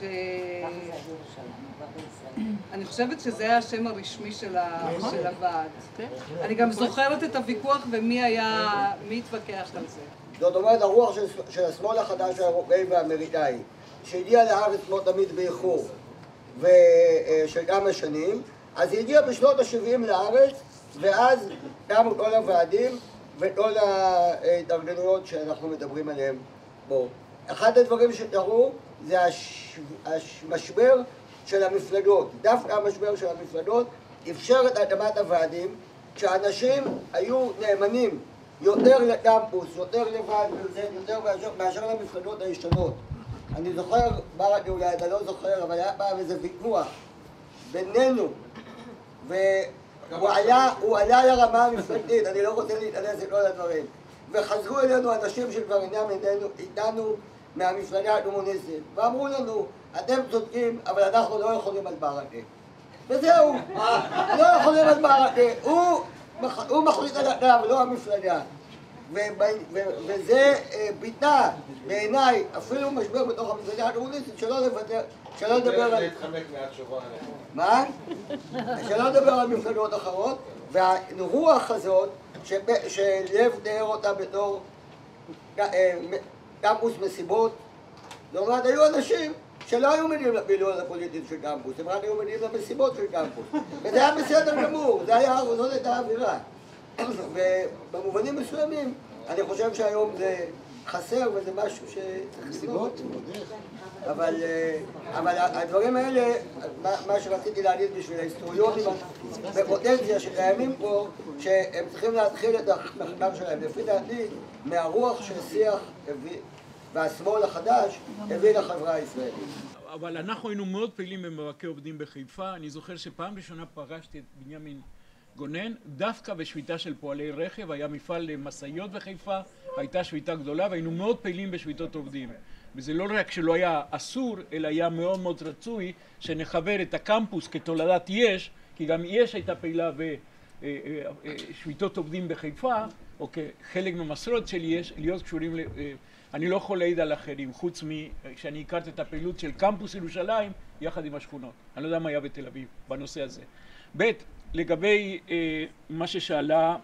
אני חושבת שזה היה השם הרשמי של, ה... של הוועד. אני גם זוכרת את הוויכוח ומי היה, מי התווכח על זה. זאת אומרת, הרוח של, של השמאל החדש האירופאי והאמריקאי, שהגיע לארץ כמו תמיד באיחור ושל כמה שנים, אז היא הגיעה בשנות ה-שבעים לארץ, ואז קמו כל הוועדים וכל ההתארגנויות שאנחנו מדברים עליהם בו. אחד הדברים שתראו זה הש... המשבר של המפלגות. דווקא המשבר של המפלגות אפשר את הקמת הוועדים, כשאנשים היו נאמנים יותר לקמפוס, יותר לבד, יותר מאשר, מאשר למפלגות הישנות. אני זוכר, ברק אולי אתה לא זוכר, אבל היה פעם איזה ויכוח בינינו, והוא עלה, הוא עלה לרמה המפלגתית, אני לא רוצה להתעלס את כל הדברים. וחזרו אלינו אנשים שכבר אינם איתנו מהמפלגה הקומוניסטית, ואמרו לנו, אתם צודקים, אבל אנחנו לא יכולים על ברכה. וזהו, לא יכולים על ברכה, הוא, הוא מחליט על הקו, לא המפלגה. וזה ביטא בעיניי אפילו משבר בתוך המפלגה הקומוניסטית, שלא לוותר, שלא לדבר על... מה? שלא לדבר על מפלגות אחרות, והרוח הזאת, שלב תיאר אותה בתור קמפוס מסיבות, זאת אומרת, היו אנשים שלא היו מגיעים לפעילות הפוליטית של קמפוס, הם רק היו מגיעים למסיבות של קמפוס. וזה היה בסדר גמור, זה היה, זאת הייתה האווירה. ובמובנים מסוימים, אני חושב שהיום זה חסר וזה משהו שצריך מסיבות. אבל, אבל הדברים האלה, מה שרציתי להגיד בשביל ההיסטוריונים בפוטנציה שקיימים פה, שהם צריכים להתחיל את המחקר שלהם. לפי דעתי, מהרוח של שיח הביא, והשמאל החדש הביא לחברה הישראלית. אבל אנחנו היינו מאוד פעילים במאבקי עובדים בחיפה. אני זוכר שפעם ראשונה פגשתי את בנימין גונן, דווקא בשביתה של פועלי רכב, היה מפעל למשאיות בחיפה, הייתה שביתה גדולה והיינו מאוד פעילים בשביתות עובדים. וזה לא רק שלא היה אסור, אלא היה מאוד מאוד רצוי שנחבר את הקמפוס כתולדת יש, כי גם יש הייתה פעילה בשביתות עובדים בחיפה, או כחלק מהמסורת של יש, להיות קשורים ל... אני לא יכול להעיד על אחרים, חוץ משאני הכרתי את הפעילות של קמפוס ירושלים יחד עם השכונות. אני לא יודע מה היה בתל אביב בנושא הזה. ב' לגבי אה, מה ששאלה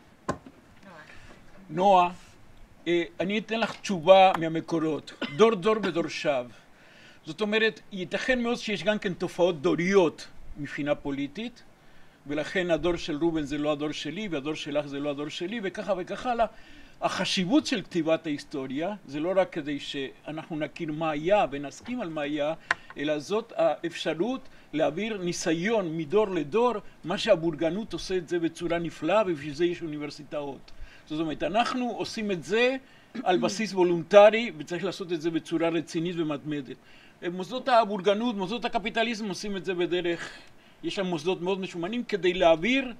נועה, אה, אני אתן לך תשובה מהמקורות. דור דור בדורשיו. זאת אומרת, ייתכן מאוד שיש גם כן תופעות דוריות מבחינה פוליטית, ולכן הדור של רובן זה לא הדור שלי, והדור שלך זה לא הדור שלי, וככה וככה הלאה. החשיבות של כתיבת ההיסטוריה זה לא רק כדי שאנחנו נכיר מה היה ונסכים על מה היה, אלא זאת האפשרות להעביר ניסיון מדור לדור, מה שהבורגנות עושה את זה בצורה נפלאה, ובשביל זה יש אוניברסיטאות. זאת אומרת, אנחנו עושים את זה על בסיס וולונטרי, וצריך לעשות את זה בצורה רצינית ומתמדת. מוסדות הבורגנות, מוסדות הקפיטליזם עושים את זה בדרך, יש שם מוסדות מאוד משומנים כדי להעביר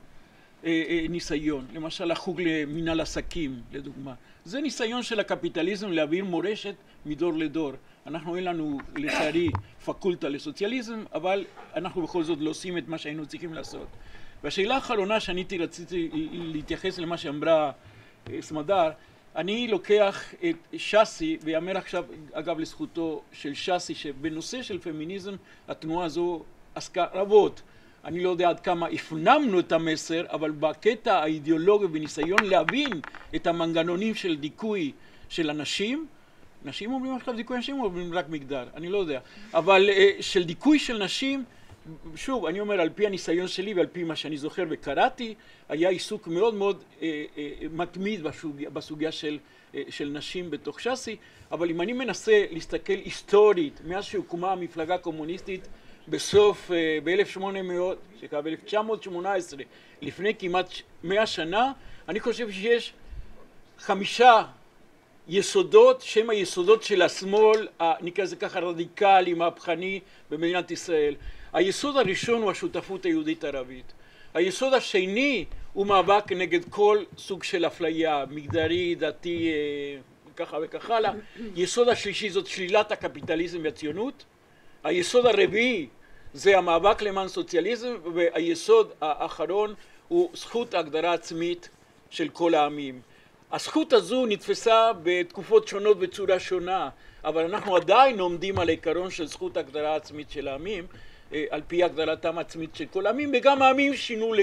ניסיון, למשל החוג למינהל עסקים לדוגמה, זה ניסיון של הקפיטליזם להעביר מורשת מדור לדור. אנחנו אין לנו לצערי פקולטה לסוציאליזם, אבל אנחנו בכל זאת לא עושים את מה שהיינו צריכים לעשות. והשאלה האחרונה שאני רציתי להתייחס למה שאמרה סמדר, אני לוקח את שסי, ויאמר עכשיו אגב לזכותו של שסי, שבנושא של פמיניזם התנועה הזו עסקה רבות. אני לא יודע עד כמה הפנמנו את המסר, אבל בקטע האידיאולוגי בניסיון להבין את המנגנונים של דיכוי של אנשים, נשים אומרים עכשיו דיכוי נשים או אומרים רק מגדר, אני לא יודע, אבל של דיכוי של נשים, שוב, אני אומר על פי הניסיון שלי ועל פי מה שאני זוכר וקראתי, היה עיסוק מאוד מאוד אה, אה, מתמיד בסוגיה, בסוגיה של, אה, של נשים בתוך שסי, אבל אם אני מנסה להסתכל היסטורית, מאז שהוקמה המפלגה הקומוניסטית, בסוף, ב-אלף שמונה מאות, שקרה ב-אלף תשע מאות שמונה עשרה, לפני כמעט מאה שנה, אני חושב שיש חמישה יסודות, שהם היסודות של השמאל, נקרא לזה ככה רדיקלי, מהפכני במדינת ישראל. היסוד הראשון הוא השותפות היהודית ערבית. היסוד השני הוא מאבק נגד כל סוג של אפליה, מגדרי, דתי, ככה וככה הלאה. יסוד השלישי זאת שלילת הקפיטליזם והציונות. היסוד הרביעי זה המאבק למען סוציאליזם, והיסוד האחרון הוא זכות ההגדרה עצמית של כל העמים. הזכות הזו נתפסה בתקופות שונות בצורה שונה, אבל אנחנו עדיין עומדים על העיקרון של זכות ההגדרה עצמית של העמים, על פי הגדרתם עצמית של כל העמים, וגם העמים שינו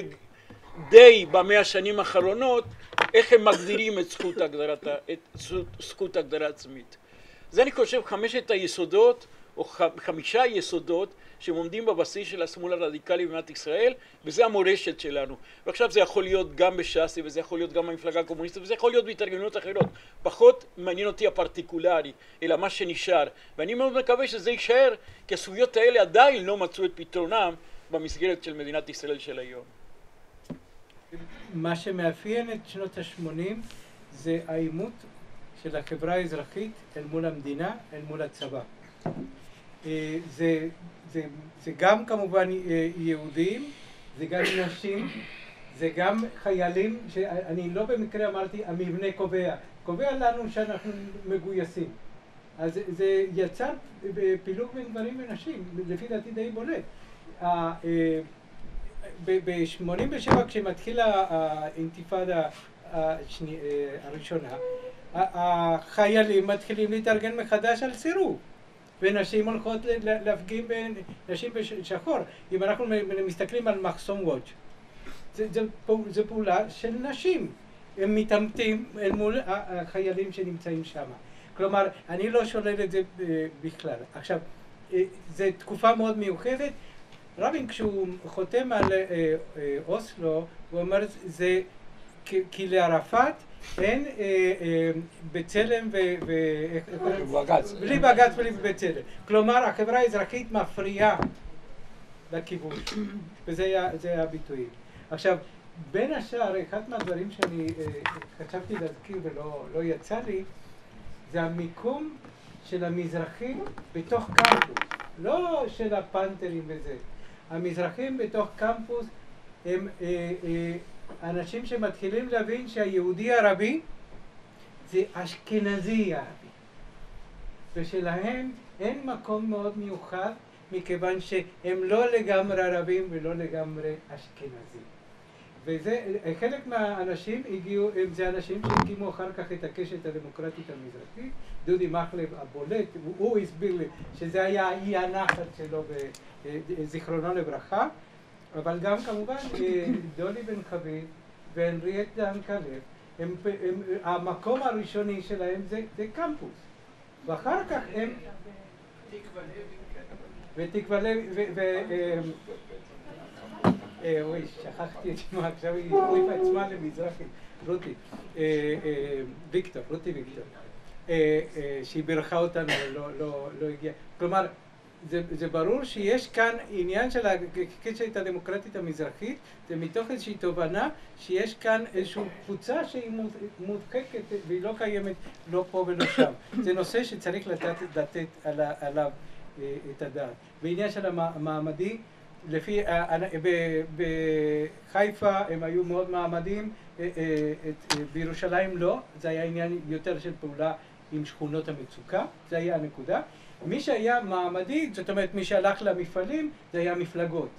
די במאה השנים האחרונות איך הם מגדירים את זכות ההגדרה, את זכות ההגדרה עצמית. זה אני חושב חמשת היסודות או חמישה יסודות שהם עומדים בבסיס של השמאל הרדיקלי במדינת ישראל, וזה המורשת שלנו. ועכשיו זה יכול להיות גם בש"סי, וזה יכול להיות גם במפלגה הקומוניסטית, וזה יכול להיות בהתארגנויות אחרות. פחות מעניין אותי הפרטיקולרי, אלא מה שנשאר. ואני מאוד מקווה שזה יישאר, כי הסוגיות האלה עדיין לא מצאו את פתרונם במסגרת של מדינת ישראל של היום. מה שמאפיין את שנות ה-שמונים זה העימות של החברה האזרחית אל מול המדינה, אל מול הצבא. זה, זה, זה גם כמובן יהודים, זה גם נשים, זה גם חיילים, שאני לא במקרה אמרתי המבנה קובע, קובע לנו שאנחנו מגויסים. אז זה יצר פילוג בין גברים ונשים, לפי דעתי די בולט. ב-שמונים ושבע כשמתחילה האינתיפאדה הראשונה, החיילים מתחילים להתארגן מחדש על סירוב. ונשים הולכות להפגין נשים בשחור. אם אנחנו מסתכלים על מחסום וואץ', זו פעולה של נשים. הם מתעמתים אל מול החיילים שנמצאים שם. כלומר, אני לא שולל את זה בכלל. עכשיו, זו תקופה מאוד מיוחדת. רבין כשהוא חותם על אוסלו, הוא אומר, זה כי לערפאת אין בצלם ו... בלי בג"ץ ובלי בצלם. כלומר, החברה האזרחית מפריעה לכיבוש, וזה היה הביטוי. עכשיו, בין השאר, אחד מהדברים שאני חשבתי להזכיר ולא יצא לי, זה המיקום של המזרחים בתוך קמפוס, לא של הפנתרים וזה. המזרחים בתוך קמפוס הם אנשים שמתחילים להבין שהיהודי ערבי זה אשכנזי ערבי. ושלהם אין מקום מאוד מיוחד, מכיוון שהם לא לגמרי ערבים ולא לגמרי אשכנזים. וזה, חלק מהאנשים הגיעו, זה אנשים שהקימו אחר כך את הקשת הדמוקרטית המזרחית. דודי מחלב הבולט, הוא הסביר לי שזה היה האי הנחת שלו בזיכרונו לברכה, אבל גם כמובן דולי בן חביב והנריאט דן כלב, הם, הם, המקום הראשוני שלהם זה, זה קמפוס, ואחר כך הם ותקווה לוי ו... אוי, שכחתי את שמה, עכשיו היא החליפה את שמה למזרחי, רותי, ויקטור, רותי ויקטור, שהיא בירכה אותנו ולא הגיעה. כלומר, זה ברור שיש כאן עניין של הקשת הדמוקרטית המזרחית, זה מתוך איזושהי תובנה שיש כאן איזושהי קבוצה שהיא מודחקת והיא לא קיימת לא פה ולא שם. זה נושא שצריך לתת עליו את הדעת. בעניין של המעמדי, לפי, בחיפה הם היו מאוד מעמדים, בירושלים לא, זה היה עניין יותר של פעולה עם שכונות המצוקה, זה היה הנקודה. מי שהיה מעמדי, זאת אומרת מי שהלך למפעלים, זה היה מפלגות.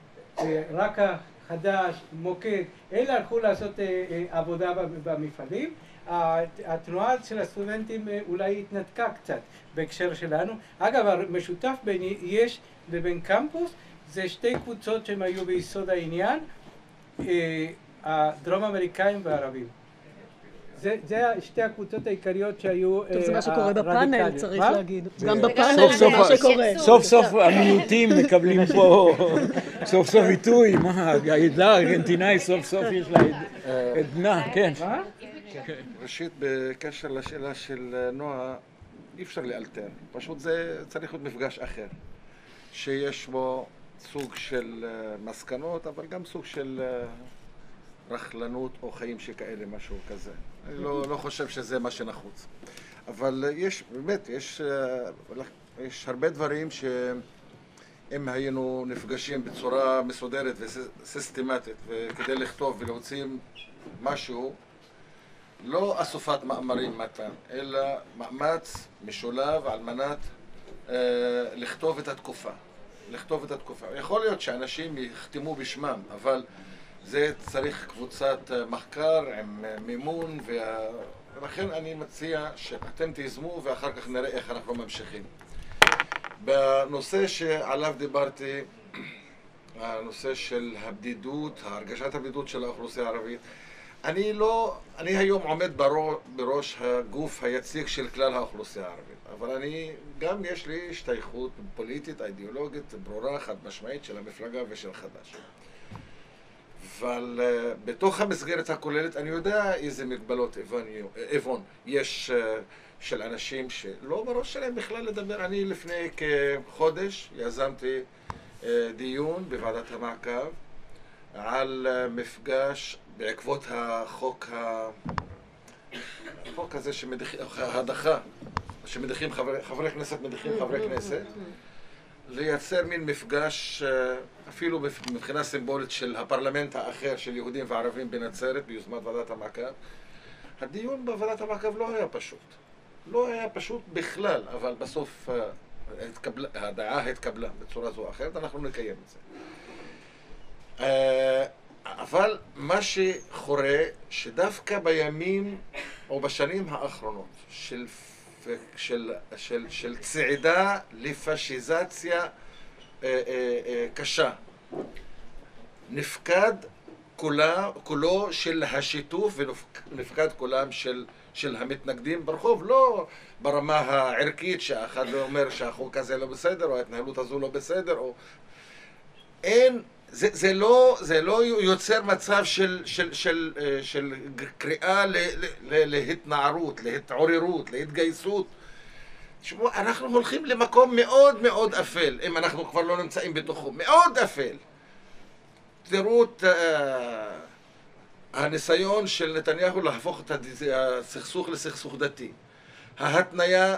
רק חדש, מוקד, אלה הלכו לעשות עבודה במפעלים. התנועה של הסטודנטים אולי התנתקה קצת בהקשר שלנו. אגב, המשותף בין יש לבין קמפוס, זה שתי קבוצות שהם היו ביסוד העניין, הדרום אמריקאים והערבים. זה, זה שתי הקבוצות העיקריות שהיו הרדיקליות. זה מה שקורה בפאנל, צריך להגיד. גם בפאנל זה מה שקורה. סוף סוף המיעוטים מקבלים פה, סוף סוף עיתוי, מה, העדה הארגנטינאי סוף סוף יש לה עדנה, כן. ראשית, בקשר לשאלה של נועה, אי אפשר לאלתר. פשוט זה צריך להיות מפגש אחר, שיש בו סוג של מסקנות, אבל גם סוג של רכלנות או חיים שכאלה, משהו כזה. אני לא, לא חושב שזה מה שנחוץ. אבל יש, באמת, יש, יש הרבה דברים שאם היינו נפגשים בצורה מסודרת וסיסטמטית, וכדי לכתוב ולהוציא משהו, לא אסופת מאמרים מתן, אלא מאמץ משולב על מנת אה, לכתוב את התקופה. לכתוב את התקופה. יכול להיות שאנשים יחתמו בשמם, אבל זה צריך קבוצת מחקר עם מימון, ולכן אני מציע שאתם תיזמו ואחר כך נראה איך אנחנו ממשיכים. בנושא שעליו דיברתי, הנושא של הבדידות, הרגשת הבדידות של האוכלוסייה הערבית, אני לא, אני היום עומד בראש, בראש הגוף היציג של כלל האוכלוסייה הערבית, אבל אני, גם יש לי השתייכות פוליטית, אידיאולוגית, ברורה, חד משמעית של המפלגה ושל חד"ש. אבל uh, בתוך המסגרת הכוללת אני יודע איזה מגבלות איבון יש uh, של אנשים שלא בראש שלהם בכלל לדבר. אני לפני כחודש יזמתי uh, דיון בוועדת המעקב על uh, מפגש בעקבות החוק ה... החוק הזה שמדחים, ההדחה, שמדחים חברי, חברי כנסת מדחים חברי כנסת, לייצר מין מפגש אפילו מבחינה סימבולית של הפרלמנט האחר של יהודים וערבים בנצרת ביוזמת ועדת המעקב. הדיון בוועדת המעקב לא היה פשוט. לא היה פשוט בכלל, אבל בסוף התקבלה, הדעה התקבלה בצורה זו או אחרת, אנחנו נקיים את זה. אבל מה שחורה, שדווקא בימים או בשנים האחרונות של, של, של, של צעידה לפשיזציה אה, אה, אה, קשה, נפקד כולה, כולו של השיתוף ונפקד כולם של, של המתנגדים ברחוב, לא ברמה הערכית שאחד אומר שהחוק הזה לא בסדר או ההתנהלות הזו לא בסדר, או אין, זה, זה לא, זה לא יוצר מצב של, של, של, של קריאה ל, ל, ל, להתנערות, להתעוררות, להתגייסות. שמו, אנחנו הולכים למקום מאוד מאוד אפל, אם אנחנו כבר לא נמצאים בתוכו, מאוד אפל. תראו את uh, הניסיון של נתניהו להפוך את הסכסוך לסכסוך דתי. ההתניה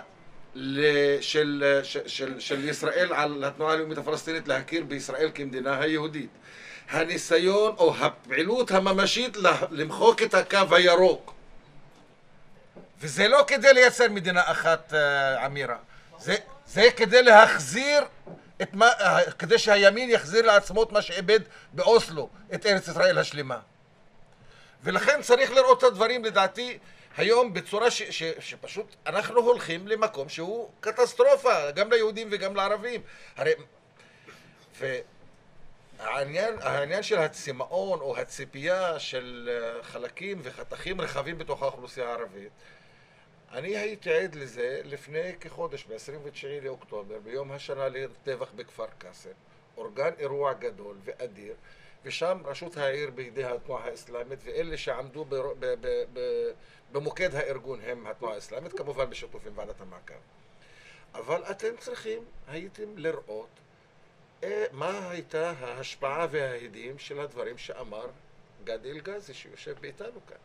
של, של, של ישראל על התנועה הלאומית הפלסטינית להכיר בישראל כמדינה היהודית. הניסיון או הפעילות הממשית למחוק את הקו הירוק. וזה לא כדי לייצר מדינה אחת עמירה. זה, זה כדי להחזיר את מה, כדי שהימין יחזיר לעצמו את מה שאיבד באוסלו, את ארץ ישראל השלמה. ולכן צריך לראות את הדברים לדעתי היום בצורה ש, ש, שפשוט אנחנו הולכים למקום שהוא קטסטרופה, גם ליהודים וגם לערבים. הרי, והעניין, העניין של הצמאון או הציפייה של חלקים וחתכים רחבים בתוך האוכלוסייה הערבית, אני הייתי עד לזה לפני כחודש, ב-עשרים ותשעה לאוקטובר, ביום השנה לטבח בכפר קאסם. אורגן אירוע גדול ואדיר, ושם ראשות העיר בידי התנועה האסלאמית, ואלה שעמדו ב- ב- ב- ב- במוקד הארגון הם התנועה האסלאמית, כמובן בשיתוף עם ועדת המעקב. אבל אתם צריכים, הייתם לראות אה, מה הייתה ההשפעה וההדים של הדברים שאמר גדי אלגזי, שיושב באיתנו כאן.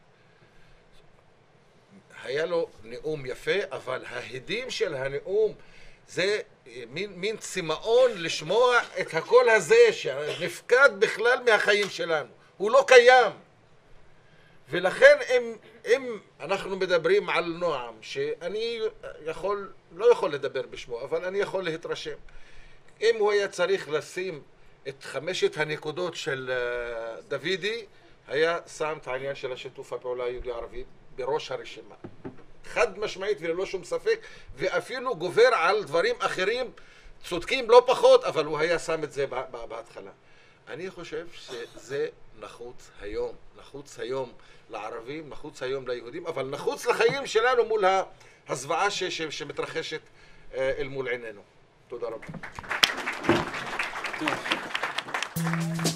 היה לו נאום יפה, אבל ההדים של הנאום זה מין, מין צמאון לשמוע את הקול הזה שנפקד בכלל מהחיים שלנו. הוא לא קיים. ולכן אם, אם אנחנו מדברים על נועם, שאני יכול, לא יכול לדבר בשמו, אבל אני יכול להתרשם. אם הוא היה צריך לשים את חמשת הנקודות של דוידי, היה שם את העניין של השיתוף הפעולה היהודי-ערבי בראש הרשימה. חד משמעית וללא שום ספק, ואפילו גובר על דברים אחרים, צודקים לא פחות, אבל הוא היה שם את זה בהתחלה. אני חושב שזה נחוץ היום, נחוץ היום לערבים, נחוץ היום ליהודים, אבל נחוץ לחיים שלנו מול הזוועה שמתרחשת אל מול עינינו. תודה רבה.